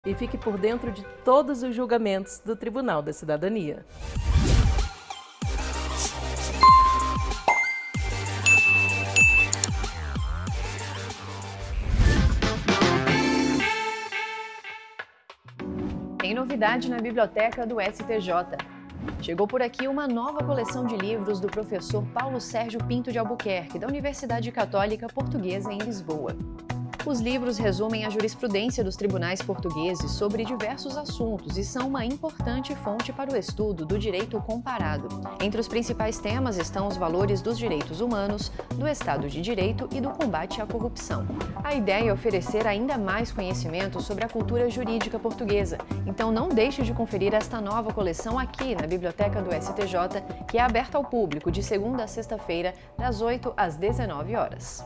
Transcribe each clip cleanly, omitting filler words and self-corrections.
E fique por dentro de todos os julgamentos do Tribunal da Cidadania. Tem novidade na biblioteca do STJ. Chegou por aqui uma nova coleção de livros do professor Paulo Sérgio Pinto de Albuquerque, da Universidade Católica Portuguesa em Lisboa. Os livros resumem a jurisprudência dos tribunais portugueses sobre diversos assuntos e são uma importante fonte para o estudo do direito comparado. Entre os principais temas estão os valores dos direitos humanos, do Estado de Direito e do combate à corrupção. A ideia é oferecer ainda mais conhecimento sobre a cultura jurídica portuguesa, então não deixe de conferir esta nova coleção aqui na Biblioteca do STJ, que é aberta ao público de segunda a sexta-feira, das 8 às 19 horas.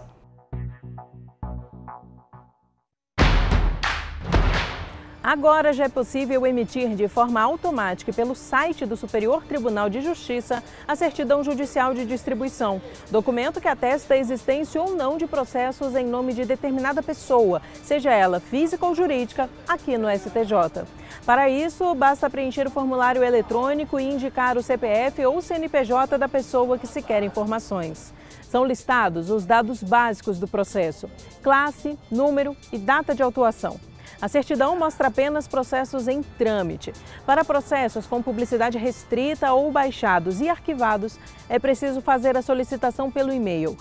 Agora já é possível emitir de forma automática e pelo site do Superior Tribunal de Justiça a certidão judicial de distribuição, documento que atesta a existência ou não de processos em nome de determinada pessoa, seja ela física ou jurídica, aqui no STJ. Para isso, basta preencher o formulário eletrônico e indicar o CPF ou CNPJ da pessoa que se quer informações. São listados os dados básicos do processo: classe, número e data de autuação. A certidão mostra apenas processos em trâmite. Para processos com publicidade restrita ou baixados e arquivados, é preciso fazer a solicitação pelo e-mail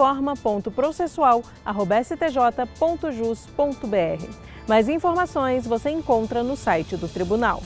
informa.processual@stj.jus.br. Mais informações você encontra no site do Tribunal.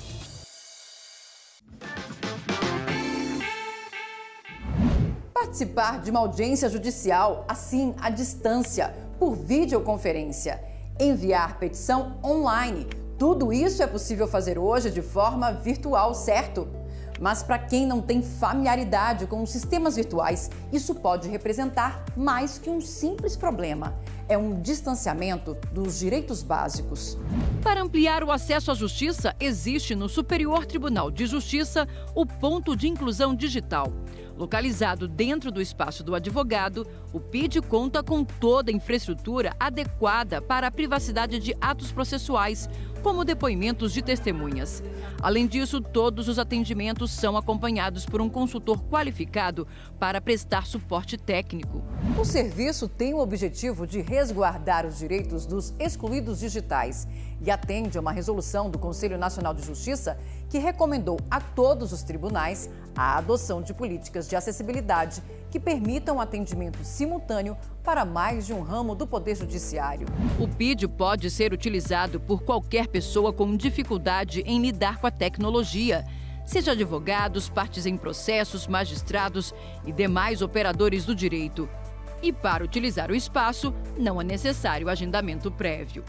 Participar de uma audiência judicial, assim, à distância, por videoconferência. Enviar petição online. Tudo isso é possível fazer hoje de forma virtual, certo? Mas para quem não tem familiaridade com os sistemas virtuais, isso pode representar mais que um simples problema. É um distanciamento dos direitos básicos. Para ampliar o acesso à justiça, existe no Superior Tribunal de Justiça o Ponto de Inclusão Digital. Localizado dentro do espaço do advogado, o PID conta com toda a infraestrutura adequada para a privacidade de atos processuais, como depoimentos de testemunhas. Além disso, todos os atendimentos são acompanhados por um consultor qualificado para prestar suporte técnico. O serviço tem o objetivo de resguardar os direitos dos excluídos digitais e atende a uma resolução do Conselho Nacional de Justiça que recomendou a todos os tribunais a adoção de políticas de acessibilidade que permitam atendimento simultâneo para mais de um ramo do Poder Judiciário. O PID pode ser utilizado por qualquer pessoa com dificuldade em lidar com a tecnologia, seja advogados, partes em processos, magistrados e demais operadores do direito. E para utilizar o espaço, não é necessário agendamento prévio.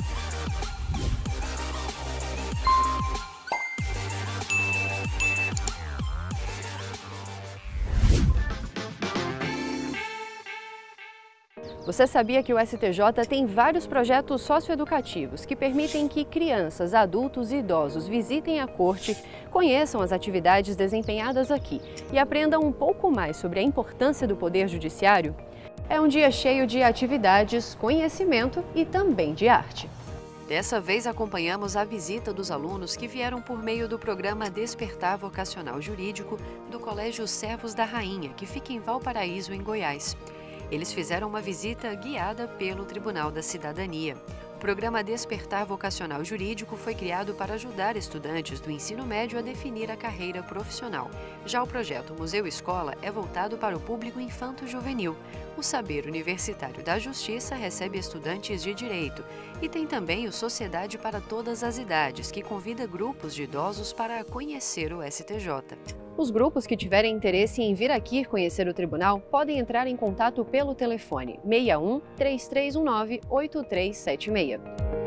Você sabia que o STJ tem vários projetos socioeducativos que permitem que crianças, adultos e idosos visitem a corte, conheçam as atividades desempenhadas aqui e aprendam um pouco mais sobre a importância do Poder Judiciário? É um dia cheio de atividades, conhecimento e também de arte. Dessa vez acompanhamos a visita dos alunos que vieram por meio do programa Despertar Vocacional Jurídico do Colégio Servos da Rainha, que fica em Valparaíso, em Goiás. Eles fizeram uma visita guiada pelo Tribunal da Cidadania. O programa Despertar Vocacional Jurídico foi criado para ajudar estudantes do ensino médio a definir a carreira profissional. Já o projeto Museu Escola é voltado para o público infanto-juvenil. O Saber Universitário da Justiça recebe estudantes de direito e tem também o Sociedade para Todas as Idades, que convida grupos de idosos para conhecer o STJ. Os grupos que tiverem interesse em vir aqui conhecer o tribunal podem entrar em contato pelo telefone 61 3319 8376.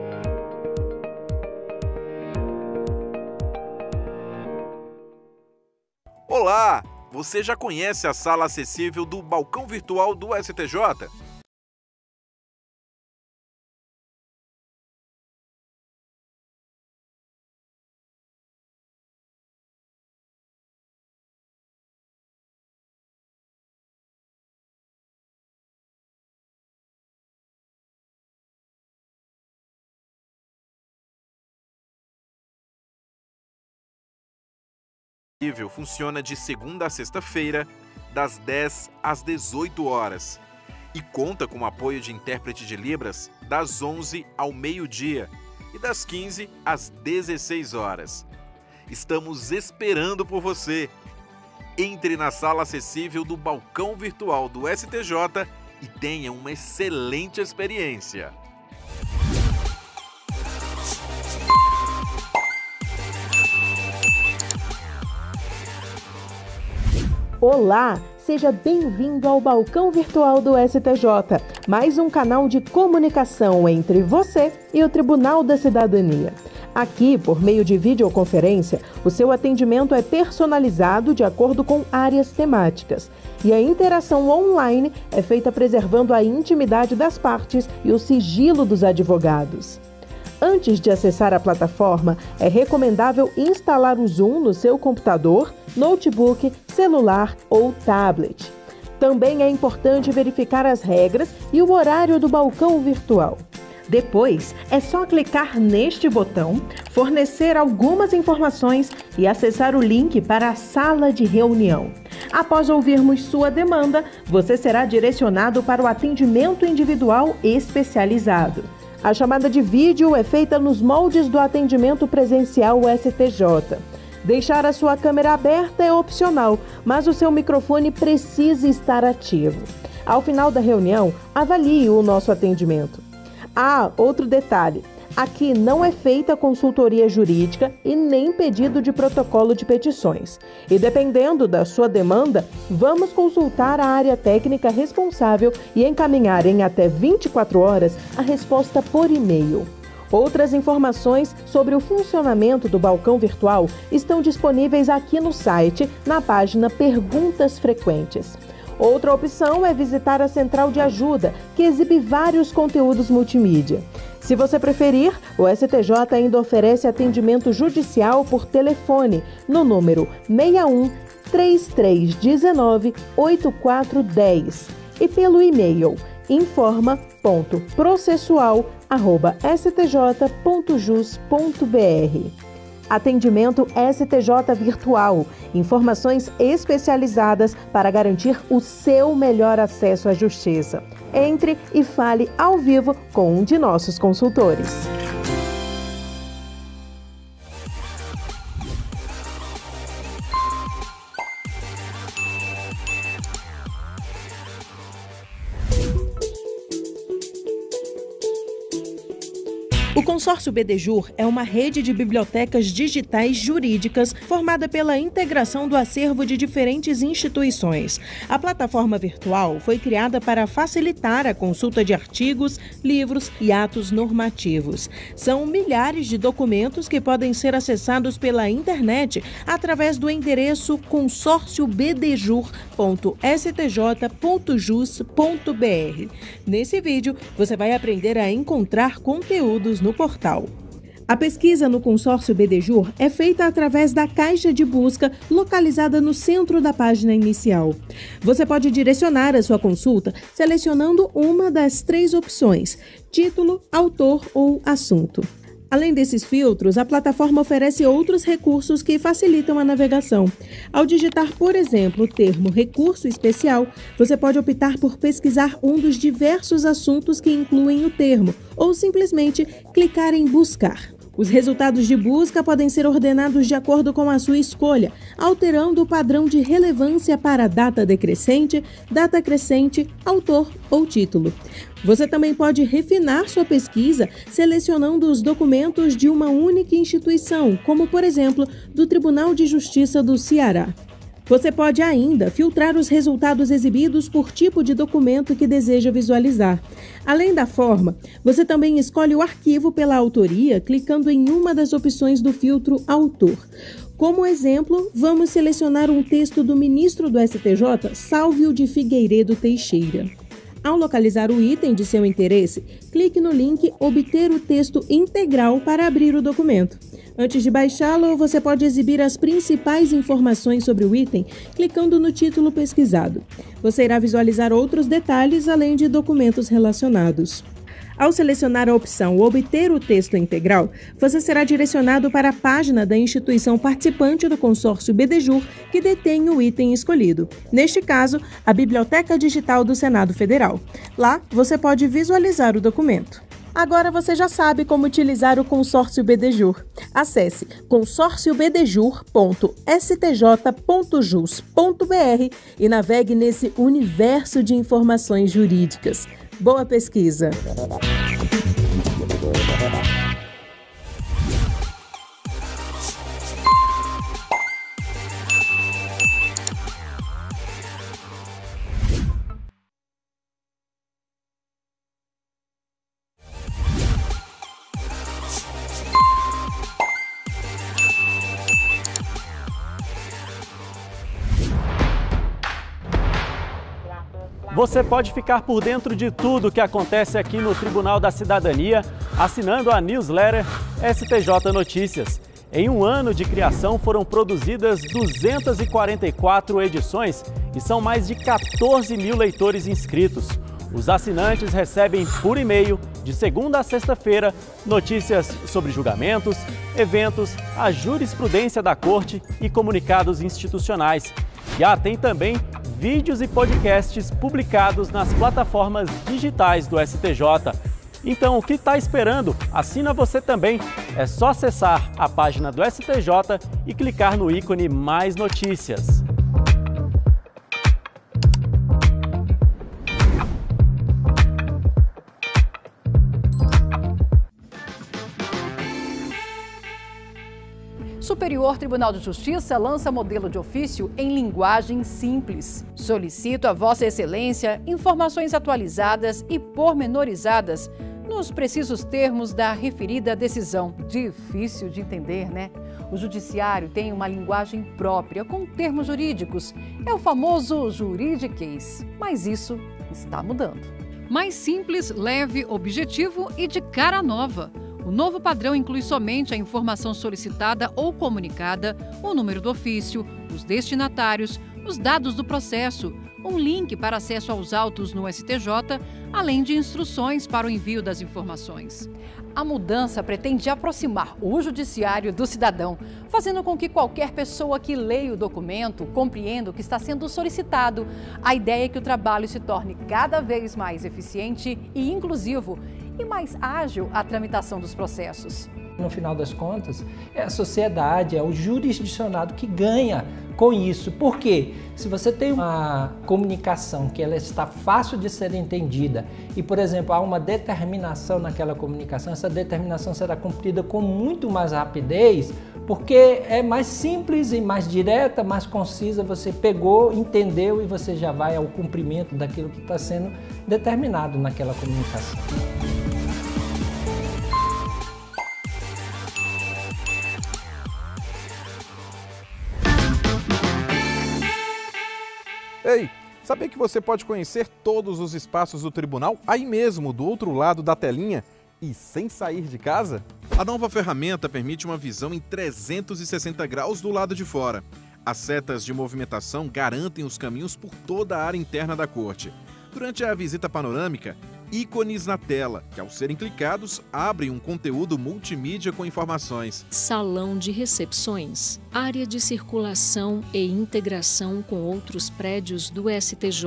Olá! Você já conhece a sala acessível do balcão virtual do STJ? Funciona de segunda a sexta-feira, das 10 às 18 horas. E conta com o apoio de intérprete de Libras das 11 ao meio-dia e das 15 às 16 horas. Estamos esperando por você. Entre na sala acessível do balcão virtual do STJ e tenha uma excelente experiência. Olá, seja bem-vindo ao balcão virtual do STJ, mais um canal de comunicação entre você e o Tribunal da Cidadania. Aqui, por meio de videoconferência, o seu atendimento é personalizado de acordo com áreas temáticas e a interação online é feita preservando a intimidade das partes e o sigilo dos advogados. Antes de acessar a plataforma, é recomendável instalar o Zoom no seu computador, notebook, celular ou tablet. Também é importante verificar as regras e o horário do balcão virtual. Depois, é só clicar neste botão, fornecer algumas informações e acessar o link para a sala de reunião. Após ouvirmos sua demanda, você será direcionado para o atendimento individual especializado. A chamada de vídeo é feita nos moldes do atendimento presencial STJ. Deixar a sua câmera aberta é opcional, mas o seu microfone precisa estar ativo. Ao final da reunião, avalie o nosso atendimento. Ah, outro detalhe. Aqui não é feita consultoria jurídica e nem pedido de protocolo de petições. E dependendo da sua demanda, vamos consultar a área técnica responsável e encaminhar em até 24 horas a resposta por e-mail. Outras informações sobre o funcionamento do balcão virtual estão disponíveis aqui no site, na página Perguntas Frequentes. Outra opção é visitar a Central de Ajuda, que exibe vários conteúdos multimídia. Se você preferir, o STJ ainda oferece atendimento judicial por telefone no número 61 3319 8410 e pelo e-mail informa.processual@stj.jus.br. Atendimento STJ Virtual. Informações especializadas para garantir o seu melhor acesso à justiça. Entre e fale ao vivo com um de nossos consultores. O Consórcio BDJUR é uma rede de bibliotecas digitais jurídicas formada pela integração do acervo de diferentes instituições. A plataforma virtual foi criada para facilitar a consulta de artigos, livros e atos normativos. São milhares de documentos que podem ser acessados pela internet através do endereço consorciobdjur.stj.jus.br. Nesse vídeo, você vai aprender a encontrar conteúdos no portal. A pesquisa no Consórcio BDJUR é feita através da caixa de busca localizada no centro da página inicial. Você pode direcionar a sua consulta selecionando uma das 3 opções: título, autor ou assunto. Além desses filtros, a plataforma oferece outros recursos que facilitam a navegação. Ao digitar, por exemplo, o termo recurso especial, você pode optar por pesquisar um dos diversos assuntos que incluem o termo, ou simplesmente clicar em buscar. Os resultados de busca podem ser ordenados de acordo com a sua escolha, alterando o padrão de relevância para data decrescente, data crescente, autor ou título. Você também pode refinar sua pesquisa selecionando os documentos de uma única instituição, como, por exemplo, do Tribunal de Justiça do Ceará. Você pode ainda filtrar os resultados exibidos por tipo de documento que deseja visualizar. Além da forma, você também escolhe o arquivo pela autoria, clicando em uma das opções do filtro Autor. Como exemplo, vamos selecionar um texto do ministro do STJ, Sálvio de Figueiredo Teixeira. Ao localizar o item de seu interesse, clique no link Obter o texto integral para abrir o documento. Antes de baixá-lo, você pode exibir as principais informações sobre o item, clicando no título pesquisado. Você irá visualizar outros detalhes, além de documentos relacionados. Ao selecionar a opção Obter o texto integral, você será direcionado para a página da instituição participante do consórcio BDJUR que detém o item escolhido. Neste caso, a Biblioteca Digital do Senado Federal. Lá, você pode visualizar o documento. Agora você já sabe como utilizar o consórcio BDJUR. Acesse consorciobdjur.stj.jus.br e navegue nesse universo de informações jurídicas. Boa pesquisa! Você pode ficar por dentro de tudo que acontece aqui no Tribunal da Cidadania assinando a newsletter STJ Notícias. Em um ano de criação foram produzidas 244 edições e são mais de 14 mil leitores inscritos. Os assinantes recebem por e-mail, de segunda a sexta-feira, notícias sobre julgamentos, eventos, a jurisprudência da Corte e comunicados institucionais. E tem também vídeos e podcasts publicados nas plataformas digitais do STJ. Então, o que está esperando? Assina você também. É só acessar a página do STJ e clicar no ícone Mais Notícias. Superior Tribunal de Justiça lança modelo de ofício em linguagem simples. Solicito a Vossa Excelência informações atualizadas e pormenorizadas nos precisos termos da referida decisão. Difícil de entender, né? O judiciário tem uma linguagem própria com termos jurídicos. É o famoso juridiquês. Mas isso está mudando. Mais simples, leve, objetivo e de cara nova. O novo padrão inclui somente a informação solicitada ou comunicada, o número do ofício, os destinatários, os dados do processo, um link para acesso aos autos no STJ, além de instruções para o envio das informações. A mudança pretende aproximar o judiciário do cidadão, fazendo com que qualquer pessoa que leia o documento compreenda o que está sendo solicitado. A ideia é que o trabalho se torne cada vez mais eficiente e inclusivo e mais ágil a tramitação dos processos. No final das contas, é a sociedade, é o jurisdicionado que ganha com isso. Por quê? Se você tem uma comunicação que ela está fácil de ser entendida e, por exemplo, há uma determinação naquela comunicação, essa determinação será cumprida com muito mais rapidez, porque é mais simples e mais direta, mais concisa, você pegou, entendeu e você já vai ao cumprimento daquilo que está sendo determinado naquela comunicação. Ei, sabia que você pode conhecer todos os espaços do tribunal aí mesmo, do outro lado da telinha e sem sair de casa? A nova ferramenta permite uma visão em 360 graus do lado de fora. As setas de movimentação garantem os caminhos por toda a área interna da corte. Durante a visita panorâmica, ícones na tela, que ao serem clicados, abrem um conteúdo multimídia com informações. Salão de recepções, área de circulação e integração com outros prédios do STJ.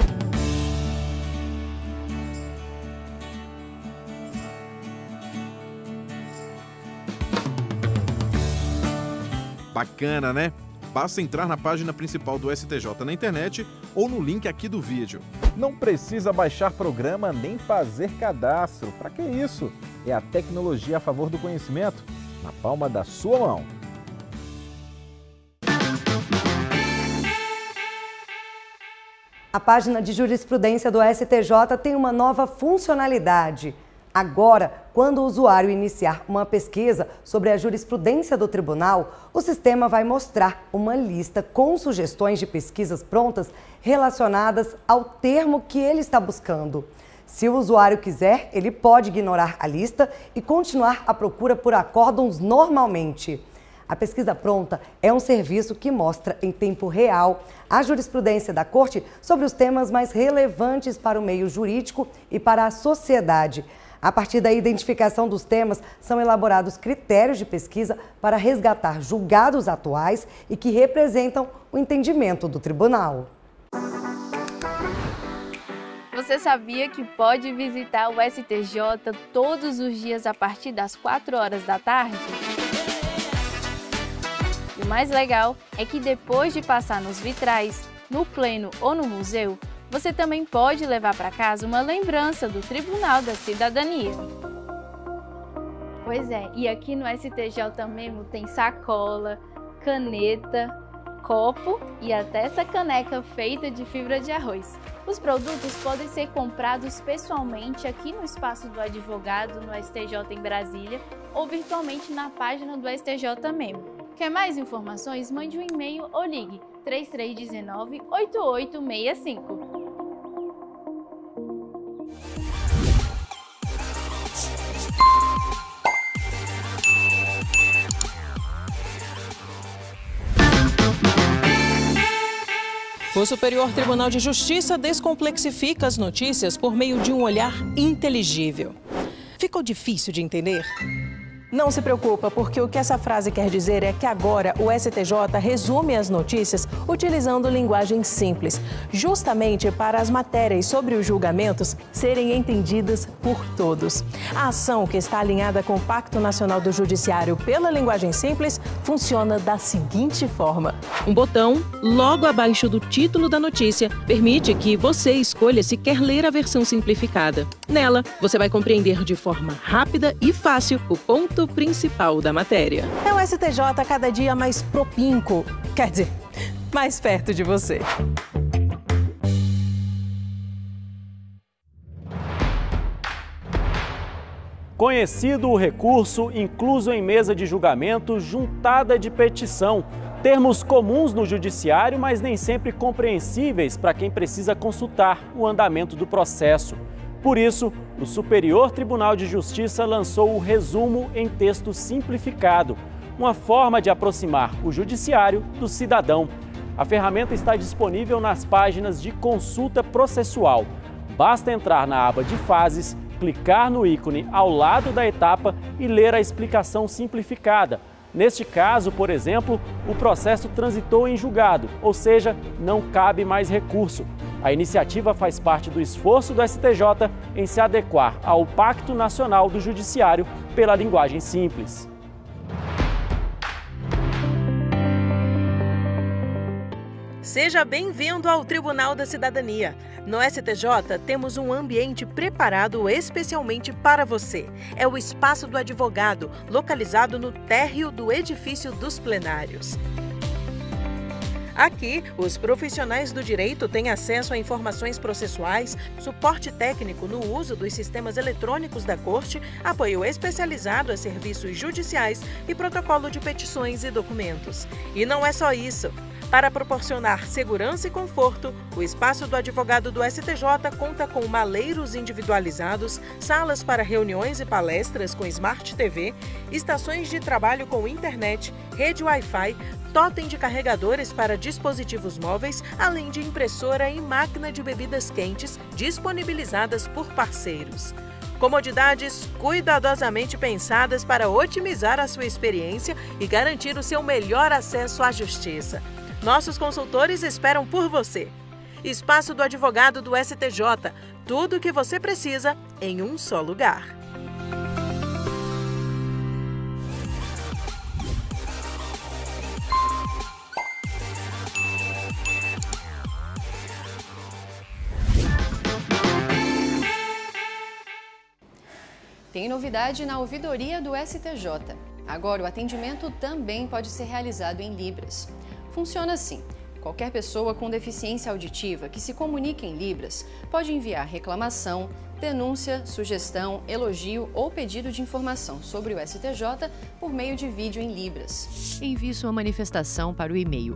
Bacana, né? Basta entrar na página principal do STJ na internet ou no link aqui do vídeo. Não precisa baixar programa nem fazer cadastro. Para que isso? É a tecnologia a favor do conhecimento na palma da sua mão. A página de jurisprudência do STJ tem uma nova funcionalidade. Agora, quando o usuário iniciar uma pesquisa sobre a jurisprudência do tribunal, o sistema vai mostrar uma lista com sugestões de pesquisas prontas relacionadas ao termo que ele está buscando. Se o usuário quiser, ele pode ignorar a lista e continuar a procura por acórdãos normalmente. A pesquisa pronta é um serviço que mostra em tempo real a jurisprudência da Corte sobre os temas mais relevantes para o meio jurídico e para a sociedade. A partir da identificação dos temas, são elaborados critérios de pesquisa para resgatar julgados atuais e que representam o entendimento do tribunal. Você sabia que pode visitar o STJ todos os dias a partir das 4 horas da tarde? E o mais legal é que depois de passar nos vitrais, no pleno ou no museu, você também pode levar para casa uma lembrança do Tribunal da Cidadania. Pois é, e aqui no STJ mesmo tem sacola, caneta, copo e até essa caneca feita de fibra de arroz. Os produtos podem ser comprados pessoalmente aqui no espaço do advogado, no STJ em Brasília, ou virtualmente na página do STJ mesmo. Quer mais informações? Mande um e-mail ou ligue 3319-8865. O Superior Tribunal de Justiça descomplexifica as notícias por meio de um olhar inteligível. Ficou difícil de entender? Não se preocupa, porque o que essa frase quer dizer é que agora o STJ resume as notícias utilizando linguagem simples, justamente para as matérias sobre os julgamentos serem entendidas por todos. A ação, que está alinhada com o Pacto Nacional do Judiciário pela linguagem simples, funciona da seguinte forma. Um botão, logo abaixo do título da notícia, permite que você escolha se quer ler a versão simplificada. Nela, você vai compreender de forma rápida e fácil o ponto principal da matéria. É o STJ cada dia mais propinco, quer dizer, mais perto de você. Conhecido o recurso incluso em mesa de julgamento, juntada de petição. Termos comuns no judiciário, mas nem sempre compreensíveis para quem precisa consultar o andamento do processo. Por isso, o Superior Tribunal de Justiça lançou o resumo em texto simplificado, uma forma de aproximar o judiciário do cidadão. A ferramenta está disponível nas páginas de consulta processual. Basta entrar na aba de fases, clicar no ícone ao lado da etapa e ler a explicação simplificada. Neste caso, por exemplo, o processo transitou em julgado, ou seja, não cabe mais recurso. A iniciativa faz parte do esforço do STJ em se adequar ao Pacto Nacional do Judiciário pela linguagem simples. Seja bem-vindo ao Tribunal da Cidadania. No STJ, temos um ambiente preparado especialmente para você. É o Espaço do Advogado, localizado no térreo do edifício dos plenários. Aqui, os profissionais do direito têm acesso a informações processuais, suporte técnico no uso dos sistemas eletrônicos da Corte, apoio especializado a serviços judiciais e protocolo de petições e documentos. E não é só isso. Para proporcionar segurança e conforto, o Espaço do Advogado do STJ conta com maleiros individualizados, salas para reuniões e palestras com Smart TV, estações de trabalho com internet, rede Wi-Fi, totem de carregadores para dispositivos móveis, além de impressora e máquina de bebidas quentes disponibilizadas por parceiros. Comodidades cuidadosamente pensadas para otimizar a sua experiência e garantir o seu melhor acesso à justiça. Nossos consultores esperam por você. Espaço do Advogado do STJ. Tudo o que você precisa em um só lugar. Tem novidade na ouvidoria do STJ. Agora, o atendimento também pode ser realizado em Libras. Funciona assim: qualquer pessoa com deficiência auditiva que se comunique em Libras pode enviar reclamação, denúncia, sugestão, elogio ou pedido de informação sobre o STJ por meio de vídeo em Libras. Envie sua manifestação para o e-mail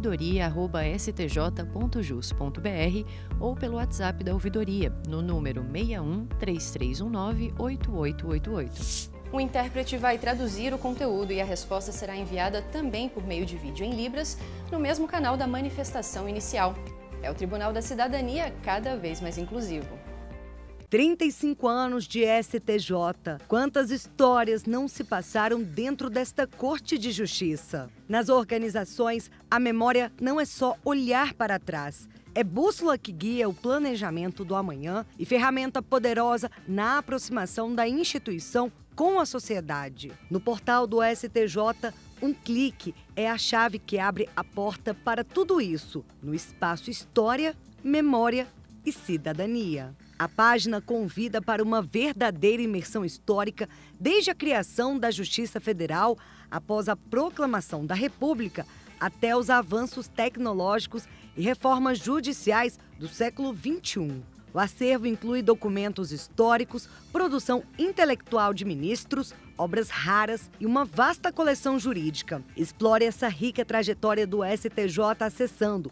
ouvidoria@stj.jus.br ou pelo WhatsApp da ouvidoria no número 61 3319 8888. O intérprete vai traduzir o conteúdo e a resposta será enviada também por meio de vídeo em Libras, no mesmo canal da manifestação inicial. É o Tribunal da Cidadania cada vez mais inclusivo. 35 anos de STJ. Quantas histórias não se passaram dentro desta Corte de Justiça? Nas organizações, a memória não é só olhar para trás. É bússola que guia o planejamento do amanhã e ferramenta poderosa na aproximação da instituição com a sociedade. No portal do STJ, um clique é a chave que abre a porta para tudo isso, no espaço História, Memória e Cidadania. A página convida para uma verdadeira imersão histórica desde a criação da Justiça Federal, após a proclamação da República, até os avanços tecnológicos e reformas judiciais do século XXI. O acervo inclui documentos históricos, produção intelectual de ministros, obras raras e uma vasta coleção jurídica. Explore essa rica trajetória do STJ acessando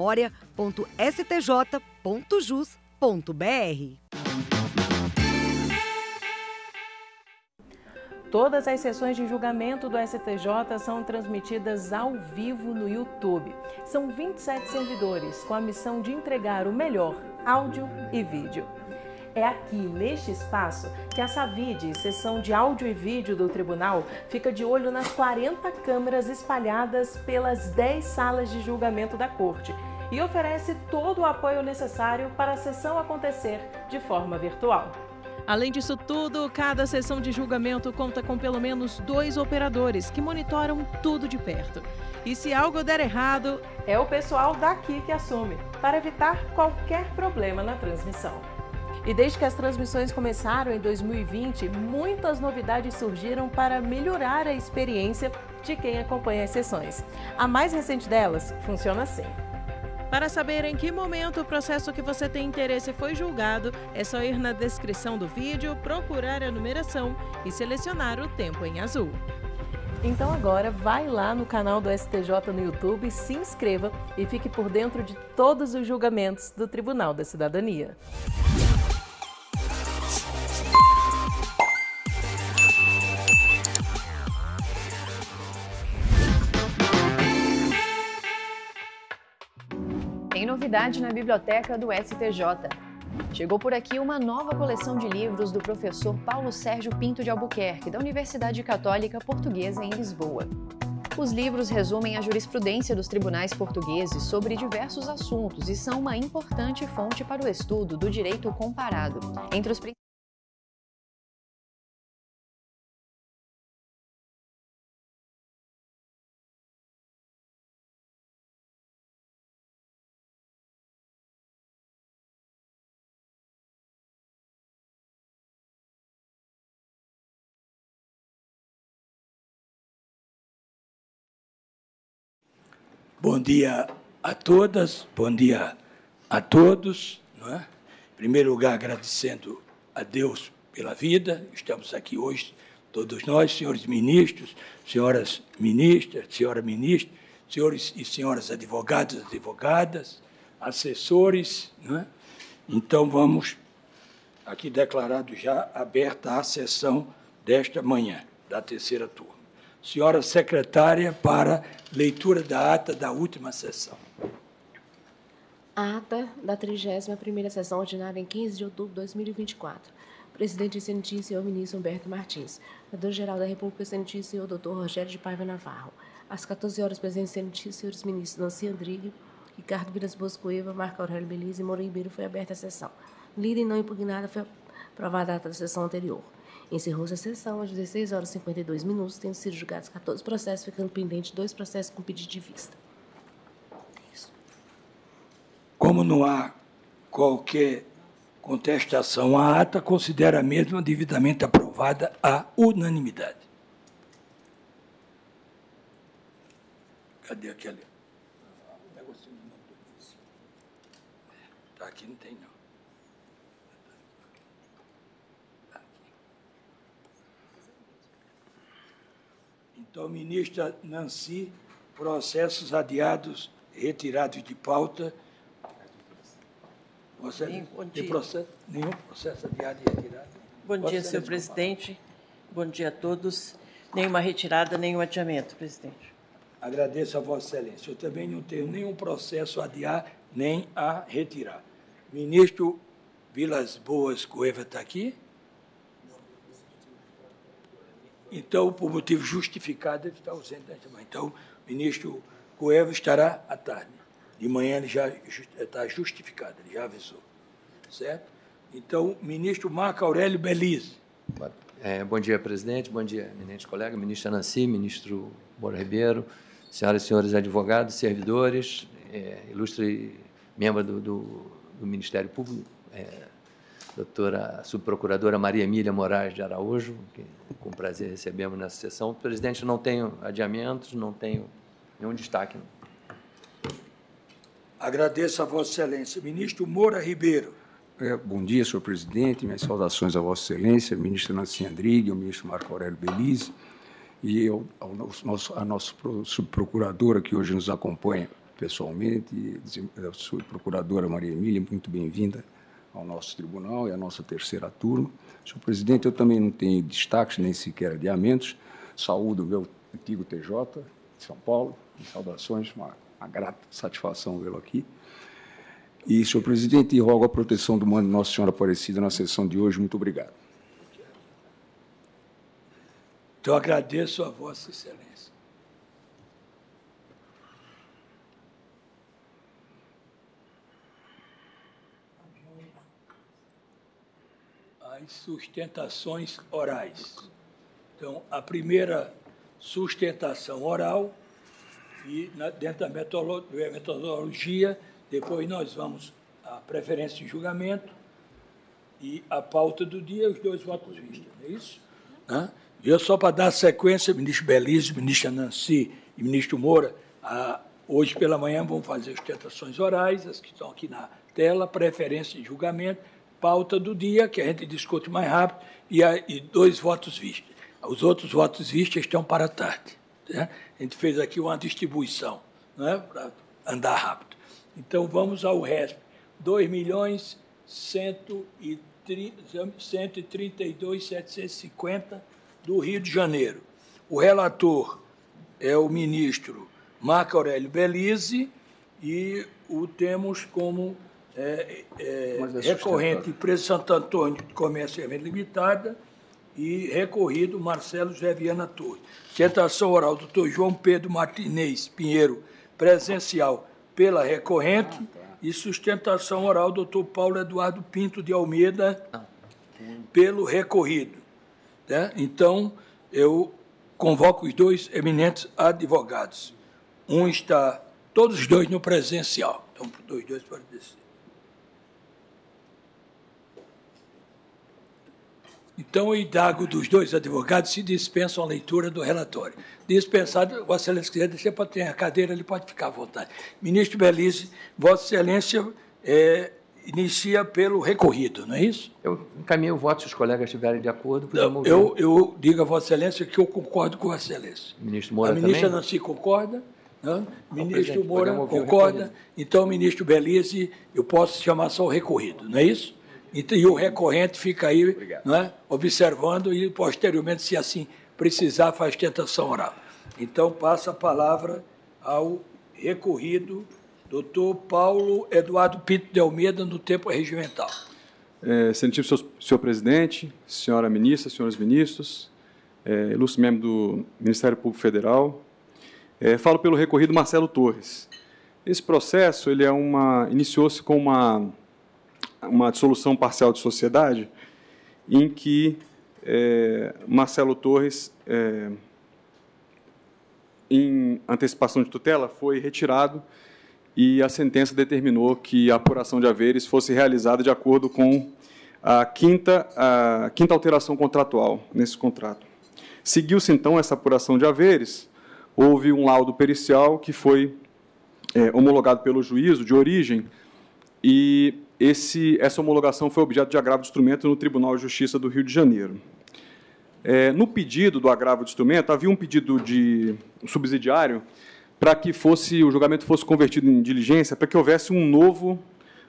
memoria.stj.jus.br. Todas as sessões de julgamento do STJ são transmitidas ao vivo no YouTube. São 27 servidores com a missão de entregar o melhor áudio e vídeo. É aqui, neste espaço, que a Savide, seção de áudio e vídeo do tribunal, fica de olho nas 40 câmeras espalhadas pelas 10 salas de julgamento da Corte e oferece todo o apoio necessário para a sessão acontecer de forma virtual. Além disso tudo, cada sessão de julgamento conta com pelo menos 2 operadores que monitoram tudo de perto. E se algo der errado, é o pessoal daqui que assume, para evitar qualquer problema na transmissão. E desde que as transmissões começaram em 2020, muitas novidades surgiram para melhorar a experiência de quem acompanha as sessões. A mais recente delas funciona assim. Para saber em que momento o processo que você tem interesse foi julgado, é só ir na descrição do vídeo, procurar a numeração e selecionar o tempo em azul. Então agora vai lá no canal do STJ no YouTube, se inscreva e fique por dentro de todos os julgamentos do Tribunal da Cidadania. Tem novidade na biblioteca do STJ. Chegou por aqui uma nova coleção de livros do professor Paulo Sérgio Pinto de Albuquerque, da Universidade Católica Portuguesa em Lisboa. Os livros resumem a jurisprudência dos tribunais portugueses sobre diversos assuntos e são uma importante fonte para o estudo do direito comparado. Entre os Bom dia a todas, bom dia a todos. Não é? Em primeiro lugar, agradecendo a Deus pela vida. Estamos aqui hoje, todos nós, senhores ministros, senhoras ministras, senhora ministra, senhores e senhoras advogados, advogadas, assessores. Não é? Então, vamos aqui declarado já aberta a sessão desta manhã, da terceira turma. Senhora secretária, para leitura da ata da última sessão. Ata da 31ª sessão ordinária em 15 de outubro de 2024. Presidente excelentíssimo senhor ministro Humberto Martins. Procurador-Geral da República excelentíssimo senhor Dr. Rogério de Paiva Navarro. Às 14 horas, presidente excelentíssimo senhores ministros Nancy Andrighi, Ricardo Vilas Boas Cueva, Marco Aurélio Belize e Moura Ribeiro, foi aberta a sessão. Lida e não impugnada, foi aprovada a ata da sessão anterior. Encerrou-se a sessão às 16 horas e 52 minutos, tendo sido julgados 14 processos, ficando pendentes 2 processos com pedido de vista. Isso. Como não há qualquer contestação à ata, considera a mesma devidamente aprovada à unanimidade. Cadê aquele? O negocinho não está aqui, não tem, não. Então, ministra Nancy, processos adiados, retirados de pauta. Bom dia. Nenhum processo adiado e retirado? Bom dia, senhor presidente. Bom dia a todos. Nenhuma retirada, nenhum adiamento, presidente. Agradeço a Vossa Excelência. Eu também não tenho nenhum processo a adiar nem a retirar. Ministro Vilas Boas Cueva está aqui? Então, por motivo justificado, ele está ausente. Então, o ministro Cueva estará à tarde. De manhã ele já está justificado, ele já avisou. Certo? Então, ministro Marco Aurélio Belize. Bom dia, presidente. Bom dia, eminente colega, ministra Nancy, ministro Moura Ribeiro, senhoras e senhores advogados, servidores, ilustre membro do Ministério Público, doutora subprocuradora Maria Emília Moraes de Araújo, que com prazer recebemos nessa sessão. Presidente, não tenho adiamentos, não tenho nenhum destaque. Agradeço a Vossa Excelência. Ministro Moura Ribeiro. Bom dia, senhor presidente. Minhas saudações a Vossa Excelência, ministra Nancy Andrighi, ao ministro Marco Aurélio Belize e a nossa subprocuradora, que hoje nos acompanha pessoalmente, a subprocuradora Maria Emília, muito bem-vinda ao nosso tribunal e à nossa terceira turma. Senhor presidente, eu também não tenho destaques, nem sequer adiamentos. Saúdo o meu antigo TJ de São Paulo, e saudações, uma grata satisfação vê-lo aqui. E, senhor presidente, rogo a proteção do manto de Nossa Senhora Aparecida na sessão de hoje. Muito obrigado. Então, agradeço a Vossa Excelência. As sustentações orais. Então, a primeira sustentação oral, e dentro da metodologia, depois nós vamos à preferência de julgamento e a pauta do dia, os dois votos vistos, não é isso? Eu só para dar sequência, ministro Belize, ministra Nancy e ministro Moura, hoje pela manhã vão fazer as sustentações orais, as que estão aqui na tela, preferência de julgamento, pauta do dia, que a gente discute mais rápido, e dois votos vistos. Os outros votos vistos estão para a tarde. Né? A gente fez aqui uma distribuição, né, para andar rápido. Então, vamos ao resto. 2.132.750 do Rio de Janeiro. O relator é o ministro Marco Aurélio Belize e o temos como recorrente empresa Santo Antônio de Comércio e Venda Limitada e recorrido Marcelo José Viana Torres. Sustentação oral do Dr. João Pedro Martinez Pinheiro, presencial pela recorrente, e sustentação oral do Dr. Paulo Eduardo Pinto de Almeida pelo recorrido. Né? Então, eu convoco os dois eminentes advogados. Todos os dois no presencial. Então, os dois podem descer. Então, eu indago dos dois advogados se dispensam a leitura do relatório. Dispensado, Vossa Excelência quiser descer para ter a cadeira, ele pode ficar à vontade. Ministro Belize, Vossa Excelência inicia pelo recorrido, não é isso? Eu encaminho o voto, se os colegas estiverem de acordo. Eu digo a Vossa Excelência que eu concordo com Vossa Excelência. Ministro Moura também? A ministra também? Nancy concorda? Não? Ministro Moura concorda? Então, ministro Belize, eu posso chamar só o recorrido, não é isso? E o recorrente fica aí, não é, observando e, posteriormente, se assim precisar, faz sustentação oral. Então, passa a palavra ao recorrido, doutor Paulo Eduardo Pinto de Almeida, no tempo regimental. Excelentíssimo senhor presidente, senhora ministra, senhores ministros, ilustre membro do Ministério Público Federal, falo pelo recorrido Marcelo Torres. Esse processo ele iniciou-se com uma dissolução parcial de sociedade em que Marcelo Torres, em antecipação de tutela, foi retirado e a sentença determinou que a apuração de haveres fosse realizada de acordo com a quinta alteração contratual nesse contrato. Seguiu-se, então, essa apuração de haveres, houve um laudo pericial que foi homologado pelo juízo de origem e essa homologação foi objeto de agravo de instrumento no Tribunal de Justiça do Rio de Janeiro. No pedido do agravo de instrumento, havia um pedido de subsidiário para que o julgamento fosse convertido em diligência, para que houvesse um novo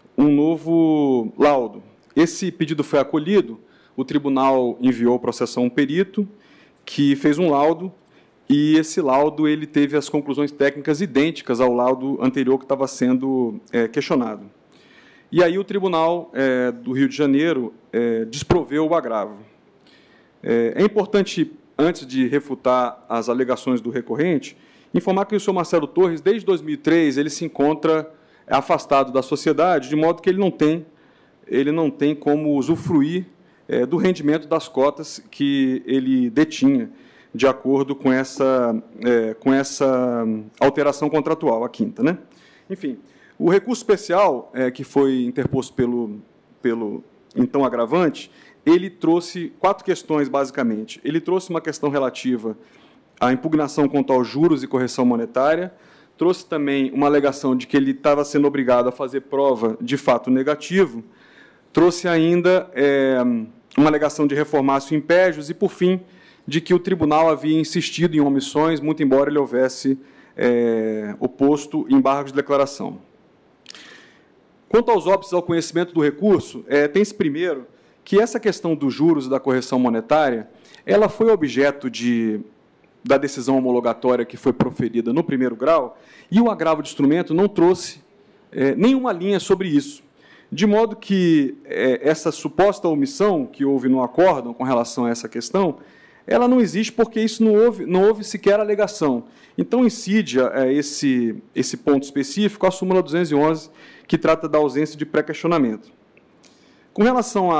laudo. Esse pedido foi acolhido, o tribunal enviou o processo a um perito, que fez um laudo, e esse laudo ele teve as conclusões técnicas idênticas ao laudo anterior que estava sendo questionado. e aí o Tribunal do Rio de Janeiro desproveu o agravo. É importante, antes de refutar as alegações do recorrente, informar que o senhor Marcelo Torres, desde 2003, ele se encontra afastado da sociedade, de modo que ele não tem como usufruir do rendimento das cotas que ele detinha, de acordo com essa alteração contratual, a quinta, né? Enfim, o recurso especial que foi interposto pelo então agravante, ele trouxe 4 questões, basicamente. Ele trouxe uma questão relativa à impugnação quanto aos juros e correção monetária, trouxe também uma alegação de que ele estava sendo obrigado a fazer prova de fato negativo, trouxe ainda uma alegação de reformácio impégios e, por fim, de que o tribunal havia insistido em omissões, muito embora ele houvesse oposto embargos de declaração. Quanto aos óbitos ao conhecimento do recurso, tem-se primeiro que essa questão dos juros e da correção monetária, ela foi objeto da decisão homologatória que foi proferida no primeiro grau, e o agravo de instrumento não trouxe nenhuma linha sobre isso. De modo que essa suposta omissão que houve no acórdão com relação a essa questão, ela não existe porque isso não houve sequer alegação. Então, incide esse ponto específico a súmula 211, que trata da ausência de pré-questionamento. Com relação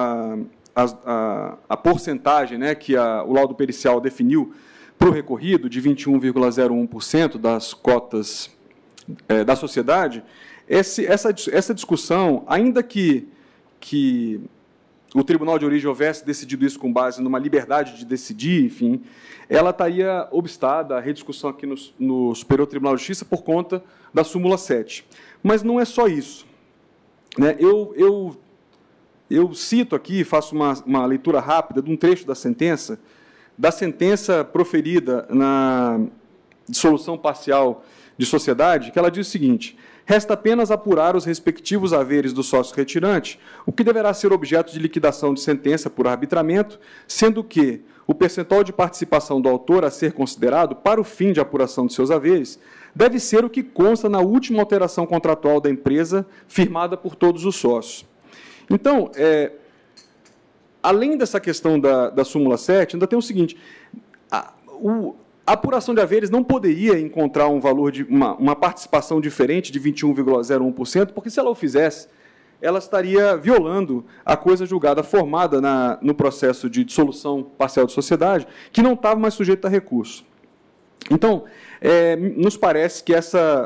à porcentagem, né, que o laudo pericial definiu para o recorrido, de 21,01% das cotas da sociedade, essa discussão, ainda que o Tribunal de Origem houvesse decidido isso com base numa liberdade de decidir, enfim, ela estaria obstada à rediscussão aqui no Superior Tribunal de Justiça por conta da súmula 7. Mas não é só isso, né? Eu cito aqui, faço uma leitura rápida de um trecho da sentença proferida na dissolução parcial de sociedade, que ela diz o seguinte: resta apenas apurar os respectivos haveres do sócio retirante, o que deverá ser objeto de liquidação de sentença por arbitramento, sendo que o percentual de participação do autor a ser considerado para o fim de apuração de seus haveres deve ser o que consta na última alteração contratual da empresa firmada por todos os sócios. Então, além dessa questão da súmula 7, ainda tem o seguinte: a apuração de haveres não poderia encontrar um valor de uma participação diferente de 21,01%, porque se ela o fizesse, ela estaria violando a coisa julgada formada no processo de dissolução parcial de sociedade, que não estava mais sujeita a recurso. Então, nos parece que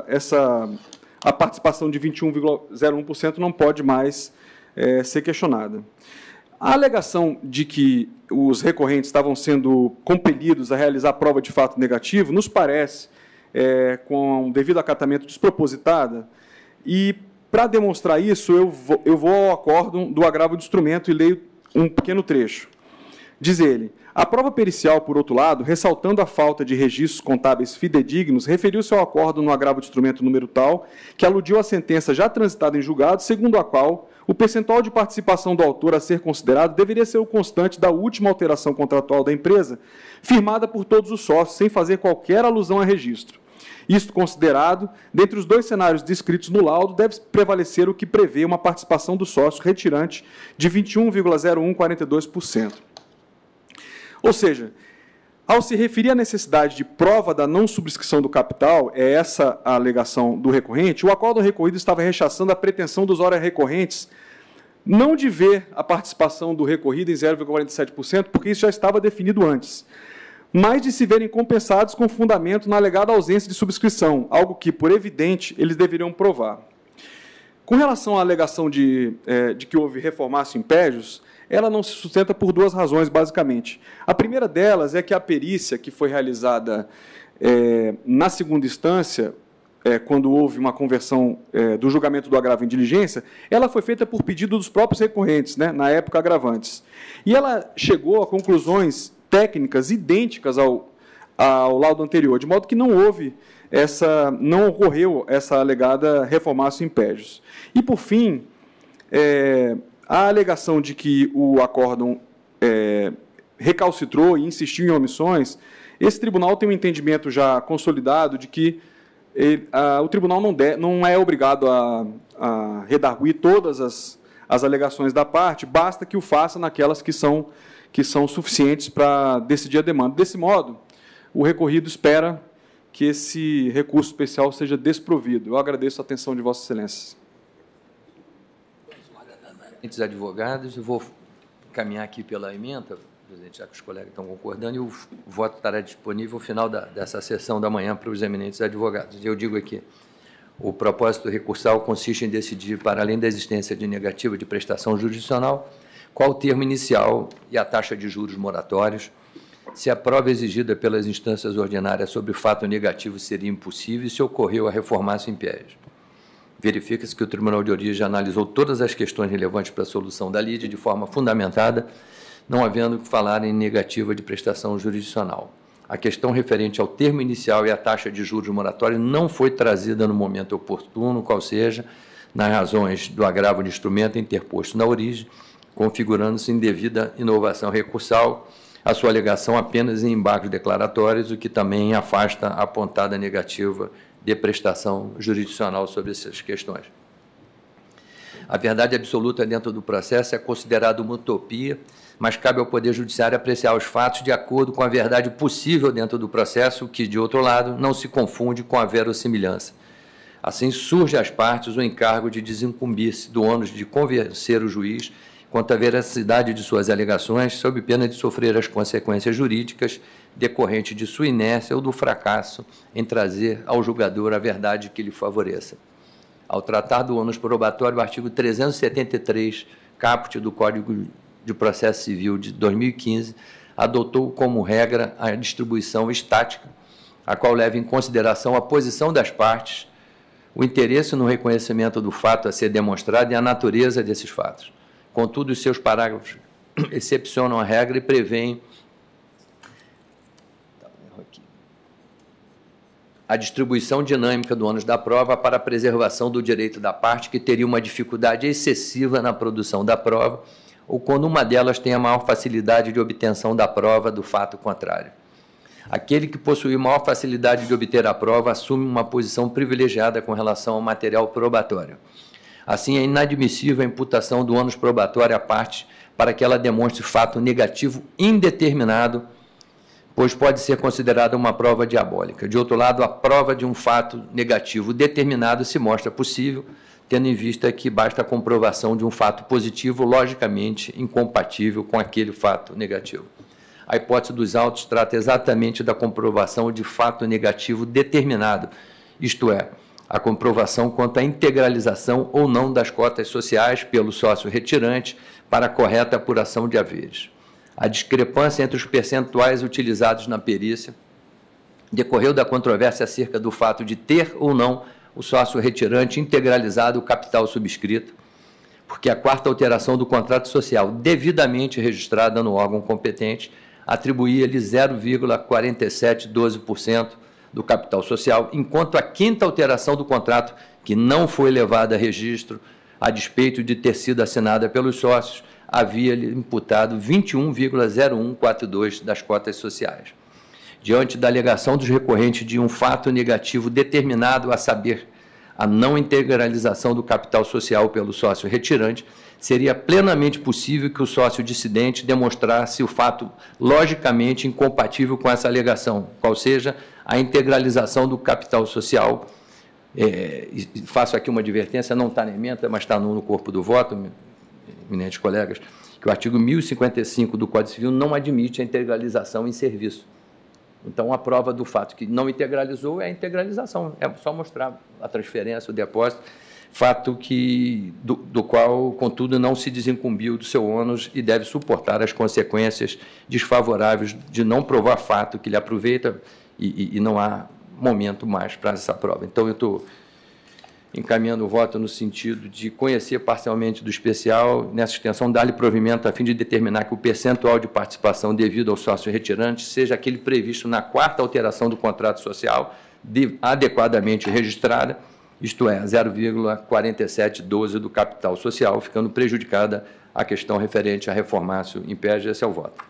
a participação de 21,01% não pode mais ser questionada. A alegação de que os recorrentes estavam sendo compelidos a realizar prova de fato negativo nos parece, com devido acatamento, despropositada, e, para demonstrar isso, eu vou ao acórdão do agravo de instrumento e leio um pequeno trecho. Diz ele: a prova pericial, por outro lado, ressaltando a falta de registros contábeis fidedignos, referiu-se ao acórdão no agravo de instrumento número tal, que aludiu à sentença já transitada em julgado, segundo a qual o percentual de participação do autor a ser considerado deveria ser o constante da última alteração contratual da empresa, firmada por todos os sócios, sem fazer qualquer alusão a registro. Isto considerado, dentre os 2 cenários descritos no laudo, deve prevalecer o que prevê uma participação do sócio retirante de 21,0142%. Ou seja, ao se referir à necessidade de prova da não subscrição do capital, é essa a alegação do recorrente, o acórdão recorrido estava rechaçando a pretensão dos ora recorrentes não de ver a participação do recorrido em 0,47%, porque isso já estava definido antes, mas de se verem compensados com fundamento na alegada ausência de subscrição, algo que, por evidente, eles deveriam provar. Com relação à alegação de que houve reformácio impégios, ela não se sustenta por 2 razões, basicamente. A primeira delas é que a perícia que foi realizada na segunda instância, quando houve uma conversão do julgamento do agravo em diligência, ela foi feita por pedido dos próprios recorrentes, né, na época agravantes. E ela chegou a conclusões técnicas idênticas ao laudo anterior, de modo que não ocorreu essa alegada reformácio impégios. E, por fim, a alegação de que o acórdão recalcitrou e insistiu em omissões, esse tribunal tem um entendimento já consolidado de que o tribunal não é obrigado a redarguir todas as alegações da parte, basta que o faça naquelas que são suficientes para decidir a demanda. Desse modo, o recorrido espera que esse recurso especial seja desprovido. Eu agradeço a atenção de Vossa Excelência. Os advogados, eu vou caminhar aqui pela emenda, presidente, já que os colegas estão concordando, e o voto estará disponível ao final dessa sessão da manhã para os eminentes advogados. Eu digo aqui, o propósito recursal consiste em decidir, para além da existência de negativa de prestação jurisdicional, qual o termo inicial e a taxa de juros moratórios, se a prova exigida pelas instâncias ordinárias sobre fato negativo seria impossível e se ocorreu a reformácio império. Verifica-se que o Tribunal de Origem analisou todas as questões relevantes para a solução da lide de forma fundamentada, não havendo que falar em negativa de prestação jurisdicional. A questão referente ao termo inicial e à taxa de juros moratórios não foi trazida no momento oportuno, qual seja, nas razões do agravo de instrumento interposto na origem, configurando-se indevida inovação recursal, a sua alegação apenas em embargos declaratórios, o que também afasta a apontada negativa de prestação jurisdicional sobre essas questões. A verdade absoluta dentro do processo é considerada uma utopia, mas cabe ao Poder Judiciário apreciar os fatos de acordo com a verdade possível dentro do processo, que, de outro lado, não se confunde com a verossimilhança. Assim, surge às partes o encargo de desincumbir-se do ônus de convencer o juiz quanto à veracidade de suas alegações, sob pena de sofrer as consequências jurídicas decorrentes de sua inércia ou do fracasso em trazer ao julgador a verdade que lhe favoreça. Ao tratar do ônus probatório, o artigo 373, caput do Código de Processo Civil de 2015, adotou como regra a distribuição estática, a qual leva em consideração a posição das partes, o interesse no reconhecimento do fato a ser demonstrado e a natureza desses fatos. Contudo, os seus parágrafos excepcionam a regra e prevêem a distribuição dinâmica do ônus da prova para a preservação do direito da parte que teria uma dificuldade excessiva na produção da prova ou quando uma delas tenha maior facilidade de obtenção da prova do fato contrário. Aquele que possui maior facilidade de obter a prova assume uma posição privilegiada com relação ao material probatório. Assim, é inadmissível a imputação do ônus probatório à parte para que ela demonstre fato negativo indeterminado, pois pode ser considerada uma prova diabólica. De outro lado, a prova de um fato negativo determinado se mostra possível, tendo em vista que basta a comprovação de um fato positivo, logicamente incompatível com aquele fato negativo. A hipótese dos autos trata exatamente da comprovação de fato negativo determinado, isto é, a comprovação quanto à integralização ou não das cotas sociais pelo sócio retirante para a correta apuração de haveres. A discrepância entre os percentuais utilizados na perícia decorreu da controvérsia acerca do fato de ter ou não o sócio retirante integralizado o capital subscrito, porque a quarta alteração do contrato social, devidamente registrada no órgão competente, atribuía-lhe 0,4712% do capital social, enquanto a quinta alteração do contrato, que não foi levada a registro, a despeito de ter sido assinada pelos sócios, havia-lhe imputado 21,0142% das cotas sociais. Diante da alegação dos recorrentes de um fato negativo determinado, a saber, a não integralização do capital social pelo sócio retirante, seria plenamente possível que o sócio dissidente demonstrasse o fato logicamente incompatível com essa alegação, qual seja a integralização do capital social. Faço aqui uma advertência, não está na emenda, mas está no corpo do voto, eminentes colegas, que o artigo 1055 do Código Civil não admite a integralização em serviço. Então, a prova do fato que não integralizou é a integralização, é só mostrar a transferência, o depósito, fato que, do qual, contudo, não se desincumbiu do seu ônus e deve suportar as consequências desfavoráveis de não provar fato que lhe aproveita e não há momento mais para essa prova. Então, eu estou encaminhando o voto no sentido de conhecer parcialmente do especial, nessa extensão, dar-lhe provimento a fim de determinar que o percentual de participação devido ao sócio retirante seja aquele previsto na quarta alteração do contrato social, adequadamente registrada, isto é, 0,4712% do capital social, ficando prejudicada a questão referente a reformácio império. Esse é o voto.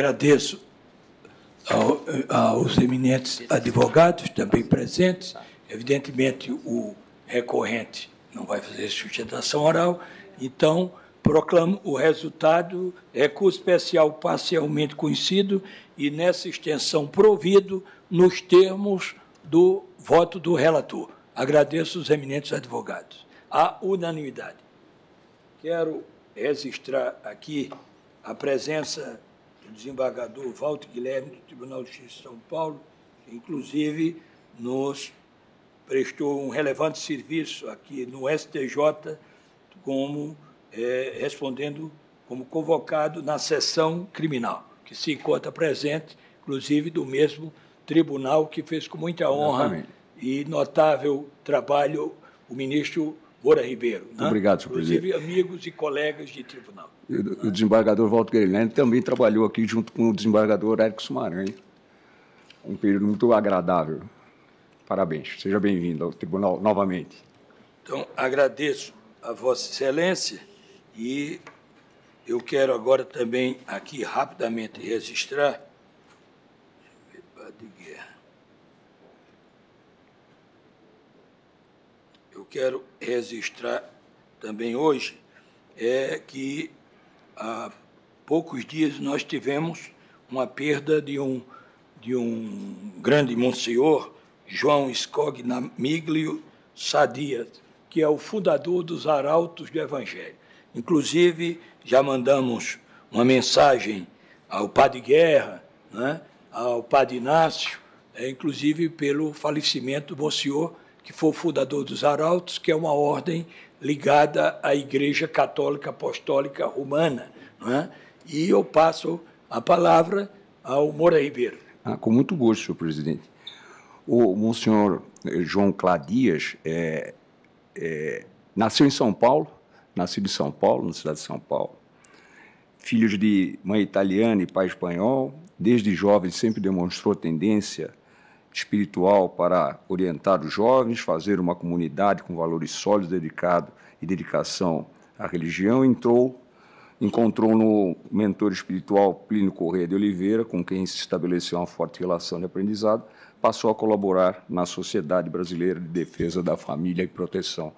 Agradeço aos eminentes advogados também presentes Evidentemente, o recorrente não vai fazer sustentação oral, então proclamo o resultado, recurso especial parcialmente conhecido e nessa extensão provido nos termos do voto do relator. Agradeço os eminentes advogados. A unanimidade. Quero registrar aqui a presença do desembargador Walter Guilherme, do Tribunal de Justiça de São Paulo, que, inclusive, nos prestou um relevante serviço aqui no STJ, como respondendo como convocado na sessão criminal, que se encontra presente, inclusive, do mesmo tribunal que fez com muita honra e notável trabalho o ministro Moura Ribeiro. Muito obrigado, senhor presidente. Inclusive, amigos e colegas de tribunal. O desembargador Walter Guilherme também trabalhou aqui junto com o desembargador Érico Sumaranha. Um período muito agradável. Parabéns. Seja bem-vindo ao tribunal novamente. Então, agradeço a Vossa Excelência e eu quero agora também aqui rapidamente registrar. Eu quero registrar também hoje que há poucos dias nós tivemos uma perda de um grande monsenhor, João Scognamiglio Sadia, que é o fundador dos Arautos do Evangelho. Inclusive, já mandamos uma mensagem ao Padre Guerra, né, ao Padre Inácio, inclusive pelo falecimento do monsenhor, que foi o fundador dos Arautos, que é uma ordem ligada à Igreja Católica Apostólica Romana. Não é? E eu passo a palavra ao Moura Ribeiro. Com muito gosto, senhor presidente. O monsenhor João Cladias nasceu em São Paulo, nascido em São Paulo, na cidade de São Paulo. Filho de mãe italiana e pai espanhol, desde jovem sempre demonstrou tendência espiritual para orientar os jovens, fazer uma comunidade com valores sólidos, dedicação à religião. Encontrou no mentor espiritual Plínio Corrêa de Oliveira, com quem se estabeleceu uma forte relação de aprendizado, passou a colaborar na Sociedade Brasileira de Defesa da Família e Proteção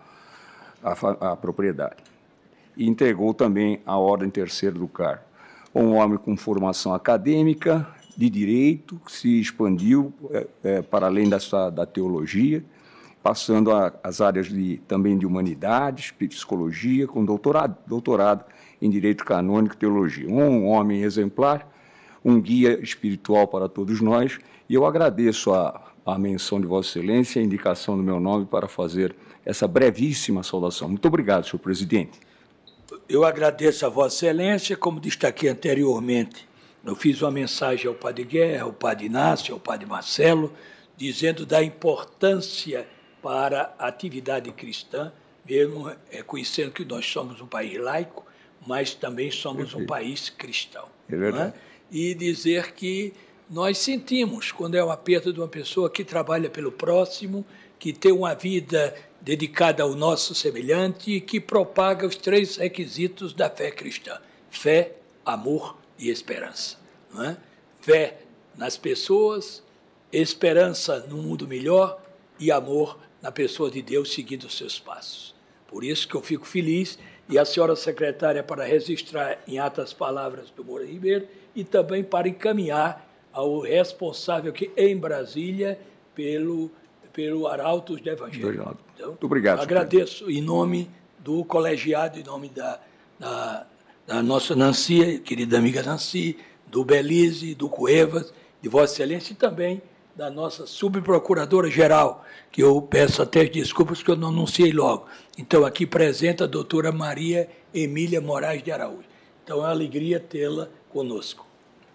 à Propriedade. E integrou também a Ordem Terceira do Carmo. Um homem com formação acadêmica, de direito, que se expandiu para além da teologia, passando às áreas também de humanidades, psicologia, com doutorado em direito canônico e teologia. Um homem exemplar, um guia espiritual para todos nós, e eu agradeço a menção de Vossa Excelência e a indicação do meu nome para fazer essa brevíssima saudação. Muito obrigado, senhor presidente. Eu agradeço a Vossa Excelência, como destaquei anteriormente. Eu fiz uma mensagem ao Padre Guerra, ao Padre Inácio, ao Padre Marcelo, dizendo da importância para a atividade cristã, mesmo reconhecendo que nós somos um país laico, mas também somos um país cristão. É verdade. E dizer que nós sentimos quando é uma perda de uma pessoa que trabalha pelo próximo, que tem uma vida dedicada ao nosso semelhante e que propaga os 3 requisitos da fé cristã: fé, amor e esperança. Não é? Fé nas pessoas, esperança num mundo melhor e amor na pessoa de Deus seguindo os seus passos. Por isso que eu fico feliz, e a senhora secretária para registrar em ata as palavras do Moura Ribeiro e também para encaminhar ao responsável aqui em Brasília pelo Arautos do Evangelho. Então, muito obrigado. Agradeço em nome do colegiado, em nome da nossa Nancy, querida amiga Nancy, do Belize, do Cuevas, de Vossa Excelência e também da nossa subprocuradora-geral, que eu peço até desculpas que eu não anunciei logo. Então, aqui presente a doutora Maria Emília Moraes de Araújo. Então, é uma alegria tê-la conosco.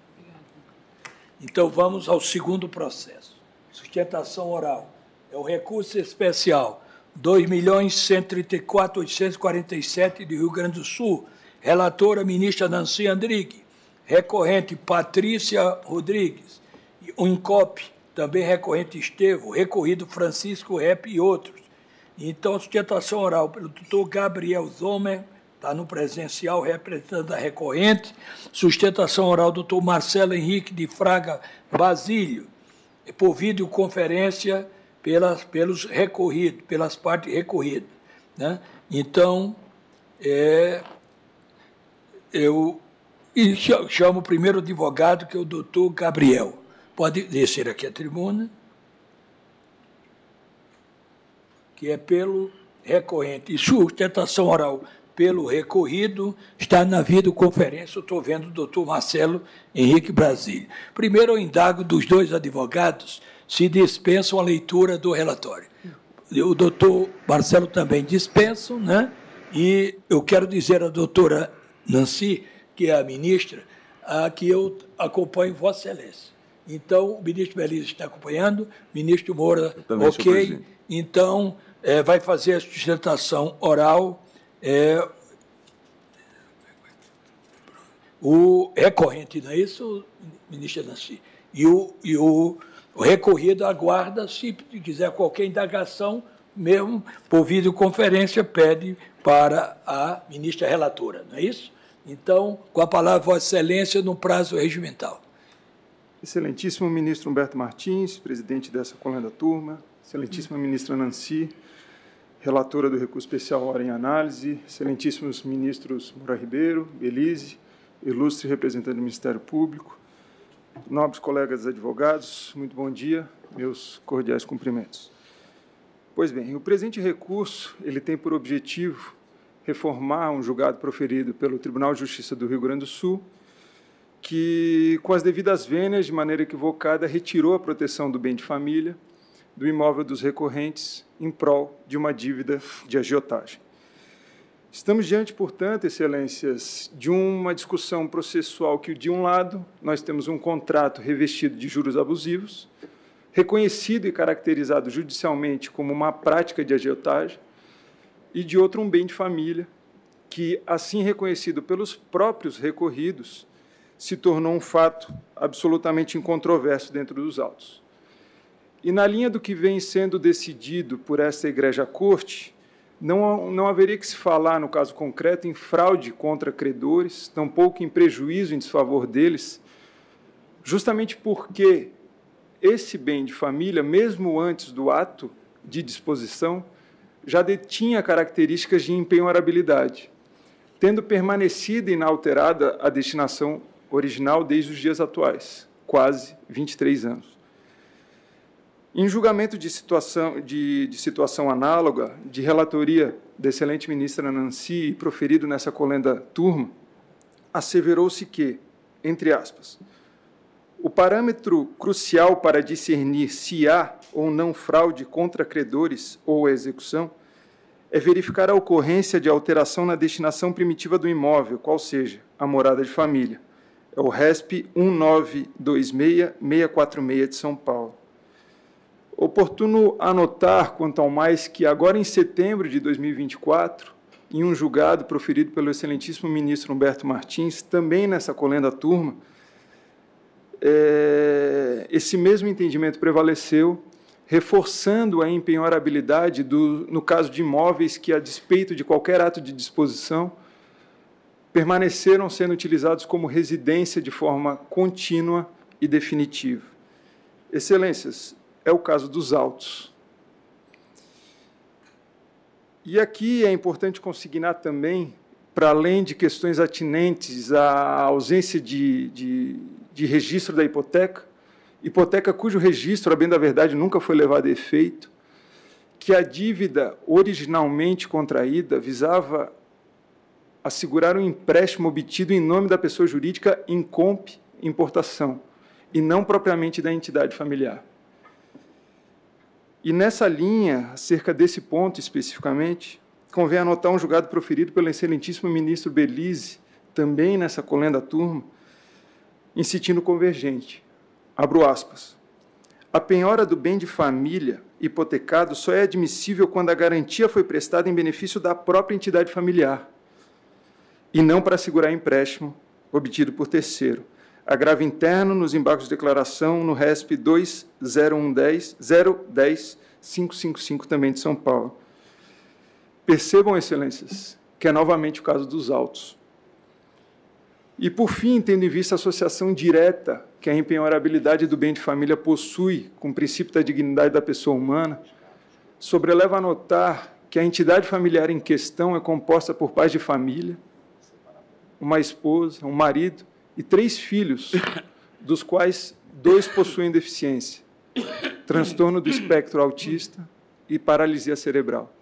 Então, vamos ao segundo processo. Sustentação oral. É o recurso especial 2.134.847 do Rio Grande do Sul. Relatora, ministra Nancy Andrighi. Recorrente, Patrícia Rodrigues. O INCOP, também recorrente Estevão. Recorrido, Francisco Rep e outros. Então, sustentação oral pelo doutor Gabriel Zomer, está no presencial, representando a recorrente. Sustentação oral do doutor Marcelo Henrique de Fraga Basílio. Por videoconferência, pelos recorridos, pelas partes recorridas, né? Então, eu chamo o primeiro advogado, que é o doutor Gabriel. Pode descer aqui à tribuna, que é pelo recorrente. E sustentação oral pelo recorrido está na videoconferência. Eu estou vendo o doutor Marcelo Henrique Brasília. Primeiro, eu indago dos dois advogados se dispensam a leitura do relatório. O doutor Marcelo também dispensa, né? E eu quero dizer à doutora Nancy, que é a ministra, que eu acompanho Vossa Excelência. Então, o ministro Belisa está acompanhando, o ministro Moura, ok. Então, vai fazer a sustentação oral. O recorrente, não é isso, ministra Nancy? E o recorrido aguarda, se quiser qualquer indagação, mesmo por videoconferência, pede para a ministra relatora, não é isso? Então, com a palavra, Vossa Excelência, no prazo regimental. Excelentíssimo ministro Humberto Martins, presidente dessa colenda turma, excelentíssima ministra Nancy, relatora do recurso especial hora em análise, excelentíssimos ministros Moura Ribeiro, Belise, ilustre representante do Ministério Público, nobres colegas advogados, muito bom dia, meus cordiais cumprimentos. Pois bem, o presente recurso ele tem por objetivo reformar um julgado proferido pelo Tribunal de Justiça do Rio Grande do Sul, que, com as devidas vênias, de maneira equivocada, retirou a proteção do bem de família do imóvel dos recorrentes em prol de uma dívida de agiotagem. Estamos diante, portanto, excelências, de uma discussão processual que, de um lado, nós temos um contrato revestido de juros abusivos, reconhecido e caracterizado judicialmente como uma prática de agiotagem, e, de outro, um bem de família, que, assim reconhecido pelos próprios recorridos, se tornou um fato absolutamente incontroverso dentro dos autos. E, na linha do que vem sendo decidido por esta Egrégia Corte, não haveria que se falar, no caso concreto, em fraude contra credores, tampouco em prejuízo em desfavor deles, justamente porque esse bem de família, mesmo antes do ato de disposição, já detinha características de impenhorabilidade, tendo permanecido inalterada a destinação original desde os dias atuais, quase 23 anos. Em julgamento de situação análoga, de relatoria da excelente ministra Nancy e proferido nessa colenda turma, asseverou-se que, entre aspas, o parâmetro crucial para discernir se há ou não fraude contra credores ou execução é verificar a ocorrência de alteração na destinação primitiva do imóvel, qual seja, a morada de família. É o RESP 1926646 de São Paulo. Oportuno anotar, quanto ao mais, que agora em setembro de 2024, em um julgado proferido pelo excelentíssimo ministro Humberto Martins, também nessa colenda turma, esse mesmo entendimento prevaleceu, reforçando a impenhorabilidade no caso de imóveis que, a despeito de qualquer ato de disposição, permaneceram sendo utilizados como residência de forma contínua e definitiva. Excelências, é o caso dos autos. E aqui é importante consignar também, para além de questões atinentes à ausência de registro da hipoteca cujo registro, a bem da verdade, nunca foi levado a efeito, que a dívida originalmente contraída visava assegurar um empréstimo obtido em nome da pessoa jurídica incomp importação, e não propriamente da entidade familiar. E nessa linha, acerca desse ponto especificamente, convém anotar um julgado proferido pelo excelentíssimo ministro Belise, também nessa colenda turma, em sentido convergente. Abro aspas. A penhora do bem de família hipotecado só é admissível quando a garantia foi prestada em benefício da própria entidade familiar e não para assegurar empréstimo obtido por terceiro. Agravo interno nos embargos de declaração no RESP 20110-010-555, também de São Paulo. Percebam, excelências, que é novamente o caso dos autos. E, por fim, tendo em vista a associação direta que a empenhorabilidade do bem de família possui com o princípio da dignidade da pessoa humana, sobreleva a notar que a entidade familiar em questão é composta por pais de família, uma esposa, um marido e 3 filhos, dos quais 2 possuem deficiência, transtorno do espectro autista e paralisia cerebral.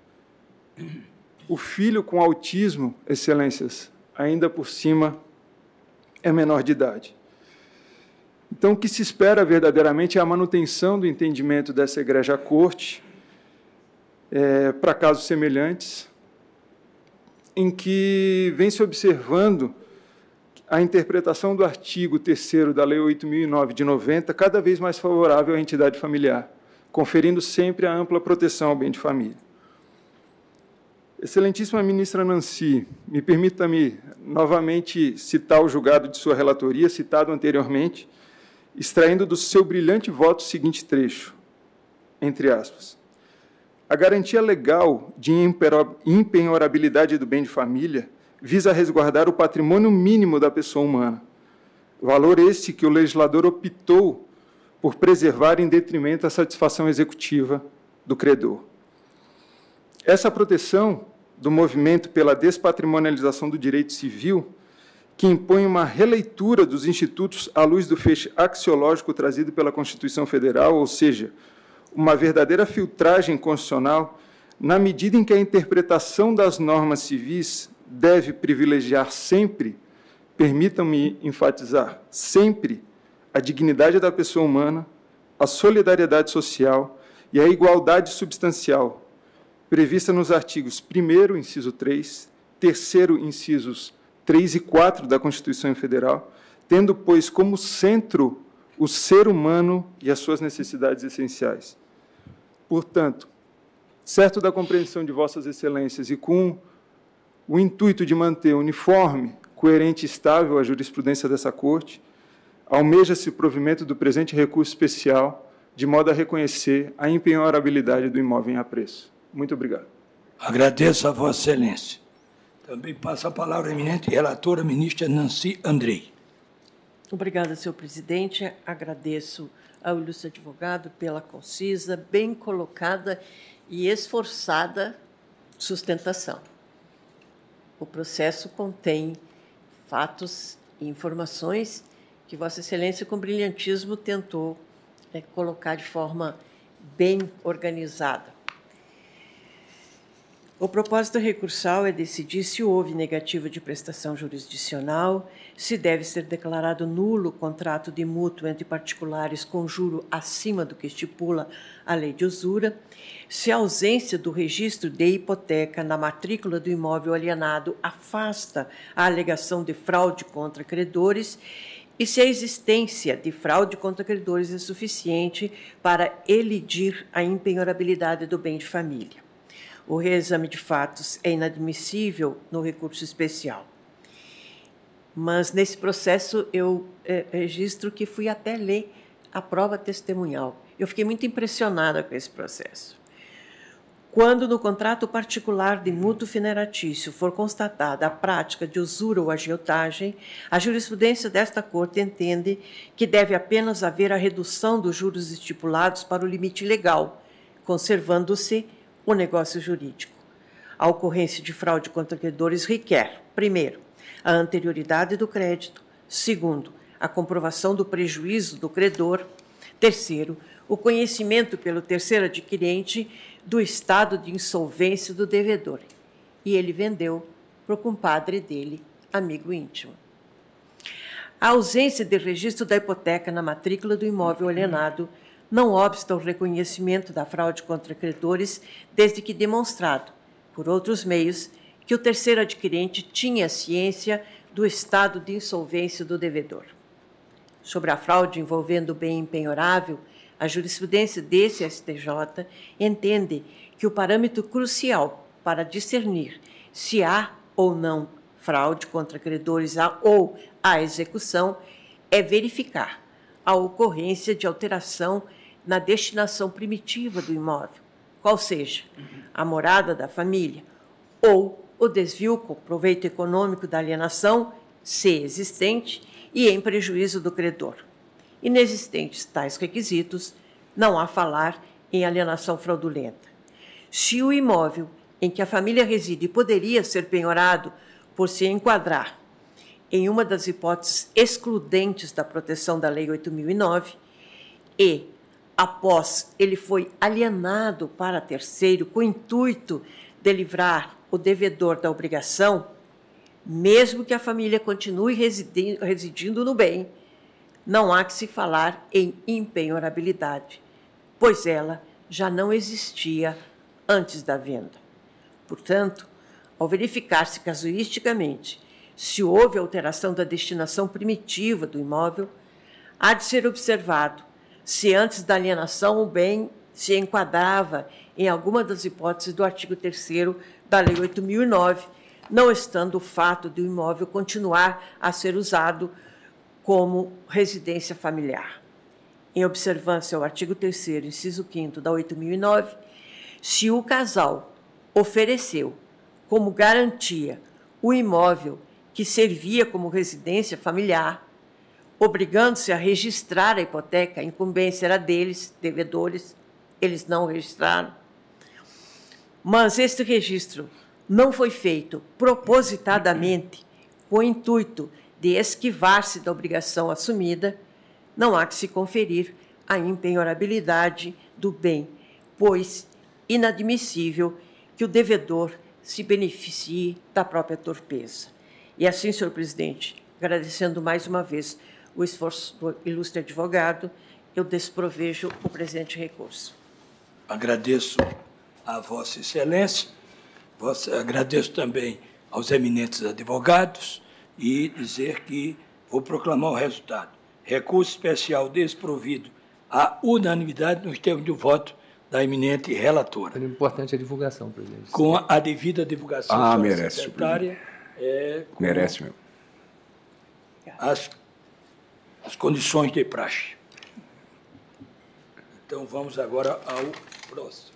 O filho com autismo, excelências, ainda por cima, é menor de idade. Então, o que se espera verdadeiramente é a manutenção do entendimento dessa egrégia corte para casos semelhantes, em que vem se observando a interpretação do artigo 3º da Lei 8.009 de 90, cada vez mais favorável à entidade familiar, conferindo sempre a ampla proteção ao bem de família. Excelentíssima ministra Nancy, me permita-me novamente citar o julgado de sua relatoria, citado anteriormente, extraindo do seu brilhante voto o seguinte trecho, entre aspas. A garantia legal de impenhorabilidade do bem de família visa resguardar o patrimônio mínimo da pessoa humana, valor esse que o legislador optou por preservar em detrimento da satisfação executiva do credor. Essa proteção do movimento pela despatrimonialização do direito civil, que impõe uma releitura dos institutos à luz do feixe axiológico trazido pela Constituição Federal, ou seja, uma verdadeira filtragem constitucional, na medida em que a interpretação das normas civis deve privilegiar sempre, permitam-me enfatizar, sempre, a dignidade da pessoa humana, a solidariedade social e a igualdade substancial, prevista nos artigos 1º, inciso 3, 3º, incisos 3 e 4 da Constituição Federal, tendo, pois, como centro o ser humano e as suas necessidades essenciais. Portanto, certo da compreensão de Vossas Excelências e com o intuito de manter uniforme, coerente e estável a jurisprudência dessa Corte, almeja-se o provimento do presente recurso especial, de modo a reconhecer a impenhorabilidade do imóvel em apreço. Muito obrigado. Agradeço a Vossa Excelência. Também passo a palavra à eminente relatora, ministra Nancy Andrighi. Obrigada, senhor presidente. Agradeço ao ilustre advogado pela concisa, bem colocada e esforçada sustentação. O processo contém fatos e informações que Vossa Excelência, com brilhantismo, tentou colocar de forma bem organizada. O propósito recursal é decidir se houve negativa de prestação jurisdicional, se deve ser declarado nulo o contrato de mútuo entre particulares com juro acima do que estipula a lei de usura, se a ausência do registro de hipoteca na matrícula do imóvel alienado afasta a alegação de fraude contra credores e se a existência de fraude contra credores é suficiente para elidir a impenhorabilidade do bem de família. O reexame de fatos é inadmissível no recurso especial. Mas, nesse processo, eu registro que fui até ler a prova testemunhal. Eu fiquei muito impressionada com esse processo. Quando, no contrato particular de mútuo fineratício, for constatada a prática de usura ou agiotagem, a jurisprudência desta Corte entende que deve apenas haver a redução dos juros estipulados para o limite legal, conservando-se o negócio jurídico. A ocorrência de fraude contra credores requer, primeiro, a anterioridade do crédito, segundo, a comprovação do prejuízo do credor, terceiro, o conhecimento pelo terceiro adquirente do estado de insolvência do devedor. E ele vendeu para o compadre dele, amigo íntimo. A ausência de registro da hipoteca na matrícula do imóvel alienado não obsta ao reconhecimento da fraude contra credores, desde que demonstrado, por outros meios, que o terceiro adquirente tinha ciência do estado de insolvência do devedor. Sobre a fraude envolvendo o bem impenhorável, a jurisprudência desse STJ entende que o parâmetro crucial para discernir se há ou não fraude contra credores ou a execução é verificar a ocorrência de alteração na destinação primitiva do imóvel, qual seja a morada da família, ou o desvio com proveito econômico da alienação, se existente, e em prejuízo do credor. Inexistentes tais requisitos, não há falar em alienação fraudulenta. Se o imóvel em que a família reside poderia ser penhorado por se enquadrar em uma das hipóteses excludentes da proteção da Lei 8.009 e, após ele foi alienado para terceiro com o intuito de livrar o devedor da obrigação, mesmo que a família continue residindo no bem, não há que se falar em impenhorabilidade, pois ela já não existia antes da venda. Portanto, ao verificar-se casuisticamente se houve alteração da destinação primitiva do imóvel, há de ser observado se antes da alienação o bem se enquadrava em alguma das hipóteses do artigo 3º da Lei 8.009, não estando o fato de o imóvel continuar a ser usado como residência familiar. Em observância ao artigo 3º, inciso 5º da 8.009, se o casal ofereceu como garantia o imóvel que servia como residência familiar, obrigando-se a registrar a hipoteca, a incumbência era deles, devedores, eles não registraram. Mas este registro não foi feito propositadamente com o intuito de esquivar-se da obrigação assumida, não há que se conferir a impenhorabilidade do bem, pois inadmissível que o devedor se beneficie da própria torpeza. E assim, senhor presidente, agradecendo mais uma vez o esforço do ilustre advogado, eu desprovejo o presente recurso. Agradeço a Vossa Excelência, agradeço também aos eminentes advogados e dizer que vou proclamar o resultado. Recurso especial desprovido à unanimidade nos termos de voto da eminente relatora. É importante a divulgação, presidente. Com a devida divulgação merece, secretária. Merece, meu. As condições de praxe. Então, vamos agora ao próximo,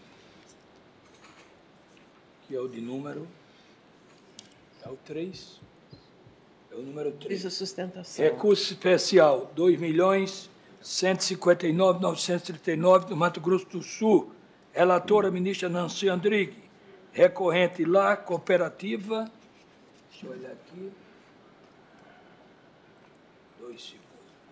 que é o de número... É o 3. É o número 3. Visa sustentação. Recurso especial 2.159.939 do Mato Grosso do Sul. Relatora, ministra Nancy Andrighi. Recorrente lá, cooperativa... Deixa eu olhar aqui. 2 segundos.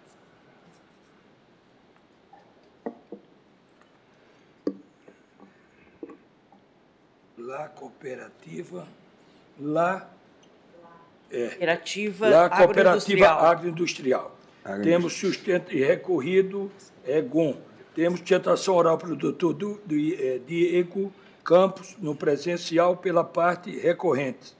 Lá, cooperativa. Lá. Cooperativa agroindustrial. Temos sustento e recorrido, GOM. Temos sustentação oral pelo doutor Diego Campos, no presencial, pela parte recorrente.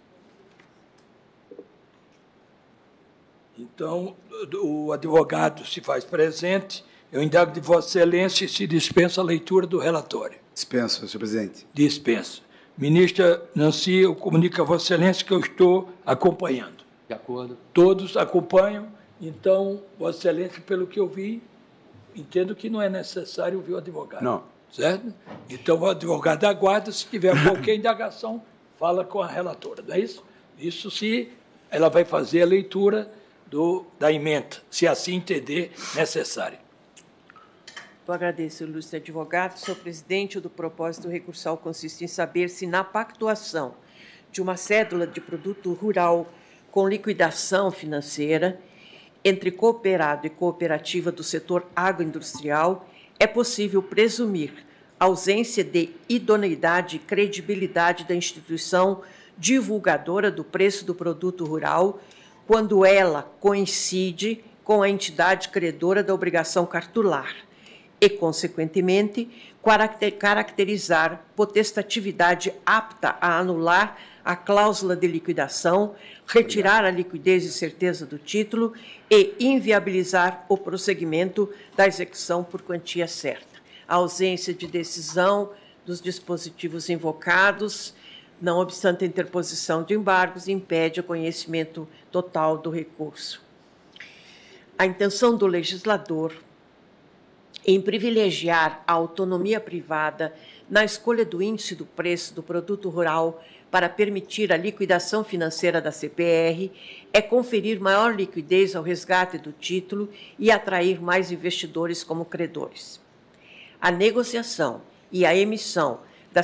Então, o advogado se faz presente. Eu indago de Vossa Excelência se dispensa a leitura do relatório. Dispensa, senhor presidente. Dispensa. Ministra Nancy, eu comunico a Vossa Excelência que eu estou acompanhando. De acordo. Todos acompanham. Então, Vossa Excelência, pelo que eu vi, entendo que não é necessário ouvir o advogado. Não. Certo? Então, o advogado aguarda, se tiver qualquer indagação, fala com a relatora, não é isso? Isso se ela vai fazer a leitura da ementa, se assim entender necessário. Eu agradeço, ilustre advogado. Senhor presidente, o do propósito recursal consiste em saber se, na pactuação de uma cédula de produto rural com liquidação financeira entre cooperado e cooperativa do setor agroindustrial, é possível presumir ausência de idoneidade e credibilidade da instituição divulgadora do preço do produto rural quando ela coincide com a entidade credora da obrigação cartular e, consequentemente, caracterizar potestatividade apta a anular a cláusula de liquidação, retirar a liquidez e certeza do título e inviabilizar o prosseguimento da execução por quantia certa. A ausência de decisão dos dispositivos invocados, não obstante a interposição de embargos, impede o conhecimento total do recurso. A intenção do legislador em privilegiar a autonomia privada na escolha do índice do preço do produto rural para permitir a liquidação financeira da CPR é conferir maior liquidez ao resgate do título e atrair mais investidores como credores. A negociação e a emissão da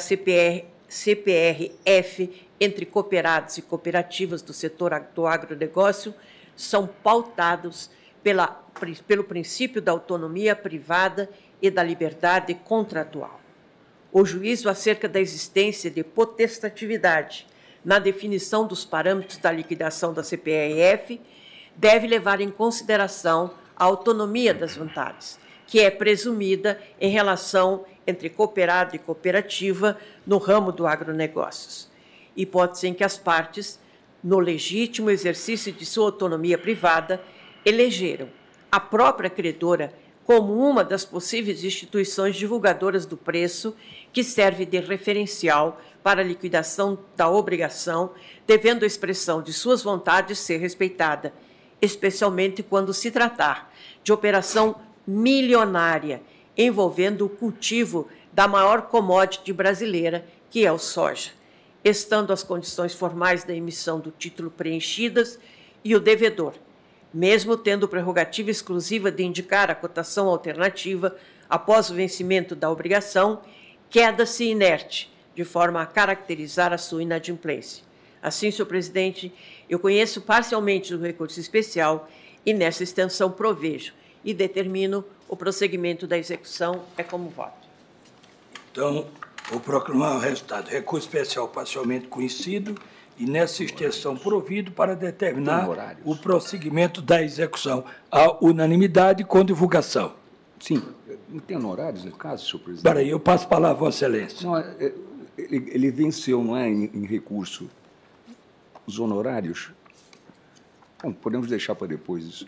CPR-F entre cooperados e cooperativas do setor do agronegócio são pautados pelo princípio da autonomia privada e da liberdade contratual. O juízo acerca da existência de potestatividade na definição dos parâmetros da liquidação da CPR-F deve levar em consideração a autonomia das vontades, que é presumida em relação entre cooperado e cooperativa no ramo do agronegócios, hipótese em que as partes, no legítimo exercício de sua autonomia privada, elegeram a própria credora como uma das possíveis instituições divulgadoras do preço que serve de referencial para a liquidação da obrigação, devendo a expressão de suas vontades ser respeitada, especialmente quando se tratar de operação milionária envolvendo o cultivo da maior commodity brasileira, que é o soja, estando as condições formais da emissão do título preenchidas e o devedor, mesmo tendo prerrogativa exclusiva de indicar a cotação alternativa após o vencimento da obrigação, queda-se inerte, de forma a caracterizar a sua inadimplência. Assim, senhor presidente, eu conheço parcialmente o recurso especial e, nessa extensão, provejo e determino o prosseguimento da execução. É como voto. Então, vou proclamar o resultado. Recurso especial parcialmente conhecido e, nessa extensão, provido para determinar o prosseguimento da execução. A unanimidade com divulgação. Sim. Não tem honorários no caso, senhor presidente? Espera aí, eu passo a palavra a Vossa Excelência. Não, ele venceu, não é, em recurso. Os honorários? Bom, podemos deixar para depois isso.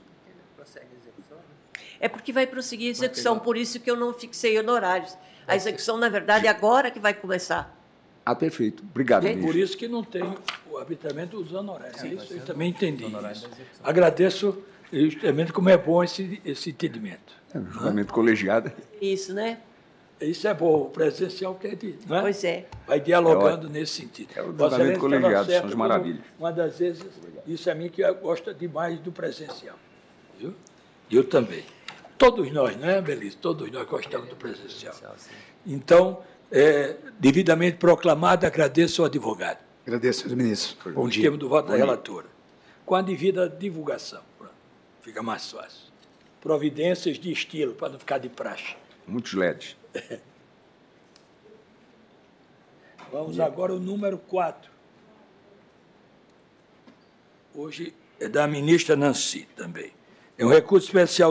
É porque vai prosseguir a execução, por isso que eu não fixei honorários. A execução, na verdade, é agora que vai começar. Ah, perfeito. Obrigado, ministro. Por isso que não tem o arbitramento dos honorários. Isso eu também entendi. Isso. Agradeço justamente como é bom esse entendimento. É um julgamento colegiado. Isso, né? Isso é bom, o presencial quer dizer, não é? Pois é. Vai dialogando nesse sentido. É o julgamento colegiado, são as maravilhas. Uma das vezes, isso é a mim que gosta demais do presencial. Viu? Eu também. Todos nós, não é, Belize? Todos nós gostamos do presencial. Então, devidamente proclamado, agradeço ao advogado. Agradeço, senhor ministro. Bom dia. Do voto da relatora. Com a devida divulgação. Fica mais fácil. Providências de estilo, para não ficar de praxe. Muitos LEDs. Vamos agora ao número 4. Hoje é da ministra Nancy também. É um recurso especial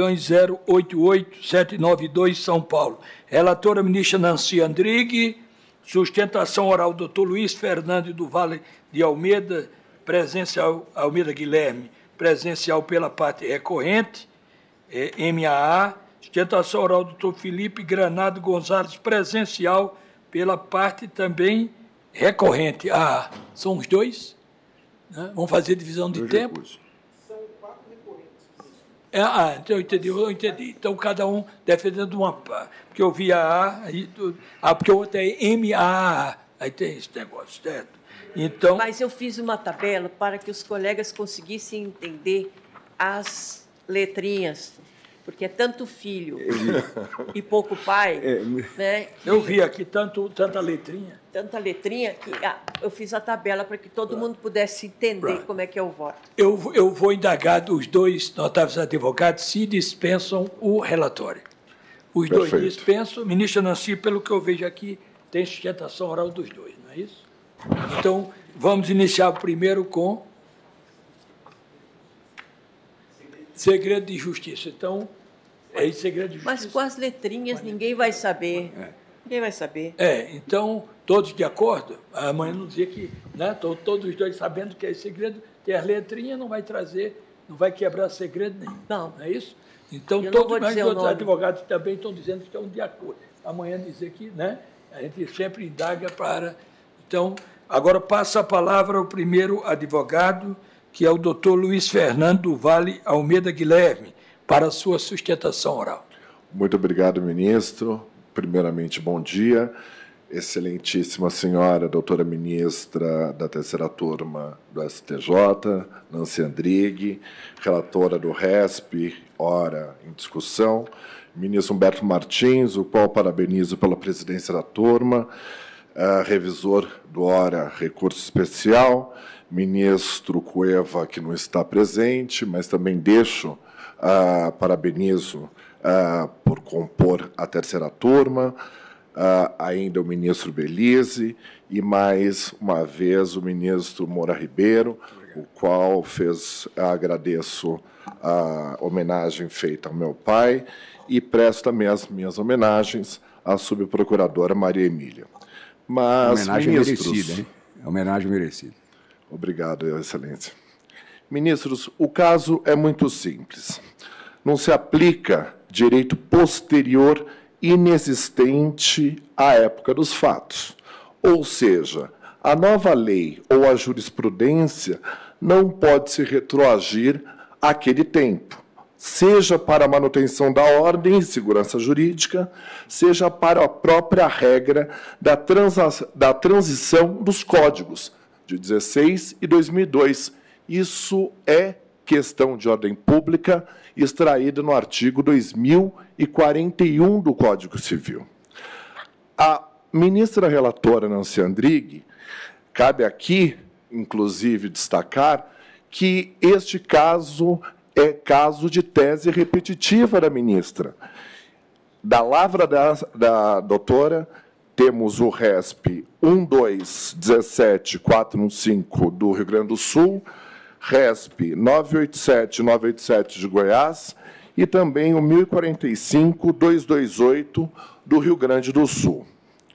2.088.792, São Paulo. Relatora, ministra Nancy Andrighi. Sustentação oral, doutor Luiz Fernando do Vale de Almeida, presencial, Almeida Guilherme, presencial pela parte recorrente, MAA. Sustentação oral, doutor Felipe Granado Gonzalez, presencial pela parte também recorrente. Ah, são os dois? Né? Vamos fazer divisão de tempo? Recursos. Então eu entendi. Então, cada um defendendo uma parte. Porque eu vi a A, porque o outro é MAA. Aí tem esse negócio, certo? Então, mas eu fiz uma tabela para que os colegas conseguissem entender as letrinhas, porque é tanto filho e pouco pai. Né? Eu vi aqui tanta letrinha. Tanta letrinha que eu fiz a tabela para que todo mundo pudesse entender como é que é o voto. Eu vou indagar dos dois notáveis advogados se dispensam o relatório. Os dois dispensam. Ministra Nancy, pelo que eu vejo aqui, tem sustentação oral dos dois, não é isso? Então, vamos iniciar primeiro com segredo de justiça. Então, é isso, segredo de justiça. Mas com as letrinhas ninguém vai saber. Ninguém vai saber. Então, todos de acordo? Amanhã não dizer que, né? Todos os dois sabendo que é segredo, tem as letrinhas, não vai trazer, não vai quebrar segredo nenhum. Não. Não é isso? Então, todos os advogados também estão dizendo que estão de acordo. Amanhã dizer que, né? A gente sempre indaga para... Então, agora passa a palavra ao primeiro advogado, que é o doutor Luiz Fernando do Vale Almeida Guilherme, para a sua sustentação oral. Muito obrigado, ministro. Primeiramente, bom dia. excelentíssima senhora, doutora ministra da terceira turma do STJ, Nancy Andrighi, relatora do RESP, ora em discussão, ministro Humberto Martins, o qual parabenizo pela presidência da turma, revisor do ora recurso especial, ministro Cueva, que não está presente, mas também parabenizo por compor a terceira turma, ainda o ministro Belize e, mais uma vez, o ministro Moura Ribeiro, o qual agradeço a homenagem feita ao meu pai e presto também as minhas homenagens à subprocuradora Maria Emília. Mas, homenagem ministros, merecida, hein? Homenagem merecida. Obrigado, Excelência. Ministros, o caso é muito simples. Não se aplica direito posterior inexistente à época dos fatos. Ou seja, a nova lei ou a jurisprudência não pode se retroagir àquele tempo, seja para a manutenção da ordem e segurança jurídica, seja para a própria regra da transição dos códigos de 16 e 2002. Isso é questão de ordem pública extraída no artigo 2041 do Código Civil. A ministra relatora Nancy Andrighi, cabe aqui, inclusive, destacar que este caso é caso de tese repetitiva da ministra. Da lavra da doutora, temos o RESP 1217415 do Rio Grande do Sul, RESP 987 de Goiás e também o 1045-228 do Rio Grande do Sul.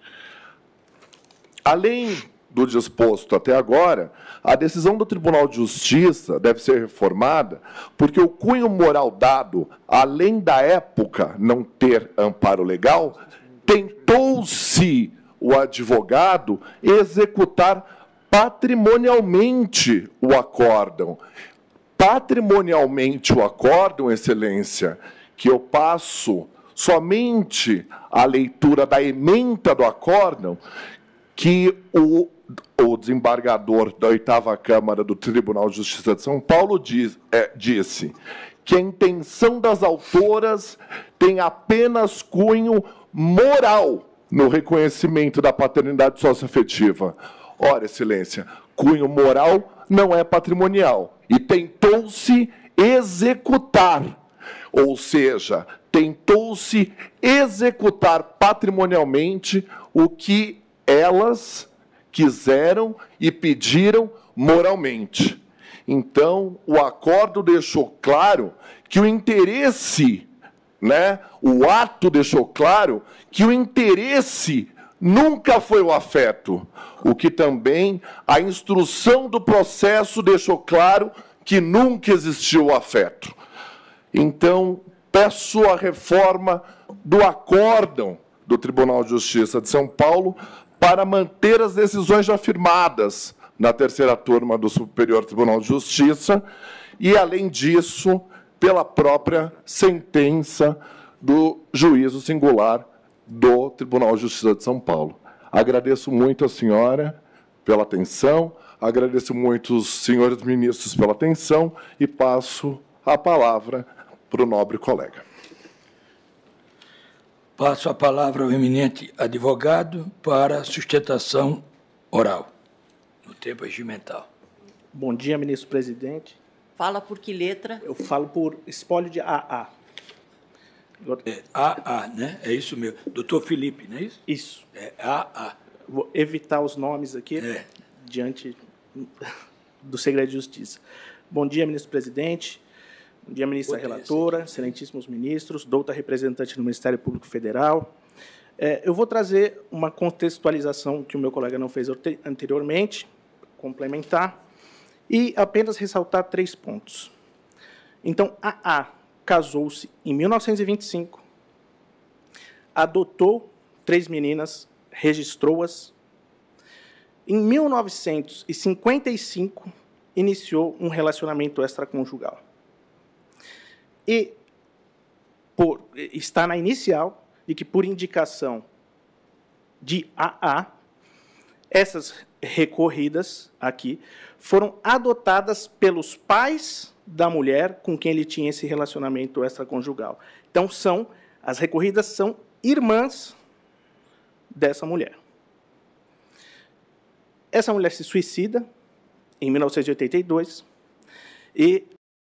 Além do disposto até agora, a decisão do Tribunal de Justiça deve ser reformada porque o cunho moral dado, além da época não ter amparo legal, tentou-se o advogado executar patrimonialmente o acórdão. Patrimonialmente o acórdão, Excelência, que eu passo somente a leitura da ementa do acórdão, que o desembargador da 8ª Câmara do Tribunal de Justiça de São Paulo disse que a intenção das autoras tem apenas cunho moral no reconhecimento da paternidade socioafetiva. Ora, Excelência, cunho moral não é patrimonial. E tentou-se executar, ou seja, tentou-se executar patrimonialmente o que elas quiseram e pediram moralmente. Então, o acordo deixou claro que o interesse, o ato deixou claro que o interesse nunca foi o afeto, o que também a instrução do processo deixou claro que nunca existiu o afeto. Então, peço a reforma do acórdão do Tribunal de Justiça de São Paulo para manter as decisões já firmadas na terceira turma do Superior Tribunal de Justiça e, além disso, pela própria sentença do juízo singular do Tribunal de Justiça de São Paulo. Agradeço muito a senhora pela atenção, agradeço muito os senhores ministros pela atenção e passo a palavra para o nobre colega. Passo a palavra ao eminente advogado para sustentação oral, no tempo regimental. Bom dia, ministro presidente. Fala por que letra? Eu falo por espólio de AA. AA, né? É isso mesmo. Doutor Felipe, não é isso? Isso. É AA. Vou evitar os nomes aqui diante do segredo de justiça. Bom dia, ministro presidente. Bom dia, ministra relatora, excelentíssimos ministros, douta representante do Ministério Público Federal. Eu vou trazer uma contextualização que o meu colega não fez anteriormente, complementar, e apenas ressaltar 3 pontos. Então, a AA casou-se em 1925, adotou 3 meninas, registrou-as. Em 1955, iniciou um relacionamento extraconjugal. E está na inicial de que, por indicação de AA, essas recorridas aqui foram adotadas pelos pais da mulher com quem ele tinha esse relacionamento extraconjugal. Então, as recorridas são irmãs dessa mulher. Essa mulher se suicida em 1982 e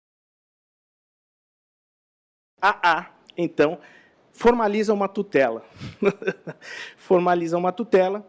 AA, então, formaliza uma tutela. Formaliza uma tutela.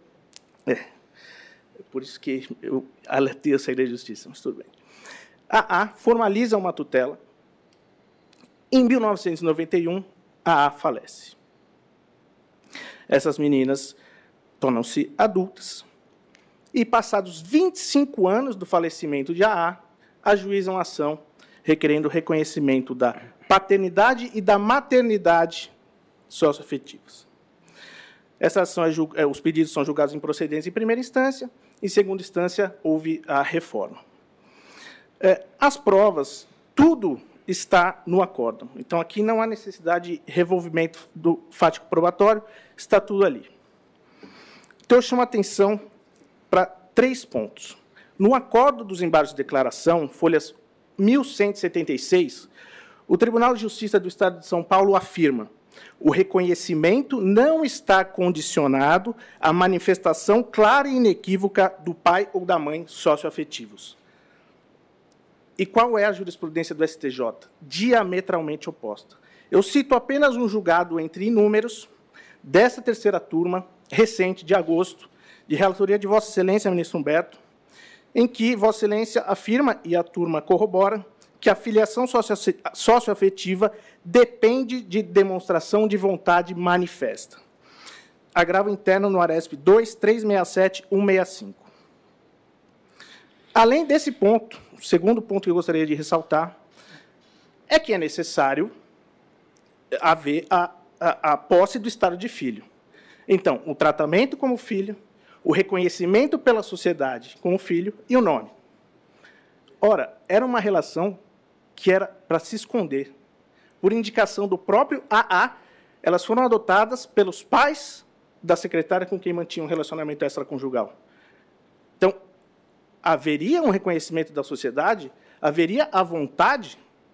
Por isso que eu alertei a saída da justiça, mas tudo bem. AA formaliza uma tutela. Em 1991, AA falece. Essas meninas tornam-se adultas e, passados 25 anos do falecimento de AA, ajuizam a ação requerendo reconhecimento da paternidade e da maternidade socioafetivas. Essa ação os pedidos são julgados em procedência em primeira instância, em segunda instância houve a reforma. As provas, tudo está no acórdão. Então, aqui não há necessidade de revolvimento do fático probatório, está tudo ali. Então, eu chamo a atenção para 3 pontos. No acórdão dos embargos de declaração, folhas 1176, o Tribunal de Justiça do Estado de São Paulo afirma: o reconhecimento não está condicionado à manifestação clara e inequívoca do pai ou da mãe socioafetivos. E qual é a jurisprudência do STJ? Diametralmente oposta. Eu cito apenas um julgado entre inúmeros dessa terceira turma, recente, de agosto, de relatoria de Vossa Excelência, ministro Humberto, em que Vossa Excelência afirma, e a turma corrobora, que a filiação socioafetiva depende de demonstração de vontade manifesta. Agravo interno no ARESP 2.367.165. Além desse ponto, o segundo ponto que eu gostaria de ressaltar é que é necessário haver a posse do estado de filho. Então, o tratamento como filho, o reconhecimento pela sociedade como filho e o nome. Ora, era uma relação que era para se esconder. Por indicação do próprio AA, elas foram adotadas pelos pais da secretária com quem mantinham um relacionamento extraconjugal. Então, haveria um reconhecimento da sociedade? Haveria a vontade?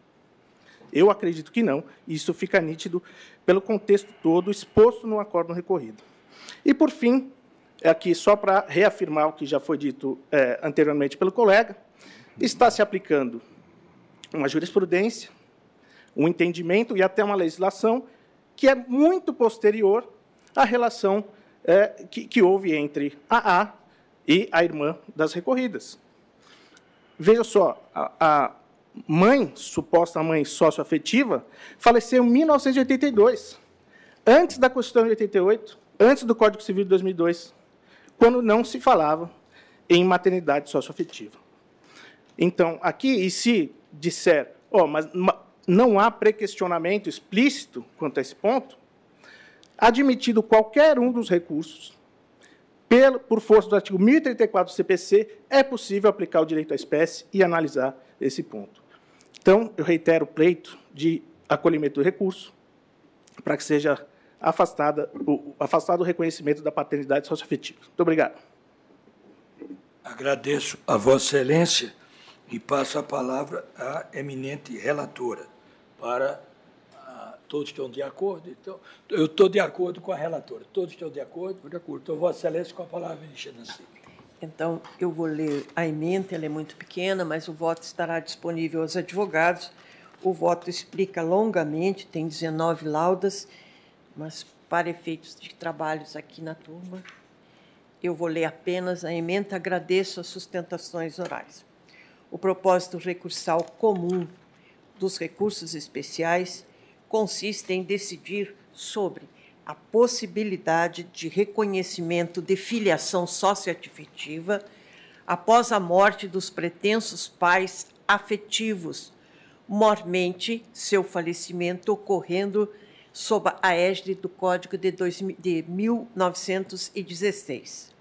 Eu acredito que não. Isso fica nítido pelo contexto todo exposto no acórdão recorrido. E, por fim, aqui só para reafirmar o que já foi dito anteriormente pelo colega, está se aplicando uma jurisprudência, um entendimento e até uma legislação que é muito posterior à relação que houve entre a AA e a irmã das recorridas. Veja só, a mãe, suposta mãe socioafetiva, faleceu em 1982, antes da Constituição de 88, antes do Código Civil de 2002, quando não se falava em maternidade socioafetiva. Então, aqui, e se disser, mas não há pré-questionamento explícito quanto a esse ponto, admitido qualquer um dos recursos, por força do artigo 1034 do CPC, é possível aplicar o direito à espécie e analisar esse ponto. Então, eu reitero o pleito de acolhimento do recurso para que seja afastado o reconhecimento da paternidade socioafetiva. Muito obrigado. Agradeço a Vossa Excelência e passo a palavra à eminente relatora para... Todos estão de acordo? Então, eu estou de acordo com a relatora. Todos estão de acordo? Estou de acordo. Então, Vossa Excelência, com a palavra, ministra Nancy. Então, eu vou ler a ementa, ela é muito pequena, mas o voto estará disponível aos advogados. O voto explica longamente, tem 19 laudas, mas para efeitos de trabalhos aqui na turma, eu vou ler apenas a ementa. Agradeço as sustentações orais. O propósito recursal comum dos recursos especiais consiste em decidir sobre a possibilidade de reconhecimento de filiação socioafetiva após a morte dos pretensos pais afetivos, mormente seu falecimento ocorrendo sob a égide do Código de 1916.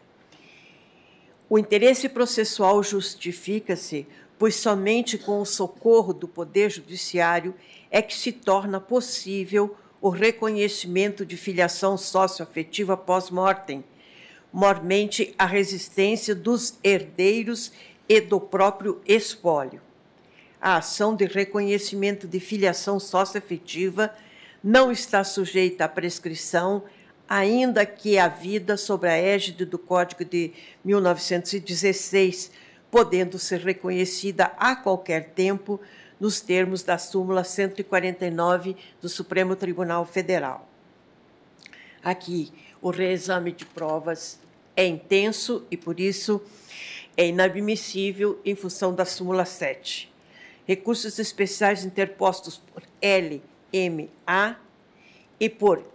O interesse processual justifica-se, pois somente com o socorro do Poder Judiciário é que se torna possível o reconhecimento de filiação socioafetiva pós-mortem, mormente a resistência dos herdeiros e do próprio espólio. A ação de reconhecimento de filiação socioafetiva não está sujeita à prescrição, ainda que a vida sob a égide do Código de 1916, podendo ser reconhecida a qualquer tempo, nos termos da súmula 149 do Supremo Tribunal Federal. Aqui, o reexame de provas é intenso e, por isso, é inadmissível em função da súmula 7. Recursos especiais interpostos por LMA e por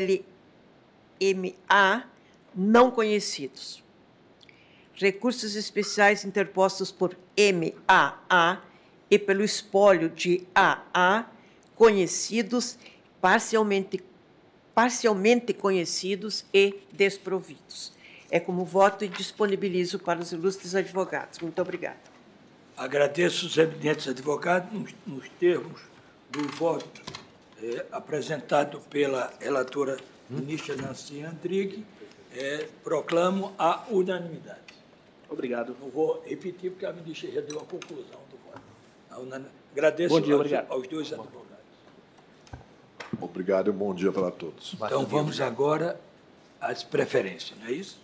LMA não conhecidos. Recursos especiais interpostos por MAA e pelo espólio de AA, conhecidos, parcialmente conhecidos e desprovidos. É como voto e disponibilizo para os ilustres advogados. Muito obrigada. Agradeço os eminentes advogados nos termos do voto apresentado pela relatora ministra Nancy Andrighi, proclamo a unanimidade. Obrigado. Não vou repetir, porque a ministra já deu a conclusão do voto. Agradeço bom dia, aos dois advogados. Obrigado e bom dia para todos. Então, vamos agora às preferências, não é isso?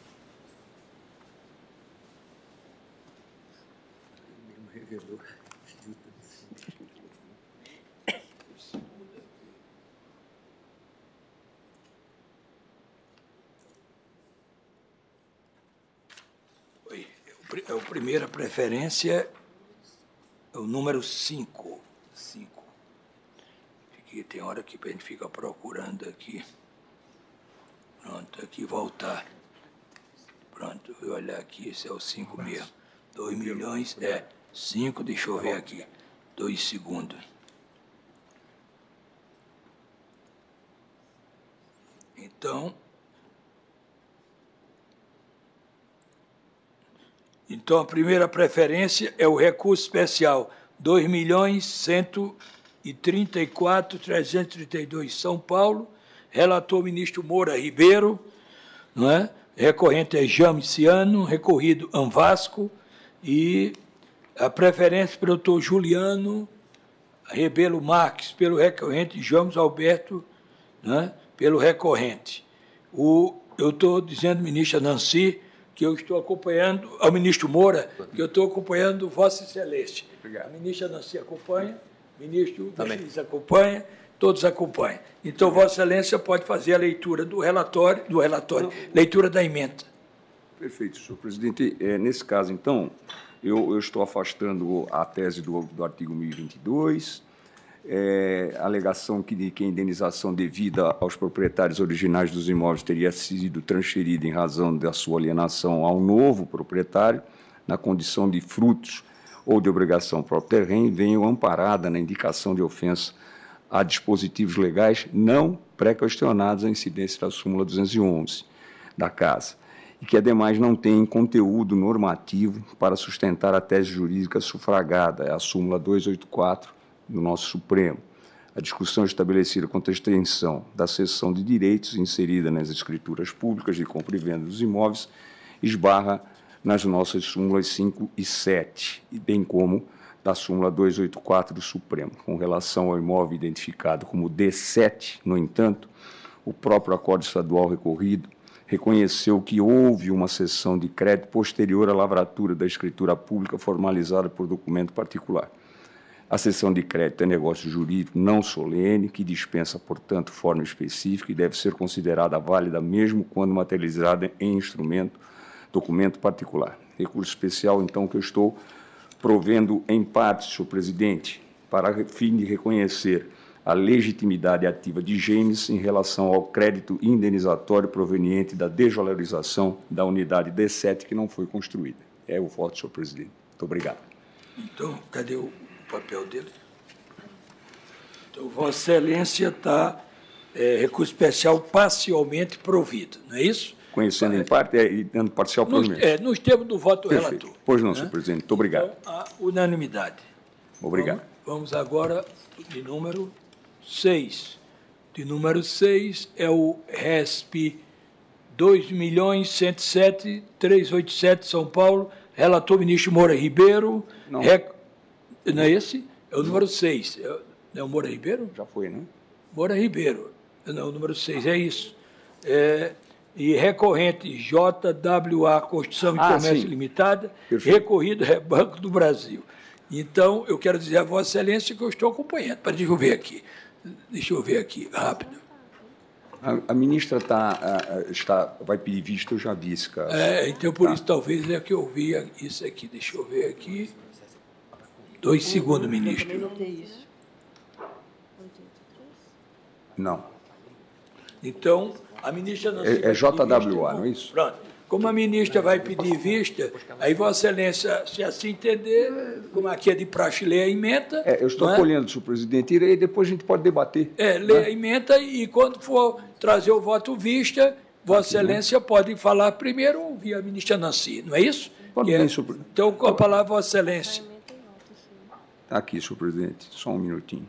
A primeira preferência é o número 5. Aqui tem hora que a gente fica procurando aqui. Pronto, aqui voltar. Pronto, vou olhar aqui, esse é o 5 mesmo. 2 milhões, 5, deixa eu ver aqui. 2 segundos. Então, a primeira preferência é o recurso especial 2.134.332, São Paulo. Relator ministro Moura Ribeiro, não é? Recorrente é Jamiciano, recorrido Anvasco, e a preferência pelo doutor Juliano Rebelo Marques, pelo recorrente James Alberto, né? Pelo recorrente. Eu estou dizendo, ministra Nancy, que eu estou acompanhando, ao ministro Moura, que eu estou acompanhando Vossa Excelência. Obrigado. A ministra Nancy acompanha, o ministro da Justiça acompanha, todos acompanham. Então, Vossa Excelência pode fazer a leitura do relatório, leitura da emenda. Perfeito, senhor presidente. Nesse caso, então, eu estou afastando a tese do artigo 1022, a alegação de que a indenização devida aos proprietários originais dos imóveis teria sido transferida em razão da sua alienação ao novo proprietário, na condição de frutos ou de obrigação próprio terreno, venham amparada na indicação de ofensa a dispositivos legais não pré-questionados à incidência da súmula 211 da Casa, e que, ademais, não tem conteúdo normativo para sustentar a tese jurídica sufragada, a súmula 284 do nosso Supremo. A discussão estabelecida quanto à extensão da cessão de direitos inserida nas escrituras públicas de compra e venda dos imóveis esbarra nas nossas súmulas 5 e 7, bem como da súmula 284 do Supremo. Com relação ao imóvel identificado como D7, no entanto, o próprio Acórdão Estadual recorrido reconheceu que houve uma cessão de crédito posterior à lavratura da escritura pública formalizada por documento particular. A cessão de crédito é negócio jurídico não solene, que dispensa, portanto, forma específica e deve ser considerada válida mesmo quando materializada em documento particular. Recurso especial, então, que eu estou provendo em parte, senhor presidente, para fim de reconhecer a legitimidade ativa de James em relação ao crédito indenizatório proveniente da desvalorização da unidade D7 que não foi construída. É o voto, senhor presidente. Muito obrigado. Então, cadê o papel dele? Então, Vossa Excelência está, recurso especial parcialmente provido, não é isso? Conhecendo em parte e dando parcial provimento. Nos termos do voto do Perfeito. Relator. Pois não, senhor presidente. Muito obrigado. Então, a unanimidade. Obrigado. Vamos agora de número 6. de número 6 é o RESP 2.107.387, São Paulo. Relator, ministro Moura Ribeiro. Não. Não é esse? É o número 6. É o Moura Ribeiro? Já foi, né? Moura Ribeiro. Não, o número 6, é isso. E recorrente JWA Construção e Comércio sim. Limitada, Perfeito. recorrido é Banco do Brasil. Então, eu quero dizer a Vossa Excelência que eu estou acompanhando. Deixa eu ver aqui, rápido. A ministra vai pedir vista, eu já vi esse caso. Então, por isso, talvez é que eu vi isso aqui. Deixa eu ver aqui. 2 segundos, ministro. Não. Então, a ministra não É JWA, não é isso? Pronto. Como a ministra vai pedir vista, aí Vossa Excelência, se assim entender, como aqui é de praxe, lê a emenda. Eu estou acolhendo, senhor presidente, e depois a gente pode debater. Lê a emenda e, quando for trazer o voto vista, Vossa Excelência pode falar primeiro ou ouvir a ministra Nancy, não é isso? Pode bem, senhor presidente. Então, com a palavra, Vossa Excelência. Está aqui, senhor presidente, só um minutinho.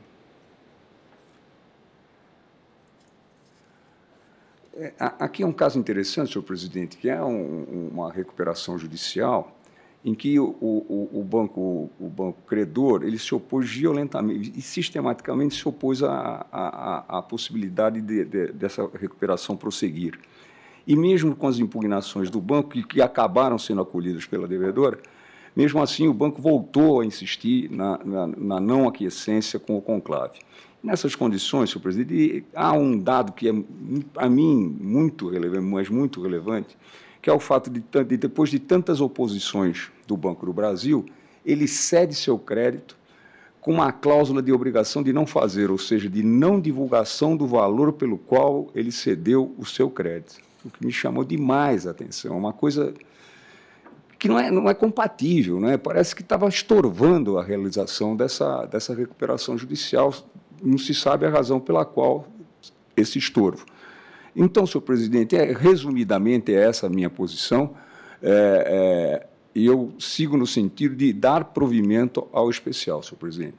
Aqui é um caso interessante, senhor presidente, que é uma recuperação judicial em que o banco credor ele se opôs violentamente e sistematicamente se opôs à possibilidade dessa recuperação prosseguir. E mesmo com as impugnações do banco, que acabaram sendo acolhidas pela devedora, mesmo assim o banco voltou a insistir na não aquiescência com o conclave. Nessas condições, senhor presidente, há um dado que é, a mim, muito relevante, mas muito relevante, que é o fato de depois de tantas oposições do Banco do Brasil, ele cede seu crédito com uma cláusula de obrigação de não fazer, ou seja, de não divulgação do valor pelo qual ele cedeu o seu crédito. O que me chamou demais a atenção, uma coisa que não é compatível, não é? Parece que estava estorvando a realização dessa recuperação judicial. Não se sabe a razão pela qual esse estorvo. Então, senhor presidente, resumidamente, essa a minha posição, e eu sigo no sentido de dar provimento ao especial, senhor presidente.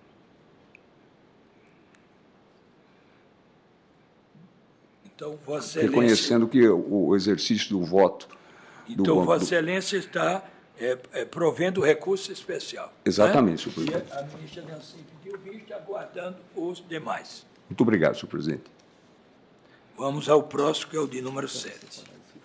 Então, Vossa Excelência... Reconhecendo que o exercício do voto... Então, Vossa Excelência está provendo recurso especial. Exatamente, senhor presidente. E a ministra Nancy pediu vista, aguardando os demais. Muito obrigado, senhor presidente. Vamos ao próximo, que é o de número 7.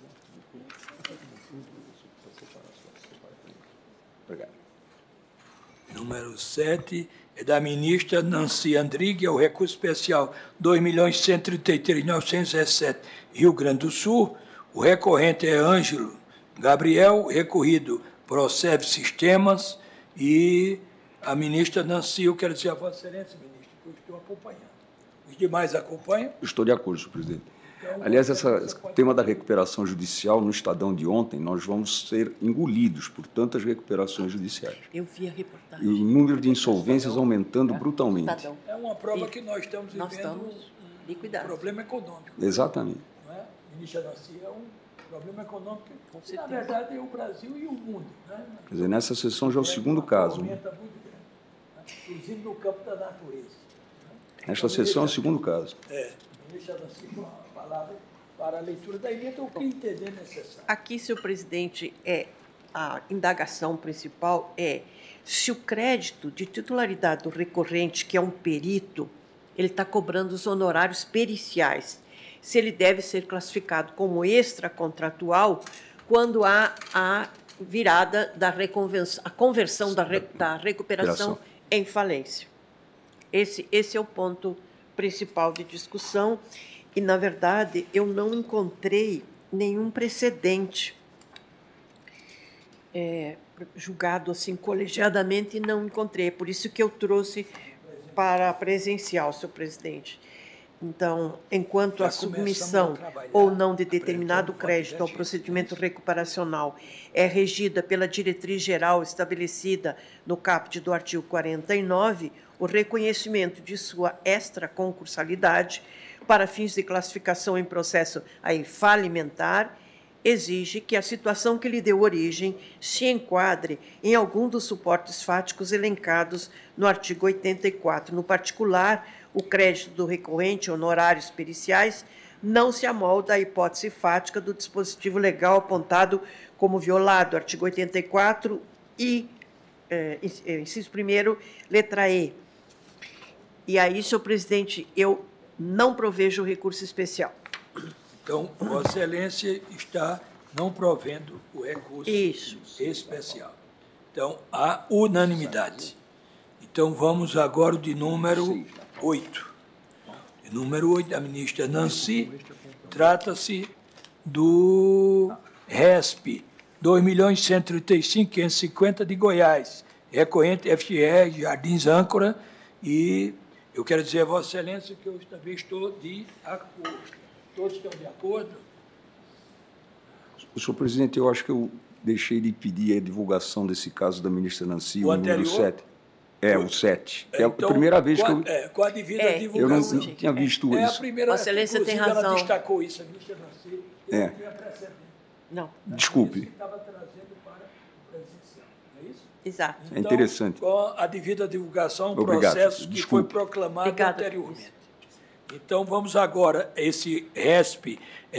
Obrigado. Número 7 é da ministra Nancy Andrighi, é o recurso especial 2.133.917, Rio Grande do Sul. O recorrente é Ângelo Gabriel, recorrido Proceb Sistemas, e a ministra Nancy, eu quero dizer a Vossa Excelência, ministro, que eu estou acompanhando. Os demais acompanham? Estou de acordo, senhor presidente. Aliás, esse tema da recuperação judicial, no Estadão de ontem, nós vamos ser engolidos por tantas recuperações judiciais. Eu vi a reportagem. E o número de insolvências aumentando brutalmente. É uma prova que nós estamos vivendo um problema econômico. Exatamente. Não é? Ministra Nancy, é um problema econômico que, na verdade, é o Brasil e o mundo. Né? Quer dizer, nessa sessão já é o segundo caso. Aumenta muito grande, né? Inclusive no campo da natureza. Nesta sessão é o segundo caso. Ministra Nancy, com a palavra para a leitura da emenda, o que entender necessário. Aqui, senhor presidente, a indagação principal é se o crédito de titularidade do recorrente, que é um perito, ele está cobrando os honorários periciais, se ele deve ser classificado como extracontratual quando há a virada a conversão da recuperação em falência. Esse é o ponto principal de discussão e, na verdade, eu não encontrei nenhum precedente julgado assim colegiadamente, não encontrei. É por isso que eu trouxe para presencial, senhor presidente. Então, enquanto a submissão ou não de determinado crédito ao procedimento recuperacional é regida pela diretriz geral estabelecida no caput do artigo 49, o reconhecimento de sua extraconcursalidade para fins de classificação em processo falimentar exige que a situação que lhe deu origem se enquadre em algum dos suportes fáticos elencados no artigo 84, no particular, o crédito do recorrente, honorários periciais, não se amolda à hipótese fática do dispositivo legal apontado como violado, artigo 84 e, inciso 1º, letra E. E aí, senhor presidente, eu não provejo recurso especial. Então, Vossa Excelência está não provendo o recurso especial. Então, há unanimidade. Então, vamos agora de número 8. De número 8, da ministra Nancy, trata-se do RESP, 2.135.550 de Goiás, recorrente FGR, Jardins Âncora, e eu quero dizer a Vossa Excelência que eu também estou de acordo. Todos estão de acordo? Senhor presidente, eu acho que eu deixei de pedir a divulgação desse caso da ministra Nancy, o número 7. O 7. É a primeira vez que eu... com a devida divulgação. Eu não tinha visto isso. É a primeira vez, Vossa Excelência tem razão. Ela destacou isso, a ministra Nancy. Não. Desculpe. Estava trazendo para o presencial, não é isso? Exato. É interessante. Então, com a devida divulgação, o Obrigado. Processo que Desculpe. foi proclamado anteriormente. Então, vamos agora, esse RESP,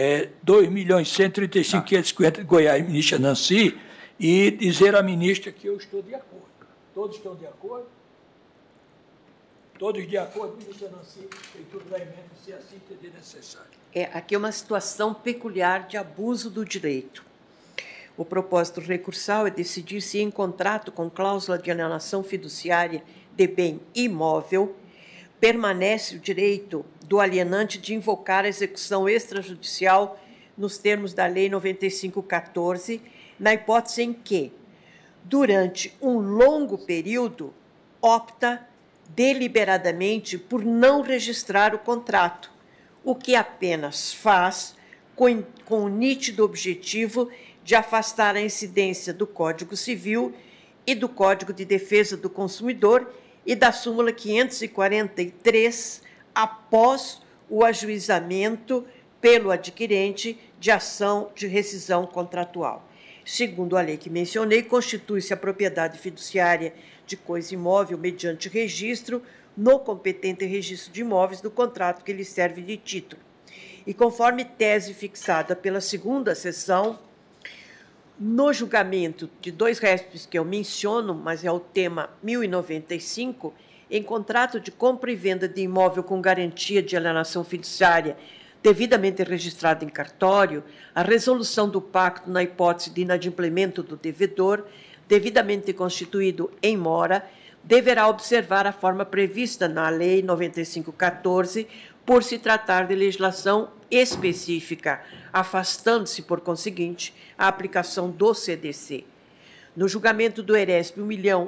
2.135.550 de Goiás, ministra Nancy, e dizer à ministra que eu estou de acordo. Todos estão de acordo? Todos de acordo, ministra Nancy, feitura da emenda, se assim entender necessário. Aqui é uma situação peculiar de abuso do direito. O propósito recursal é decidir se, em contrato com cláusula de alienação fiduciária de bem imóvel, permanece o direito do alienante de invocar a execução extrajudicial nos termos da Lei 9514, na hipótese em que, durante um longo período, opta deliberadamente por não registrar o contrato, o que apenas faz com o nítido objetivo de afastar a incidência do Código Civil e do Código de Defesa do Consumidor e da súmula 543, após o ajuizamento pelo adquirente de ação de rescisão contratual. Segundo a lei que mencionei, constitui-se a propriedade fiduciária de coisa imóvel mediante registro no competente registro de imóveis do contrato que lhe serve de título. E conforme tese fixada pela segunda seção, no julgamento de 2 RESPs que eu menciono, mas é o tema 1095, em contrato de compra e venda de imóvel com garantia de alienação fiduciária devidamente registrado em cartório, a resolução do pacto na hipótese de inadimplemento do devedor, devidamente constituído em mora, deverá observar a forma prevista na Lei 9514, por se tratar de legislação específica, afastando-se, por conseguinte, a aplicação do CDC. No julgamento do ERESP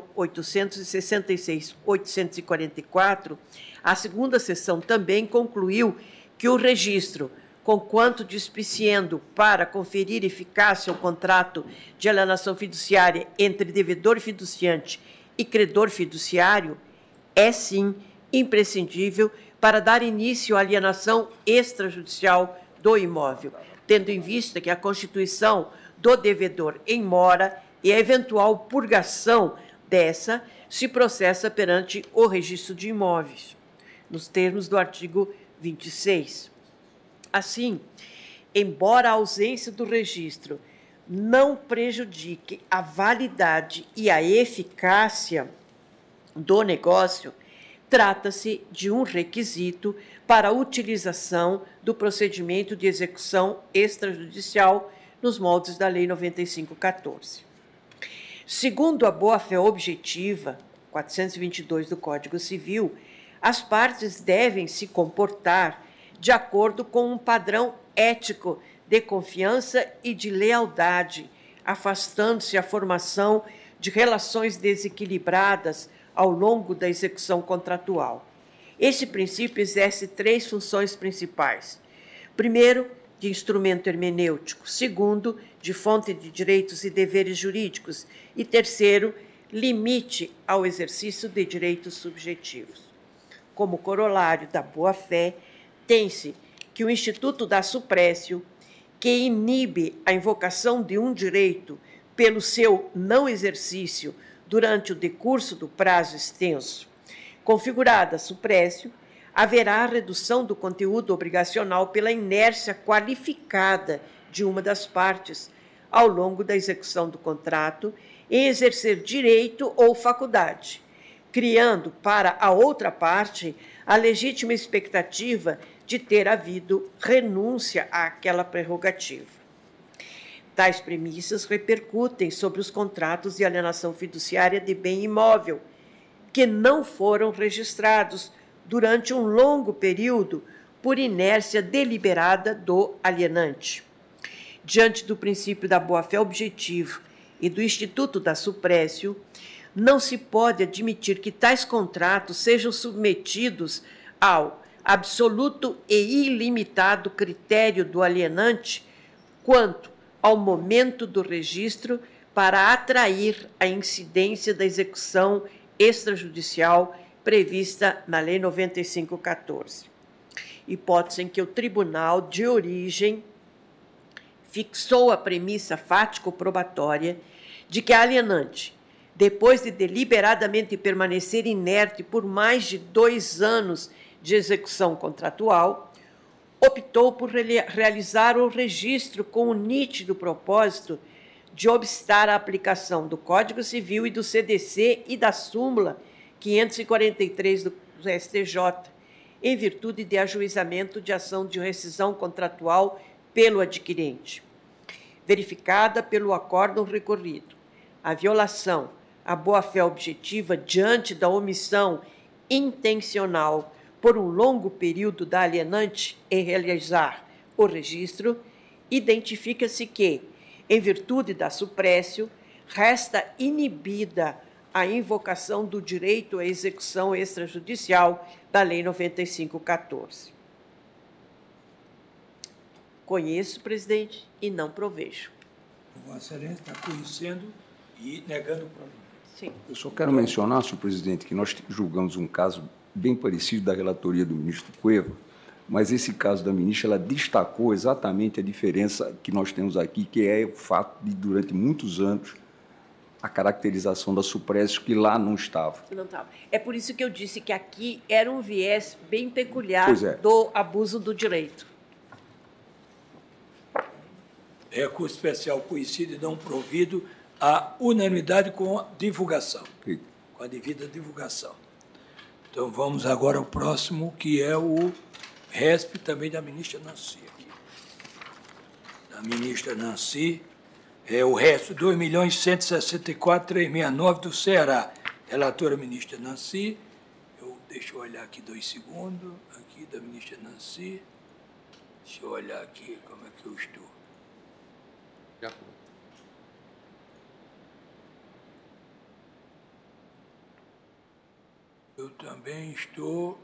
1.866.844, a segunda sessão também concluiu que o registro, conquanto despiciendo para conferir eficácia ao contrato de alienação fiduciária entre devedor fiduciante e credor fiduciário, é, sim, imprescindível para dar início à alienação extrajudicial do imóvel, tendo em vista que a constituição do devedor em mora e a eventual purgação dessa se processa perante o registro de imóveis, nos termos do artigo 26. Assim, embora a ausência do registro não prejudique a validade e a eficácia do negócio, trata-se de um requisito para a utilização do procedimento de execução extrajudicial nos moldes da Lei 9514. Segundo a boa-fé objetiva, 422 do Código Civil, as partes devem se comportar de acordo com um padrão ético de confiança e de lealdade, afastando-se a formação de relações desequilibradas ao longo da execução contratual. Este princípio exerce 3 funções principais. Primeiro, de instrumento hermenêutico. Segundo, de fonte de direitos e deveres jurídicos. E terceiro, limite ao exercício de direitos subjetivos. Como corolário da boa-fé, tem-se que o Instituto da Suprécio, que inibe a invocação de um direito pelo seu não exercício durante o decurso do prazo extenso, configurada a suprécio, haverá redução do conteúdo obrigacional pela inércia qualificada de uma das partes ao longo da execução do contrato em exercer direito ou faculdade, criando para a outra parte a legítima expectativa de ter havido renúncia àquela prerrogativa. Tais premissas repercutem sobre os contratos de alienação fiduciária de bem imóvel, que não foram registrados durante um longo período por inércia deliberada do alienante. Diante do princípio da boa-fé objetiva e do Instituto da Suprécio, não se pode admitir que tais contratos sejam submetidos ao absoluto e ilimitado critério do alienante quanto ao momento do registro para atrair a incidência da execução extrajudicial prevista na Lei 95/14. Hipótese em que o Tribunal de Origem fixou a premissa fático-probatória de que a alienante, depois de deliberadamente permanecer inerte por mais de 2 anos de execução contratual, optou por realizar o registro com o nítido propósito de obstar a aplicação do Código Civil e do CDC e da súmula 543 do STJ, em virtude de ajuizamento de ação de rescisão contratual pelo adquirente. Verificada pelo acórdão recorrido a violação à boa-fé objetiva diante da omissão intencional por um longo período da alienante em realizar o registro, identifica-se que, em virtude da suprécio, resta inibida a invocação do direito à execução extrajudicial da Lei 95/14. Conheço, presidente, e não provejo. Vossa Excelência está conhecendo e negando o problema. Sim. Eu só quero mencionar, senhor presidente, que nós julgamos um caso bem parecido da relatoria do ministro Cueva, mas esse caso da ministra, ela destacou exatamente a diferença que nós temos aqui, que é o fato de, durante muitos anos, a caracterização da suprécio que lá não estava. Não estava. É por isso que eu disse que aqui era um viés bem peculiar do abuso do direito. Recurso especial conhecido e não provido à unanimidade com a divulgação, com a devida divulgação. Então, vamos agora ao próximo, que é o RESP, também da ministra Nancy. Aqui. Da ministra Nancy, é o RESP 2.164.369 do Ceará. Relatora ministra Nancy. Deixa eu olhar aqui 2 segundos. Aqui da ministra Nancy. Deixa eu olhar aqui como é que eu estou. Já foi. Eu também estou...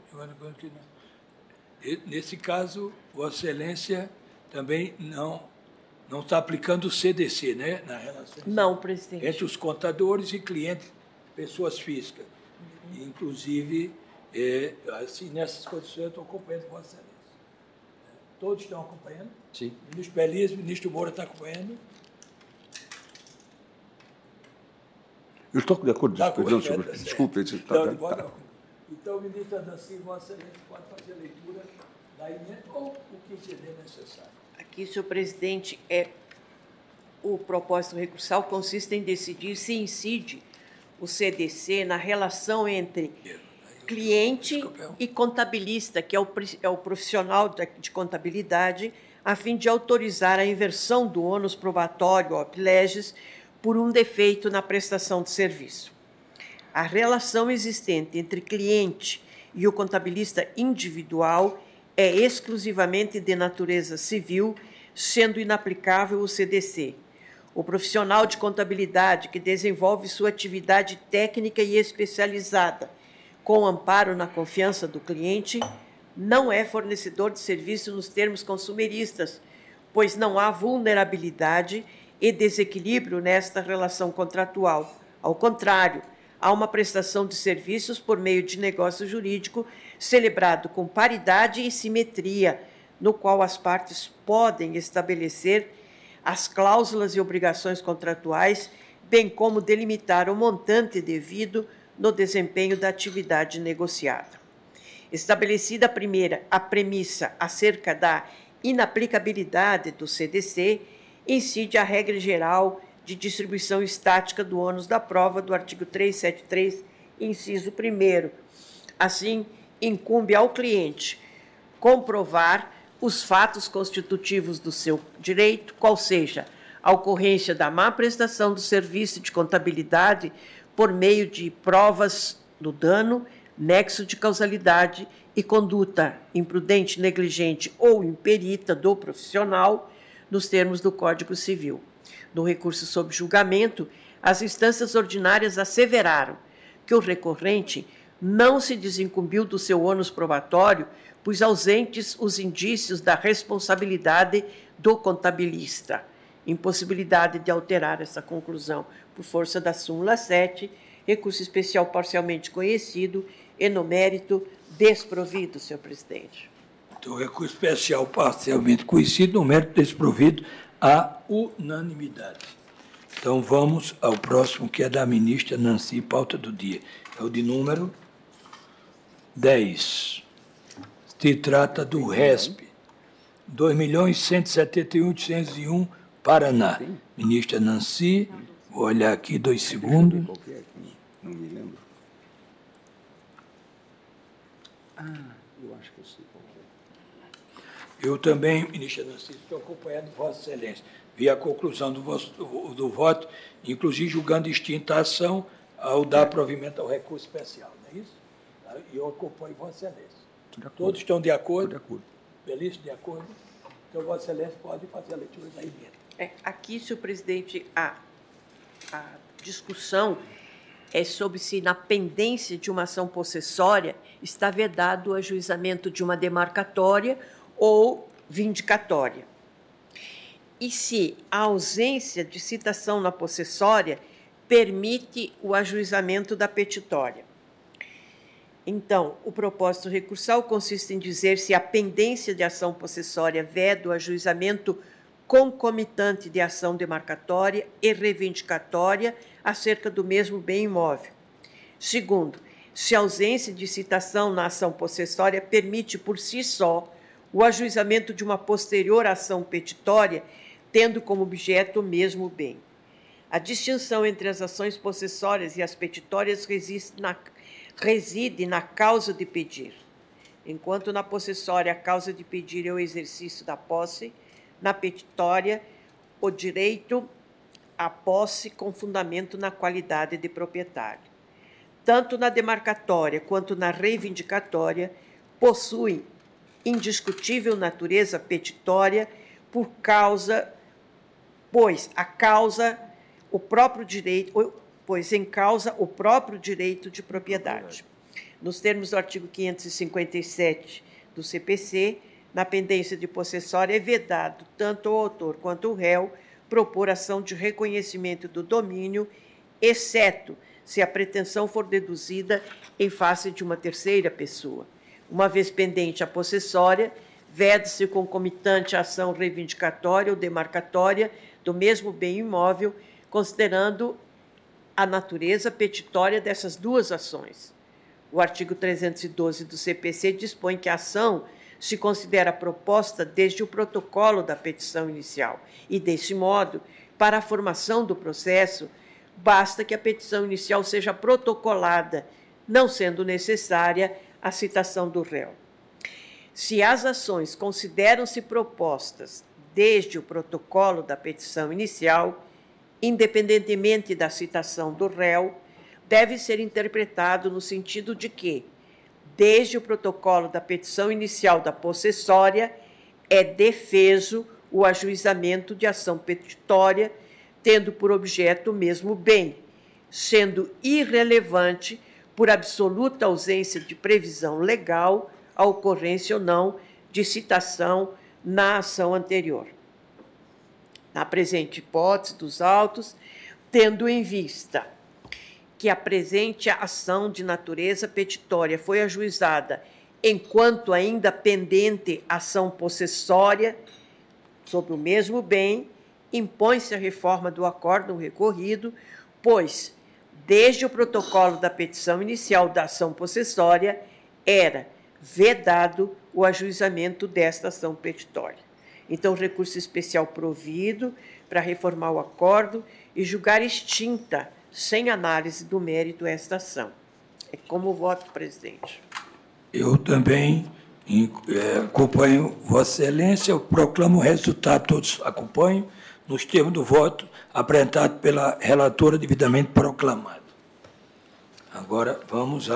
Nesse caso, Vossa Excelência também não está aplicando o CDC, né? Na relação não, presidente. Entre os contadores e clientes, pessoas físicas. Inclusive, assim, nessas condições, eu estou acompanhando Vossa Excelência. Todos estão acompanhando? Sim. O ministro Beliz, o ministro Moura está acompanhando? Eu estou de acordo, desculpe. Então, ministro Nancy, Vossa Excelência pode fazer a leitura da emenda ou o que entender necessário. Aqui, senhor presidente, o propósito recursal consiste em decidir se incide o CDC na relação entre cliente e contabilista, que é o profissional de contabilidade, a fim de autorizar a inversão do ônus probatório op legis por um defeito na prestação de serviço. A relação existente entre cliente e o contabilista individual é exclusivamente de natureza civil, sendo inaplicável o CDC. O profissional de contabilidade que desenvolve sua atividade técnica e especializada com amparo na confiança do cliente não é fornecedor de serviço nos termos consumeristas, pois não há vulnerabilidade e desequilíbrio nesta relação contratual. Ao contrário, há uma prestação de serviços por meio de negócio jurídico celebrado com paridade e simetria, no qual as partes podem estabelecer as cláusulas e obrigações contratuais, bem como delimitar o montante devido no desempenho da atividade negociada. Estabelecida a premissa acerca da inaplicabilidade do CDC, incide a regra geral de distribuição estática do ônus da prova do artigo 373, inciso 1º. Assim, incumbe ao cliente comprovar os fatos constitutivos do seu direito, qual seja a ocorrência da má prestação do serviço de contabilidade por meio de provas do dano, nexo de causalidade e conduta imprudente, negligente ou imperita do profissional, nos termos do Código Civil. No recurso sob julgamento, as instâncias ordinárias asseveraram que o recorrente não se desincumbiu do seu ônus probatório, pois ausentes os indícios da responsabilidade do contabilista. Impossibilidade de alterar essa conclusão por força da súmula 7, recurso especial parcialmente conhecido e no mérito desprovido, senhor presidente. Então, recurso especial parcialmente conhecido, no mérito desprovido, à unanimidade. Então, vamos ao próximo, que é da ministra Nancy, pauta do dia. É o de número 10. Se trata do RESP, 2.171.801, Paraná. Ministra Nancy, vou olhar aqui 2 segundos. Não me lembro. Eu acho que eu sei qual é. Eu também, ministra Nancy, estou acompanhando Vossa Excelência. Vi a conclusão do voto, inclusive julgando extinta a ação ao dar provimento ao recurso especial, não é isso? E eu acompanho Vossa Excelência. Todos estão de acordo? De acordo. Belíssimo, de acordo. Então, Vossa Excelência pode fazer a leitura da emenda. Aqui, senhor presidente, a discussão é sobre se, na pendência de uma ação possessória, está vedado o ajuizamento de uma demarcatória ou vindicatória. E se a ausência de citação na possessória permite o ajuizamento da petitória. Então, o propósito recursal consiste em dizer se a pendência de ação possessória veda o ajuizamento concomitante de ação demarcatória e reivindicatória acerca do mesmo bem imóvel. Segundo, se a ausência de citação na ação possessória permite por si só o ajuizamento de uma posterior ação petitória, tendo como objeto o mesmo bem. A distinção entre as ações possessórias e as petitórias reside na causa de pedir. Enquanto na possessória a causa de pedir é o exercício da posse, na petitória o direito à posse com fundamento na qualidade de proprietário. Tanto na demarcatória quanto na reivindicatória possuem indiscutível natureza petitória pois em causa o próprio direito de propriedade. Nos termos do artigo 557 do CPC, na pendência de possessória é vedado tanto o autor quanto o réu propor ação de reconhecimento do domínio, exceto se a pretensão for deduzida em face de uma terceira pessoa. Uma vez pendente a possessória, veda-se concomitante a ação reivindicatória ou demarcatória do mesmo bem imóvel, considerando a natureza petitória dessas duas ações. O artigo 312 do CPC dispõe que a ação se considera proposta desde o protocolo da petição inicial e, desse modo, para a formação do processo, basta que a petição inicial seja protocolada, não sendo necessária a citação do réu. Se as ações consideram-se propostas desde o protocolo da petição inicial, independentemente da citação do réu, deve ser interpretado no sentido de que, desde o protocolo da petição inicial da possessória, é defeso o ajuizamento de ação petitória, tendo por objeto o mesmo bem, sendo irrelevante, por absoluta ausência de previsão legal, a ocorrência ou não de citação na ação anterior. Na presente hipótese dos autos, tendo em vista que a presente ação de natureza petitória foi ajuizada enquanto ainda pendente ação possessória sobre o mesmo bem, impõe-se a reforma do acórdão recorrido, pois, desde o protocolo da petição inicial da ação possessória, era vedado o ajuizamento desta ação petitória. Então, recurso especial provido para reformar o acordo e julgar extinta, sem análise do mérito, esta ação. É como voto, presidente. Eu também acompanho Vossa Excelência, eu proclamo o resultado, todos acompanham, nos termos do voto apresentado pela relatora devidamente proclamado. Agora, vamos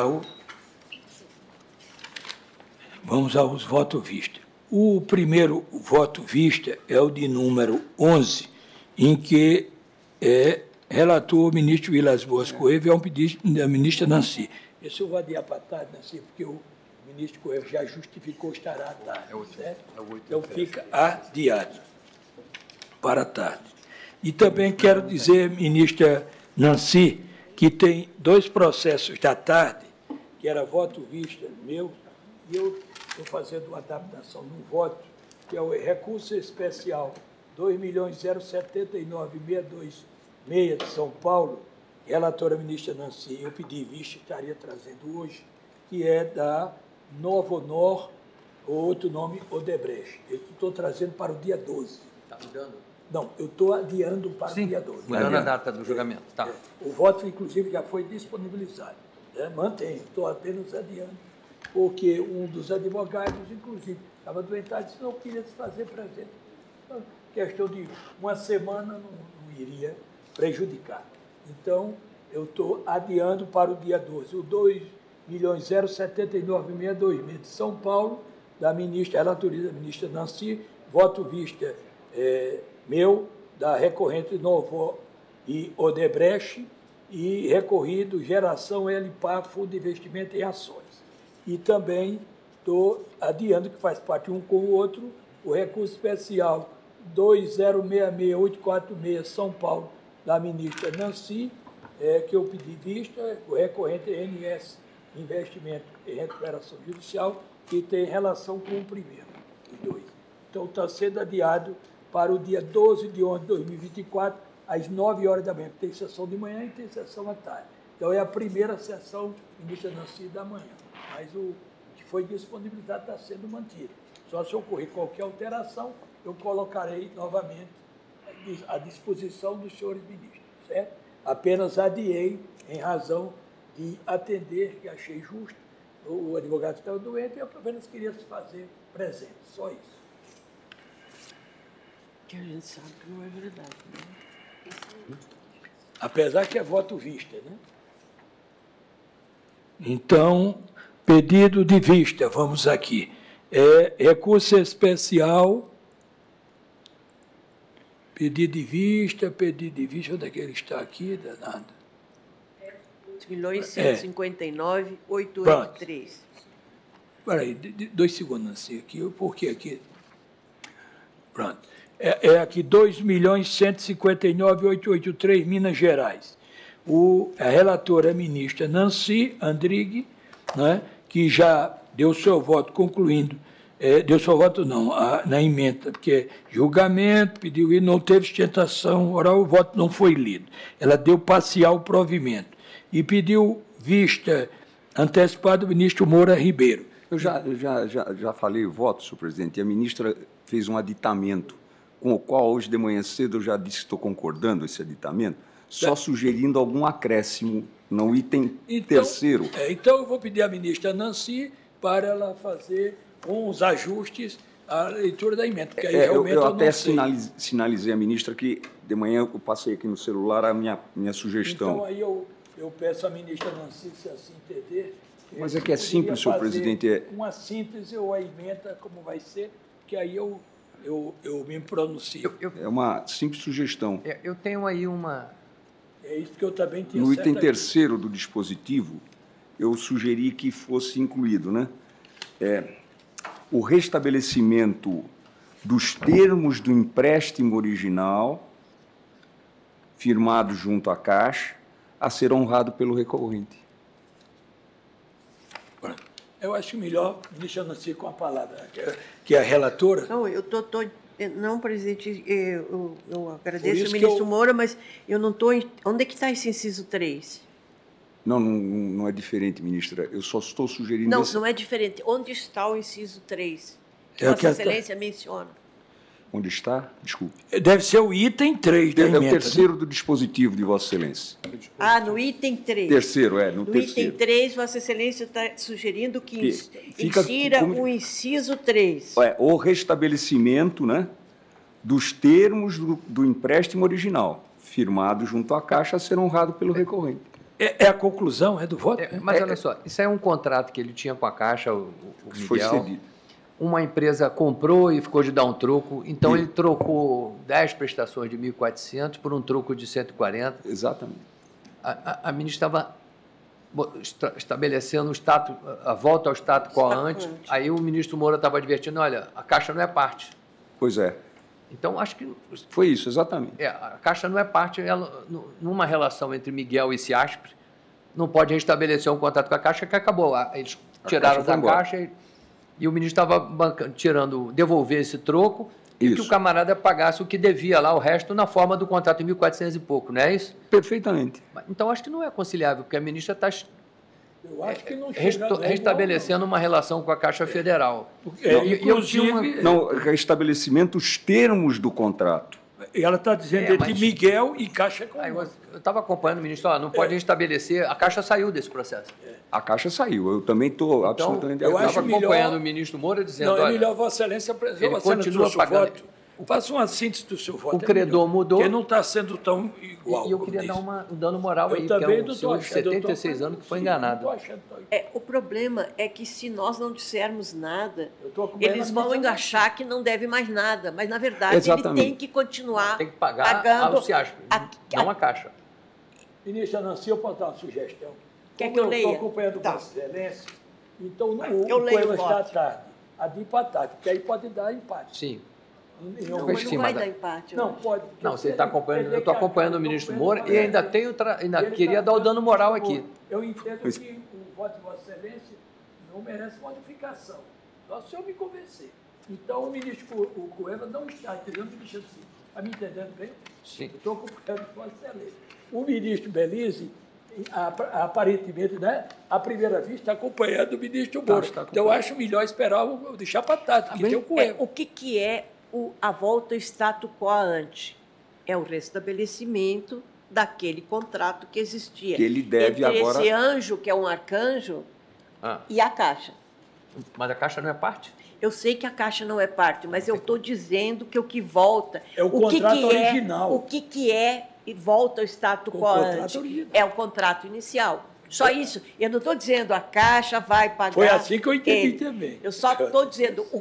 aos votos vistos. O primeiro voto vista é o de número 11, em que relator o ministro Vilas Boas Coelho e é um pedido da ministra Nancy. Esse eu vou adiar para tarde, Nancy, porque o ministro Coelho já justificou estar à tarde, certo? Então fica adiado para tarde. E também quero dizer, ministra Nancy, que tem 2 processos da tarde, que era voto vista meu, e eu estou fazendo uma adaptação num voto, que é o recurso especial 2.079.626 de São Paulo, relatora ministra Nancy, eu pedi vista, estaria trazendo hoje, que é da Novo Honor, ou outro nome, Odebrecht. Eu estou trazendo para o dia 12. Está mudando? Não, eu estou adiando para o dia 12. Mudando a data do julgamento. Tá. O voto, inclusive, já foi disponibilizado. Mantenho, estou apenas adiando, porque um dos advogados, inclusive, estava doentado e disse não queria se fazer presente. Então, questão de uma semana não iria prejudicar. Então, eu estou adiando para o dia 12. O 2.079.626 de São Paulo, da ministra, relatoria da ministra Nancy, voto vista meu, da recorrente Novo e Odebrecht, e recorrido Geração LPA, Fundo de Investimento em Ações. E também estou adiando, que faz parte um com o outro, o recurso especial 2066846 São Paulo, da ministra Nancy, que eu pedi vista, o recorrente NS Investimento em Recuperação Judicial, que tem relação com o primeiro, os 2. Então, está sendo adiado para o dia 12 de 11 de 2024, às 9 horas da manhã. Tem sessão de manhã e tem sessão à tarde. Então, é a primeira sessão, ministra Nancy, da manhã. Mas o que foi disponibilizado está sendo mantido. Só se ocorrer qualquer alteração, eu colocarei novamente à disposição dos senhores ministros, certo? Apenas adiei em razão de atender, que achei justo, o advogado estava doente e eu apenas queria se fazer presente, só isso. Que a gente sabe que não é verdade, né? Apesar que é voto vista, né? Então, pedido de vista, vamos aqui. Recurso especial, pedido de vista, onde é que ele está aqui, danado? 2.159.883. Espera aí, 2 segundos assim, aqui, por que aqui? Pronto. É aqui 2.159.883, Minas Gerais. A relatora, a ministra Nancy Andrighi, né, que já deu seu voto concluindo, deu seu voto não, na emenda, porque julgamento, pediu e não teve sustentação oral, o voto não foi lido. Ela deu parcial provimento e pediu vista antecipada do ministro Moura Ribeiro. Eu já falei o voto, senhor presidente, e a ministra fez um aditamento, com o qual hoje de manhã cedo eu já disse que estou concordando esse aditamento, só sugerindo algum acréscimo no item terceiro. Então, eu vou pedir à ministra Nancy para ela fazer uns ajustes à leitura da emenda, porque aí realmente eu até sinalizei à ministra que de manhã eu passei aqui no celular a minha sugestão. Então, aí eu peço à ministra Nancy, se assim entender... Mas é que é simples, senhor presidente. Uma síntese ou a emenda, como vai ser, que aí eu me pronuncio. É uma simples sugestão. Eu tenho aí uma... É isso que eu também tinha. No item terceiro do dispositivo, eu sugeri que fosse incluído, né? O restabelecimento dos termos do empréstimo original, firmado junto à Caixa, a ser honrado pelo recorrente. Eu acho melhor, ministra Nancy, com a palavra, que é a relatora. Não, não, presidente, eu agradeço o ministro Moura, mas eu não estou... Onde é que está esse inciso 3? Não é diferente, ministra. Eu só estou sugerindo... Não é diferente. Onde está o inciso 3? Vossa Excelência menciona. Onde está? Desculpe. Deve ser o item 3 da emenda. É o terceiro do dispositivo de Vossa Excelência. No item 3. Terceiro, no terceiro. No item 3, Vossa Excelência está sugerindo que insira o inciso 3. O restabelecimento, né, dos termos do empréstimo original, firmado junto à Caixa, a ser honrado pelo recorrente. É a conclusão, do voto? Mas olha só, isso é um contrato que ele tinha com a Caixa, o Miguel. Foi cedido. Uma empresa comprou e ficou de dar um troco, então ele trocou 10 prestações de 1.400 por um troco de 140. Exatamente. A ministra estava estabelecendo a volta ao status quo ante, aí o ministro Moura estava advertindo, olha, a Caixa não é parte. Pois é. Então, acho que... Foi isso, exatamente. A Caixa não é parte, numa relação entre Miguel e Ciaspre, não pode restabelecer um contrato com a Caixa que acabou. Eles tiraram da Caixa e o ministro estava devolver esse troco e que o camarada pagasse o que devia lá, o resto, na forma do contrato de 1.400 e pouco, não é isso? Perfeitamente. Então, acho que não é conciliável, porque a ministra está não restabelecendo uma relação com a Caixa Federal. Restabelecimento os termos do contrato. Ela está dizendo entre Miguel e Caixa Econômica. Eu estava acompanhando o ministro, não pode restabelecer, a Caixa saiu desse processo. A Caixa saiu, eu também estou absolutamente... Eu estava acompanhando o ministro Moura dizendo... Não, é melhor Vossa Excelência ele continua pagando... Faça uma síntese do seu voto. O credor mudou. Porque não está sendo tão igual. E eu queria dar um dano moral aí, que é um senhor de 76 anos que foi enganado. O problema é que se nós não dissermos nada, eles vão achar que não deve mais nada. Mas, na verdade, ele tem que continuar pagando ao Ciaspre, não a Caixa. Ministra Nancy, eu posso dar uma sugestão? Quer que eu leia? Estou acompanhando Vossa Excelência, então o poema está à tarde. A de empatar, porque aí pode dar empate. Sim. Não vai dar empate. Não, pode. Não, você está acompanhando, eu estou acompanhando o ministro Moura e ainda queria dar o dano moral aqui. Eu entendo que o voto de Vossa Excelência não merece modificação. Só se eu me convencer. Então, o ministro Coelho não está entendendo, ministro assim. Está me entendendo bem? Sim. Estou acompanhando Vossa Excelência. O ministro Belize, aparentemente, né, à primeira vista, está acompanhando o ministro Moura. Então, eu acho melhor esperar, deixar para tarde, porque tem o Coelho. O que é a volta ao status quo ante? É o restabelecimento daquele contrato que existia. Que ele deve entre agora... esse anjo, que é um arcanjo, e a Caixa. Mas a Caixa não é parte? Eu sei que a Caixa não é parte, mas eu estou dizendo que o que volta... É o contrato original. O que é e volta ao status quo ante? É o contrato inicial. Só isso. Eu não estou dizendo a Caixa vai pagar... Foi assim que eu entendi também. Eu só estou dizendo o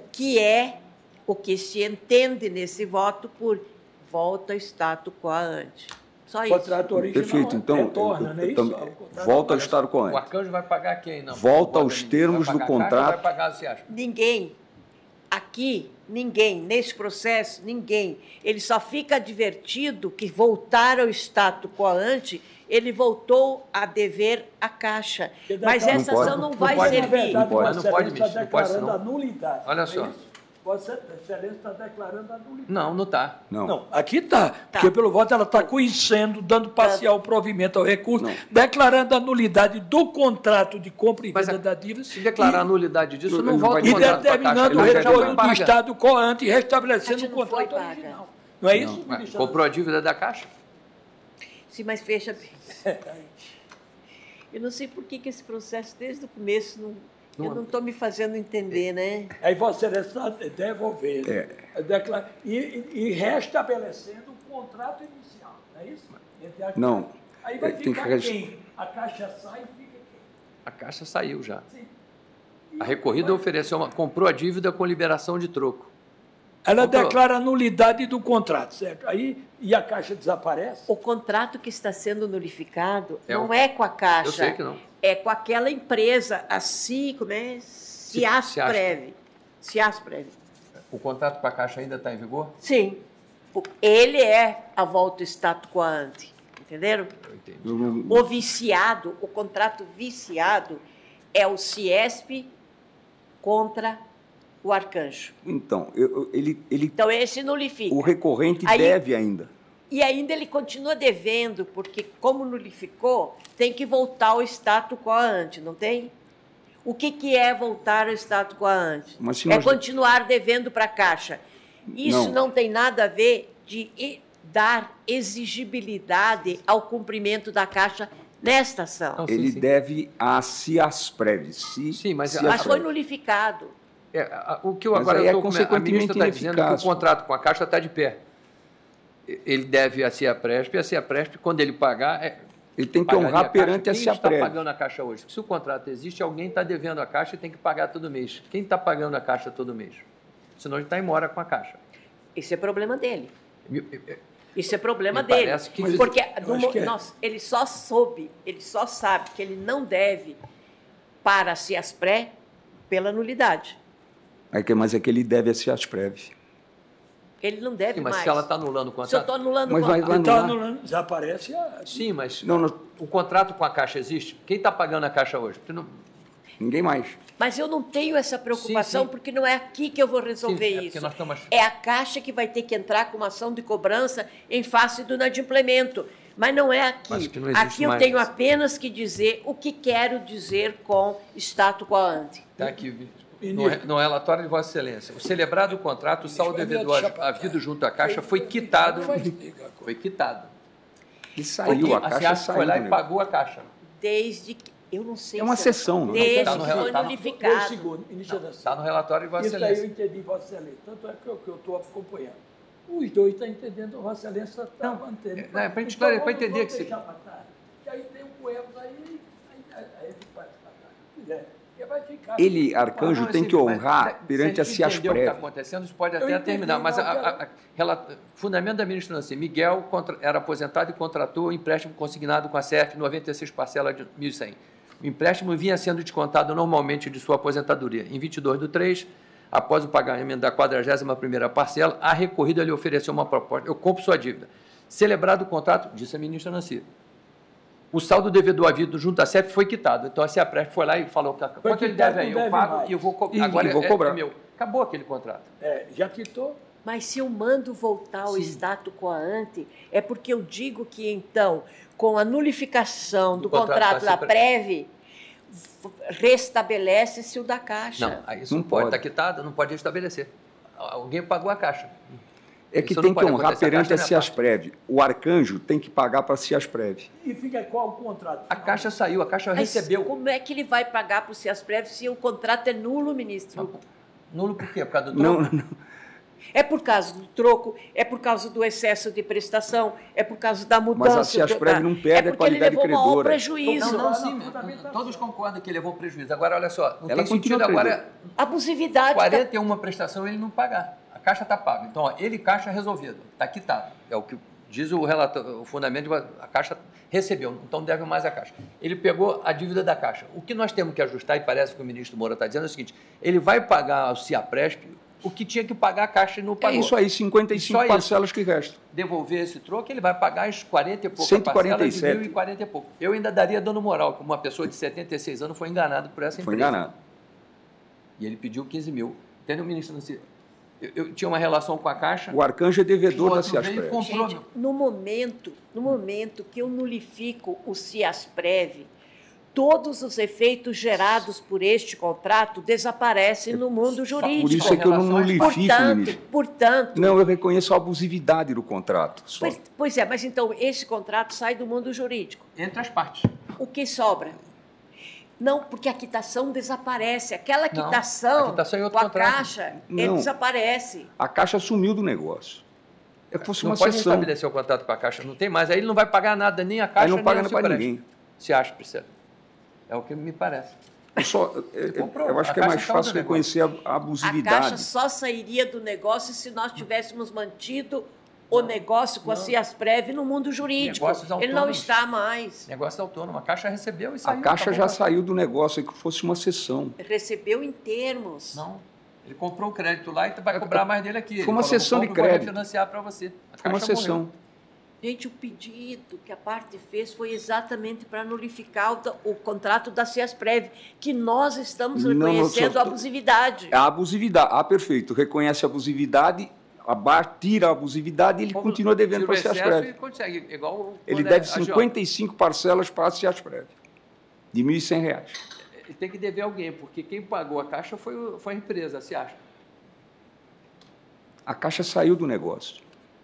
que se entende nesse voto por volta ao status quo ante. Só isso. Contrato original. Perfeito, então, retorna, não é isso? Volta ao status quo ante. O arcanjo vai pagar quem? Não? Volta aos termos do contrato. Vai pagar, você acha? Ninguém. Aqui, ninguém. Nesse processo, ninguém. Ele só fica advertido que voltar ao status quo ante, ele voltou a dever a Caixa. Mas essa ação não vai servir. Não pode, não pode, ministro. Não pode, declarando a nulidade. Olha só. Vossa Excelência está declarando a nulidade. Não está. Não, aqui está. Porque pelo voto ela está conhecendo, dando parcial provimento ao recurso, declarando a nulidade do contrato de compra e venda da dívida. Se declarar a nulidade disso, não volta o contrato. E determinando o retorno do Estado coante e restabelecendo o contrato original. Não é isso, ministro? Comprou a dívida da Caixa? Sim, mas fecha bem. Eu não sei por que esse processo, desde o começo, eu não estou me fazendo entender, né? Aí você está devolvendo e restabelecendo o contrato inicial, não é isso? Não. Aí vai ficar quem? A Caixa sai e fica quem? A Caixa saiu já. Sim. A recorrida comprou a dívida com liberação de troco. Ela declara a nulidade do contrato, certo? Aí, e a Caixa desaparece? O contrato que está sendo nulificado não é com a Caixa. Eu sei que não. É com aquela empresa, como é? Ciasprev. O contrato com a Caixa ainda está em vigor? Sim. Ele é a volta ao status quo ante. Entenderam? Eu entendi. O viciado, o contrato viciado é o Ciesp contra o arcanjo. Então, Então, esse nulifica. O recorrente deve ainda. E ainda ele continua devendo, porque como nulificou, tem que voltar ao status quo ante, não tem? O que é voltar ao status quo ante? É continuar devendo para a Caixa. Isso não tem nada a ver de dar exigibilidade ao cumprimento da Caixa nesta ação. Ele deve a Ciasprev. Sim, mas foi nulificado. O que eu agora a ministra está dizendo é que o contrato com a Caixa está de pé. Ele deve a Ciasprev, e a Ciasprev, quando ele pagar... Ele tem que honrar perante a Ciasprev. Quem está pagando a Caixa hoje? Se o contrato existe, alguém está devendo a Caixa e tem que pagar todo mês. Quem está pagando a Caixa todo mês? Senão ele está em mora com a Caixa. Esse é problema dele. Isso é problema dele. Porque ele só sabe que ele não deve para a Ciasprev pela nulidade. Mas é que ele deve a Ciasprev. Ele não deve mais. Mas se ela está anulando o contrato... Se eu estou anulando o contrato... Está anulando, desaparece a... Sim, mas o contrato com a Caixa existe? Quem está pagando a Caixa hoje? Ninguém mais. Mas eu não tenho essa preocupação, porque não é aqui que eu vou resolver isso. É a Caixa que vai ter que entrar com uma ação de cobrança em face do inadimplemento. Mas não é aqui. Aqui eu tenho apenas que dizer o que quero dizer com status quo ante. Está aqui, no relatório de Vossa Excelência. O celebrado contrato, o saldo devedor havido junto à Caixa foi quitado. Foi quitado. E saiu, a Caixa foi lá e pagou a Caixa. Desde que... Eu não sei. É uma sessão, não é? Desde que foi nulificado. Está no relatório de Vossa Excelência. Isso aí eu entendi, Vossa Excelência. Tanto é que eu estou acompanhando. Os dois estão entendendo, Vossa Excelência está mantendo. Para a gente esclarecer, para entender que você... Que aí tem um erro aí ele faz para trás. Ele, Arcanjo, tem que honrar perante a Ciasprev. O que está acontecendo, isso pode até terminar, mas o fundamento da ministra Nancy, Miguel era aposentado e contratou um empréstimo consignado com a CEF, 96 parcelas de 1.100. O empréstimo vinha sendo descontado normalmente de sua aposentadoria. Em 22/3, após o pagamento da 41ª parcela, a recorrida lhe ofereceu uma proposta: eu compro sua dívida. Celebrado o contrato, disse a ministra Nancy, o saldo devedor havido junto à CEF foi quitado. Então a Ciasprev foi lá e falou: quanto ele deve aí? Eu pago e eu vou cobrar. Agora vou cobrar. É meu. Acabou aquele contrato. Já quitou. Mas se eu mando voltar ao status quo ante, é porque eu digo que, então, com a nulificação do contrato da Prev, restabelece-se o da Caixa. Não, isso não pode estar quitado, não pode restabelecer. Alguém pagou a Caixa. É que tem que honrar perante a Ciasprev. O Arcanjo tem que pagar para a Ciasprev. E fica qual o contrato? A Caixa saiu, a Caixa recebeu. Como é que ele vai pagar para o Ciasprev se o contrato é nulo, ministro? Nulo por quê? Por causa do troco? Não. É por causa do troco, é por causa do excesso de prestação, é por causa da mudança... Mas a Ciasprev não perde a qualidade credora. Maior prejuízo. Sim, todos concordam que ele levou prejuízo. Agora, olha só, não tem sentido agora... Abusividade... 41 prestação ele não pagar. A Caixa está paga. Então, ó, ele, Caixa, resolvido. Está quitado. É o que diz o fundamento, a Caixa recebeu, então deve mais a Caixa. Ele pegou a dívida da Caixa. O que nós temos que ajustar, e parece que o ministro Moura está dizendo, é o seguinte: ele vai pagar ao Ciasprev o que tinha que pagar a Caixa e não pagou. É isso aí, 55 parcelas que restam. Devolver esse troco, ele vai pagar as 40 e poucas 147. parcelas de 1.040 e pouco. Eu ainda daria dano moral, que uma pessoa de 76 anos foi enganada por essa empresa. Foi enganado. E ele pediu 15 mil. Entendeu, ministro? Eu tinha uma relação com a Caixa. O Arcanjo é devedor da Ciasprev. Gente, no momento que eu nulifico o Ciasprev, todos os efeitos gerados por este contrato desaparecem no mundo jurídico. Por isso é que eu não nulifico, ministro. Portanto... Não, eu reconheço a abusividade do contrato. Pois é, mas então esse contrato sai do mundo jurídico. Entre as partes. O que sobra? Não, porque a quitação desaparece. Aquela quitação com a Caixa, ele desaparece. A Caixa sumiu do negócio. É que fosse uma sessão. Não pode sessão. estabelecer o contrato com a Caixa, não tem mais. Aí ele não vai pagar nada, nem a Caixa, não paga nem para ninguém. Se acha, Priscila. É o que me parece. Eu acho que é mais fácil reconhecer a abusividade. A Caixa só sairia do negócio se nós tivéssemos mantido o negócio com a Ciasprev no mundo jurídico. Ele não está mais. Negócio autônomo. A Caixa recebeu e saiu. A Caixa já saiu do negócio, é que fosse uma sessão. Recebeu em termos. Não. Ele comprou o crédito lá e vai cobrar mais dele aqui. Foi uma sessão de crédito. Vou refinanciar para você. Foi uma sessão. Gente, o pedido que a parte fez foi exatamente para nulificar o contrato da Ciasprev, que nós estamos reconhecendo a abusividade. A abusividade. Ah, perfeito. Reconhece a abusividade, tira a abusividade e ele continua devendo para a Ciasprev. Ele consegue, igual ele deve 55 parcelas para a Ciasprev, de R$ 1.100. Ele tem que dever alguém, porque quem pagou a Caixa foi a empresa, a Ciasprev. A Caixa saiu do negócio.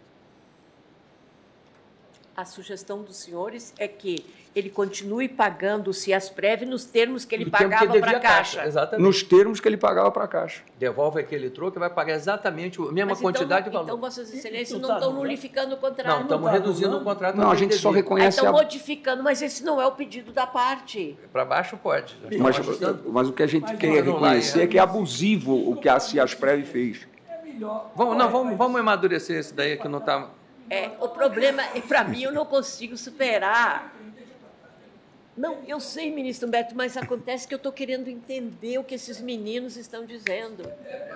A sugestão dos senhores é que ele continue pagando o Ciasprev nos termos que ele pagava para a Caixa. Exatamente. Nos termos que ele pagava para a Caixa. Devolve aquele troco e vai pagar exatamente a mesma quantidade de valor. Então, Vossas Excelências não estão nulificando o contrato. Não, estamos reduzindo o contrato. Não, a gente só reconhece estão modificando, mas esse não é o pedido da parte. Para baixo pode. Mas o que a gente quer reconhecer é que é abusivo o que a Ciasprev fez. Vamos amadurecer esse daí que não está... O problema é, para mim, eu não consigo superar. Não, eu sei, ministro Humberto, mas acontece que eu estou querendo entender o que esses meninos estão dizendo.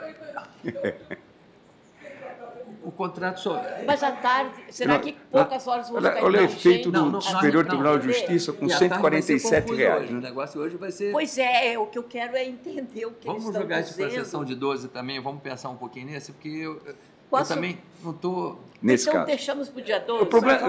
O contrato só... Mas à tarde, será que poucas horas vão ficar... Olha o efeito do Superior Tribunal de Justiça com R$ 147. O negócio hoje vai ser... Pois é, o que eu quero é entender o que eles estão dizendo. Vamos jogar isso para a sessão de 12 também, vamos pensar um pouquinho nesse, porque eu também não estou... Nesse então caso. Deixamos para o dia 12. O problema,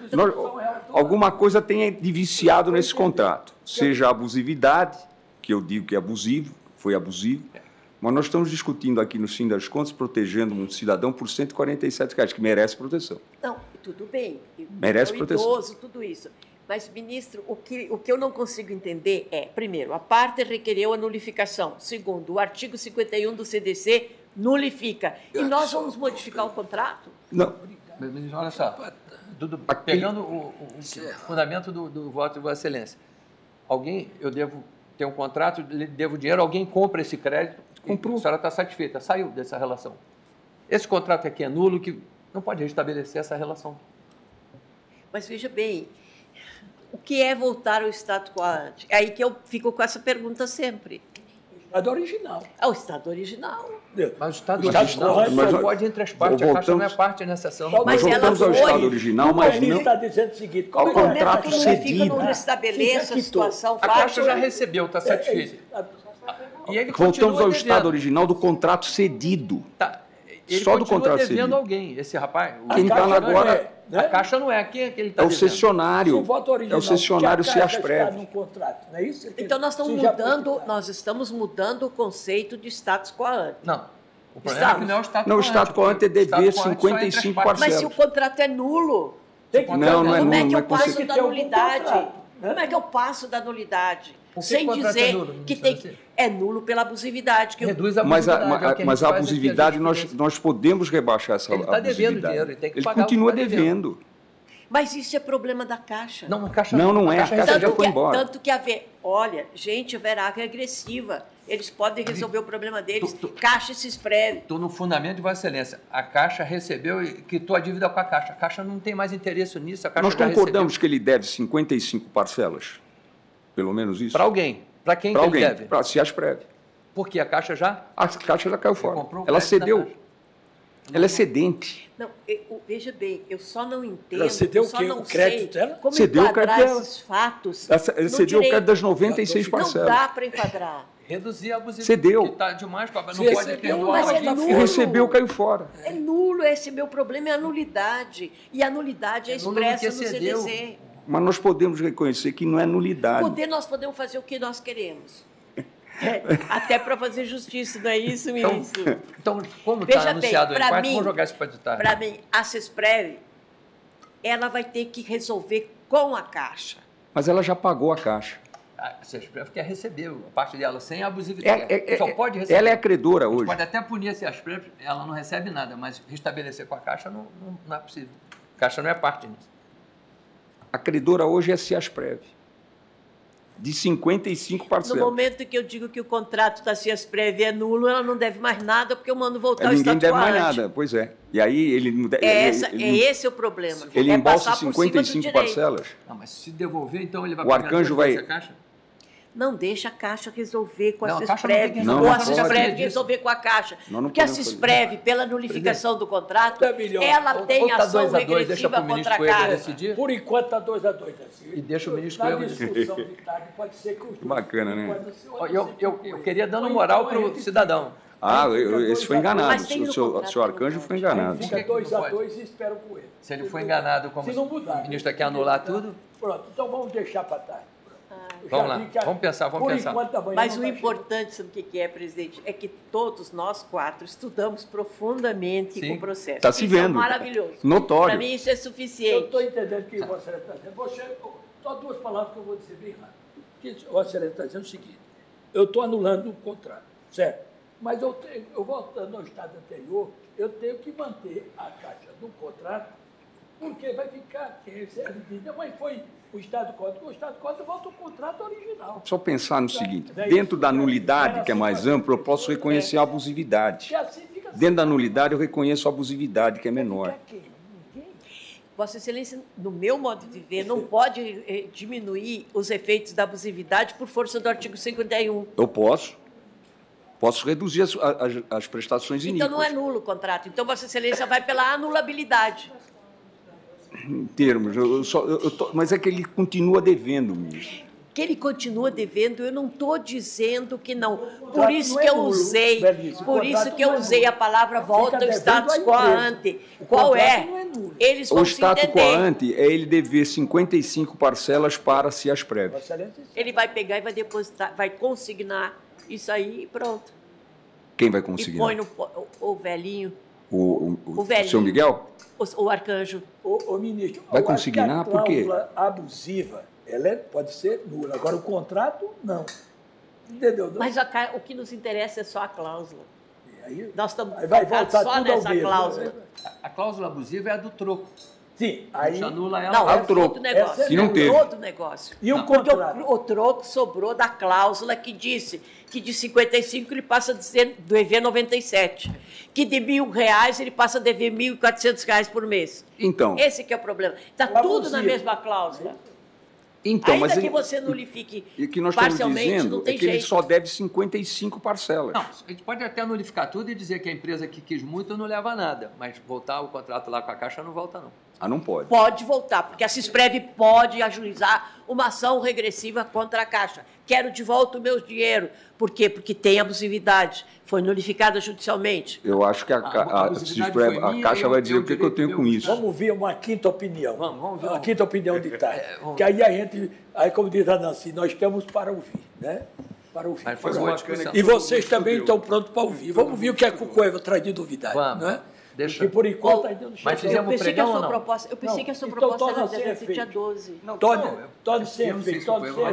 alguma coisa tem de viciado nesse contrato, seja a abusividade, que eu digo que é abusivo, foi abusivo, mas nós estamos discutindo aqui, no fim das contas, protegendo um cidadão por R$ 147, que merece proteção. Não, tudo bem. Merece proteção. Idoso, tudo isso. Mas, ministro, o que eu não consigo entender é, primeiro, a parte requereu a nulificação. Segundo, o artigo 51 do CDC nulifica. E nós vamos modificar o contrato? Não. Mas olha só, pegando o fundamento do voto de Vossa Excelência, eu devo ter um contrato, devo dinheiro, alguém compra esse crédito, comprou. A senhora está satisfeita, saiu dessa relação. Esse contrato aqui é nulo, que não pode restabelecer essa relação. Mas veja bem, o que é voltar ao estado quo ante? É aí que eu fico com essa pergunta sempre. O estado original. É o estado original. Mas o estado original só pode entre as partes, a Caixa não é parte nessa ação. Mas voltamos ao estado original, mas não... está dizendo o seguinte, ao contrato cedido. Não restabeleça a situação fácil. A Caixa já recebeu, está satisfeita. Voltamos ao estado original do contrato cedido. Ele só do contrato devendo cedido. Alguém, esse rapaz. Quem está agora... A Caixa não é. Quem é que ele está É o devendo? cessionário. É o cessionário Ciasprev. Então nós estamos mudando o conceito de status quo ante. Não. O problema é que não é o status quo ante. Não, o status quo ante é dever 55 parcelas. Mas se o contrato é nulo, não é nulo. Como é que eu passo da nulidade? Como é que eu passo da nulidade? Sem dizer que é nulo pela abusividade. Que reduz a abusividade. Mas a abusividade, nós podemos rebaixar essa abusividade. Ele está devendo dinheiro, ele tem que pagar. Ele continua devendo. Mas isso é problema da Caixa. Não, a Caixa não é. A Caixa já foi embora. Tanto que olha, gente, haverá regressiva. Eles podem resolver o problema deles. Caixa se espreve. Estou no fundamento de Vossa Excelência. A Caixa recebeu e quitou a dívida com a Caixa. A Caixa não tem mais interesse nisso. A Caixa nós concordamos que ele deve 55 parcelas? Pelo menos isso? Para alguém. Para quem que ele deve? Para a Ciasprev. Porque a Caixa já? A Caixa já caiu fora. Ela cedeu. Ela é cedente. Não, veja bem, eu só não entendo. Ela cedeu o quê? O crédito dela? Como cedeu enquadrar o crédito esses fatos? Ela cedeu o crédito das 96 parcelas. Não dá para enquadrar. Reduzir a abusividade. Cedeu. Está demais, não pode perdoar. Mas é nulo. E recebeu, caiu fora. É nulo, esse meu problema é a nulidade. E a nulidade é expressa no CDC. Mas nós podemos reconhecer que não é nulidade. Nós podemos fazer o que nós queremos. Até para fazer justiça, não é isso, ministro? Então como está anunciado o empate, vamos jogar isso para ditar. Para mim, a Ciasprev, ela vai ter que resolver com a Caixa. Mas ela já pagou a Caixa. A Ciasprev quer receber a parte dela sem abusividade. Só pode receber. Ela é a credora hoje. Pode até punir a Ciasprev, ela não recebe nada, mas restabelecer com a Caixa não é possível. A Caixa não é parte nisso. A credora hoje é a Ciasprev, de 55 parcelas. No momento que eu digo que o contrato da Ciasprev é nulo, ela não deve mais nada, porque eu mando voltar ao Ninguém status deve quo mais ante. nada, pois é. E aí ele não deve. Esse é o problema. Ele embolsa passar por 55 cima do parcelas. Não, mas se devolver, então ele vai O Arcanjo vai. a Caixa? Não deixa a Caixa resolver com a Caixa Ciasprev, ou a Ciasprev resolver com a Caixa. Porque a Ciasprev, pela nulificação do contrato, ela tem ação regressiva contra a Caixa. Por enquanto está 2-2. E deixa o ministro Coelho discussão de tarde, pode ser que os Bacana, né? Eu queria dando moral para o cidadão. Esse foi enganado. O senhor Arcanjo foi enganado. Fica 2-2 e espera com ele. Se ele foi enganado, como o ministro quer anular tudo? Pronto, então vamos deixar para trás. Vamos lá, vamos pensar. Mas o importante, sabe o que é, presidente? É que todos nós 4 estudamos profundamente com o processo. Está se vendo. Isso é maravilhoso. Notório. Para mim isso é suficiente. Eu estou entendendo o que Vossa Excelência está dizendo. Só 2 palavras que eu vou dizer bem rápido. Vossa Excelência está dizendo o seguinte: eu estou anulando o contrato, certo? Mas eu voltando ao estado anterior, eu tenho que manter a Caixa do contrato, porque vai ficar. Mas foi o Estado Código. O Estado Código volta ao contrato original. Só pensar no seguinte: dentro da nulidade, que é mais ampla, eu posso reconhecer a abusividade. Dentro da nulidade, eu reconheço a abusividade, que é menor. Vossa Excelência, no meu modo de ver, não pode diminuir os efeitos da abusividade por força do artigo 51. Eu posso. Posso reduzir as prestações iníquas. Então não é nulo o contrato. Então Vossa Excelência vai pela anulabilidade. Em termos, mas é que ele continua devendo, ministro. Que ele continua devendo, eu não estou dizendo que não. Por isso que eu usei, a palavra volta ao status quo ante. Qual é? Eles vão o status quo ante é ele dever 55 parcelas para se as prévias. Ele vai pegar e vai depositar, vai consignar isso aí e pronto. Quem vai consignar? E põe o velhinho. O velhinho. São Miguel? O Arcanjo. O ministro. Vai consignar por quê? A cláusula abusiva, ela pode ser nula. Agora, o contrato, não. Entendeu? Mas o que nos interessa é só a cláusula. Nós estamos focados só nessa cláusula. A cláusula abusiva é a do troco. Sim. Aí anula ela. Não, é outro negócio. E não teve. Outro negócio. E o contrato? Porque o troco sobrou da cláusula que disse que de 55 ele passa a dever 97. Que de R$1.000 ele passa a dever R$1.400 por mês. Então. Esse que é o problema. Está tudo na mesma cláusula. Então, ainda mas que você nulifique o que nós estamos parcialmente, dizendo não tem é que jeito. ele só deve 55 parcelas. Não, a gente pode até nulificar tudo e dizer que a empresa que quis muito não leva a nada, mas voltar o contrato lá com a Caixa não volta, não. Ah, não pode? Pode voltar, porque a Cisprev pode ajuizar uma ação regressiva contra a Caixa. Quero de volta o meu dinheiro. Por quê? Porque tem abusividade. Foi nulificada judicialmente. Eu acho que a Caixa vai dizer o que eu tenho com isso. Vamos ver uma quinta opinião. Vamos ver. Uma quinta opinião de tarde. Que aí a gente, como diz a Nancy, nós estamos para ouvir, né? Para ouvir. E vocês também estão prontos para ouvir. Vamos ver o que é que o Coelho traz de novidade. Vamos. Né? Deixa. Porque por enquanto ainda não chegou. Mas fizemos pregão ou não? Eu pensei que a sua proposta era dia 12. Torne ser feito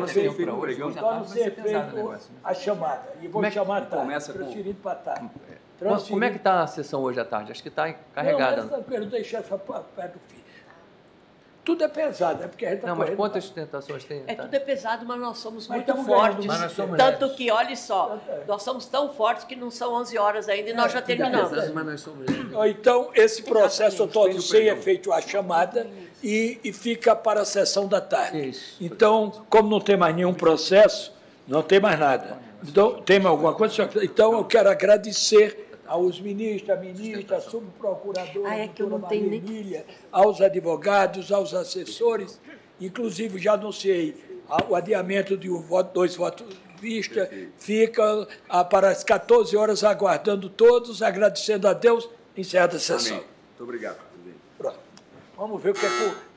a chamada. E vou chamar a tarde, transferindo para tarde. Como é que está a sessão hoje à tarde? Acho que está carregada. Não, deixa essa perto do fim. Tudo é pesado, é porque a gente está Não, mas quantas tentações tem? Tudo é pesado, mas nós somos muito fortes. Tanto que, olha só, nós somos tão fortes que não são 11 horas ainda e nós já terminamos. Mas nós somos... Então, esse processo todo sem efeito a chamada e fica para a sessão da tarde. Isso. Então, como não tem mais nenhum processo, não tem mais nada. Então, tem alguma coisa? Então, eu quero agradecer aos ministros, à ministra, à subprocuradora, doutora Maria Emília, aos advogados, aos assessores. Inclusive, já anunciei o adiamento de 2 votos vista. Fica para as 14 horas aguardando todos, agradecendo a Deus. Encerrada a sessão. Amém. Muito obrigado, presidente. Pronto. Vamos ver o que é que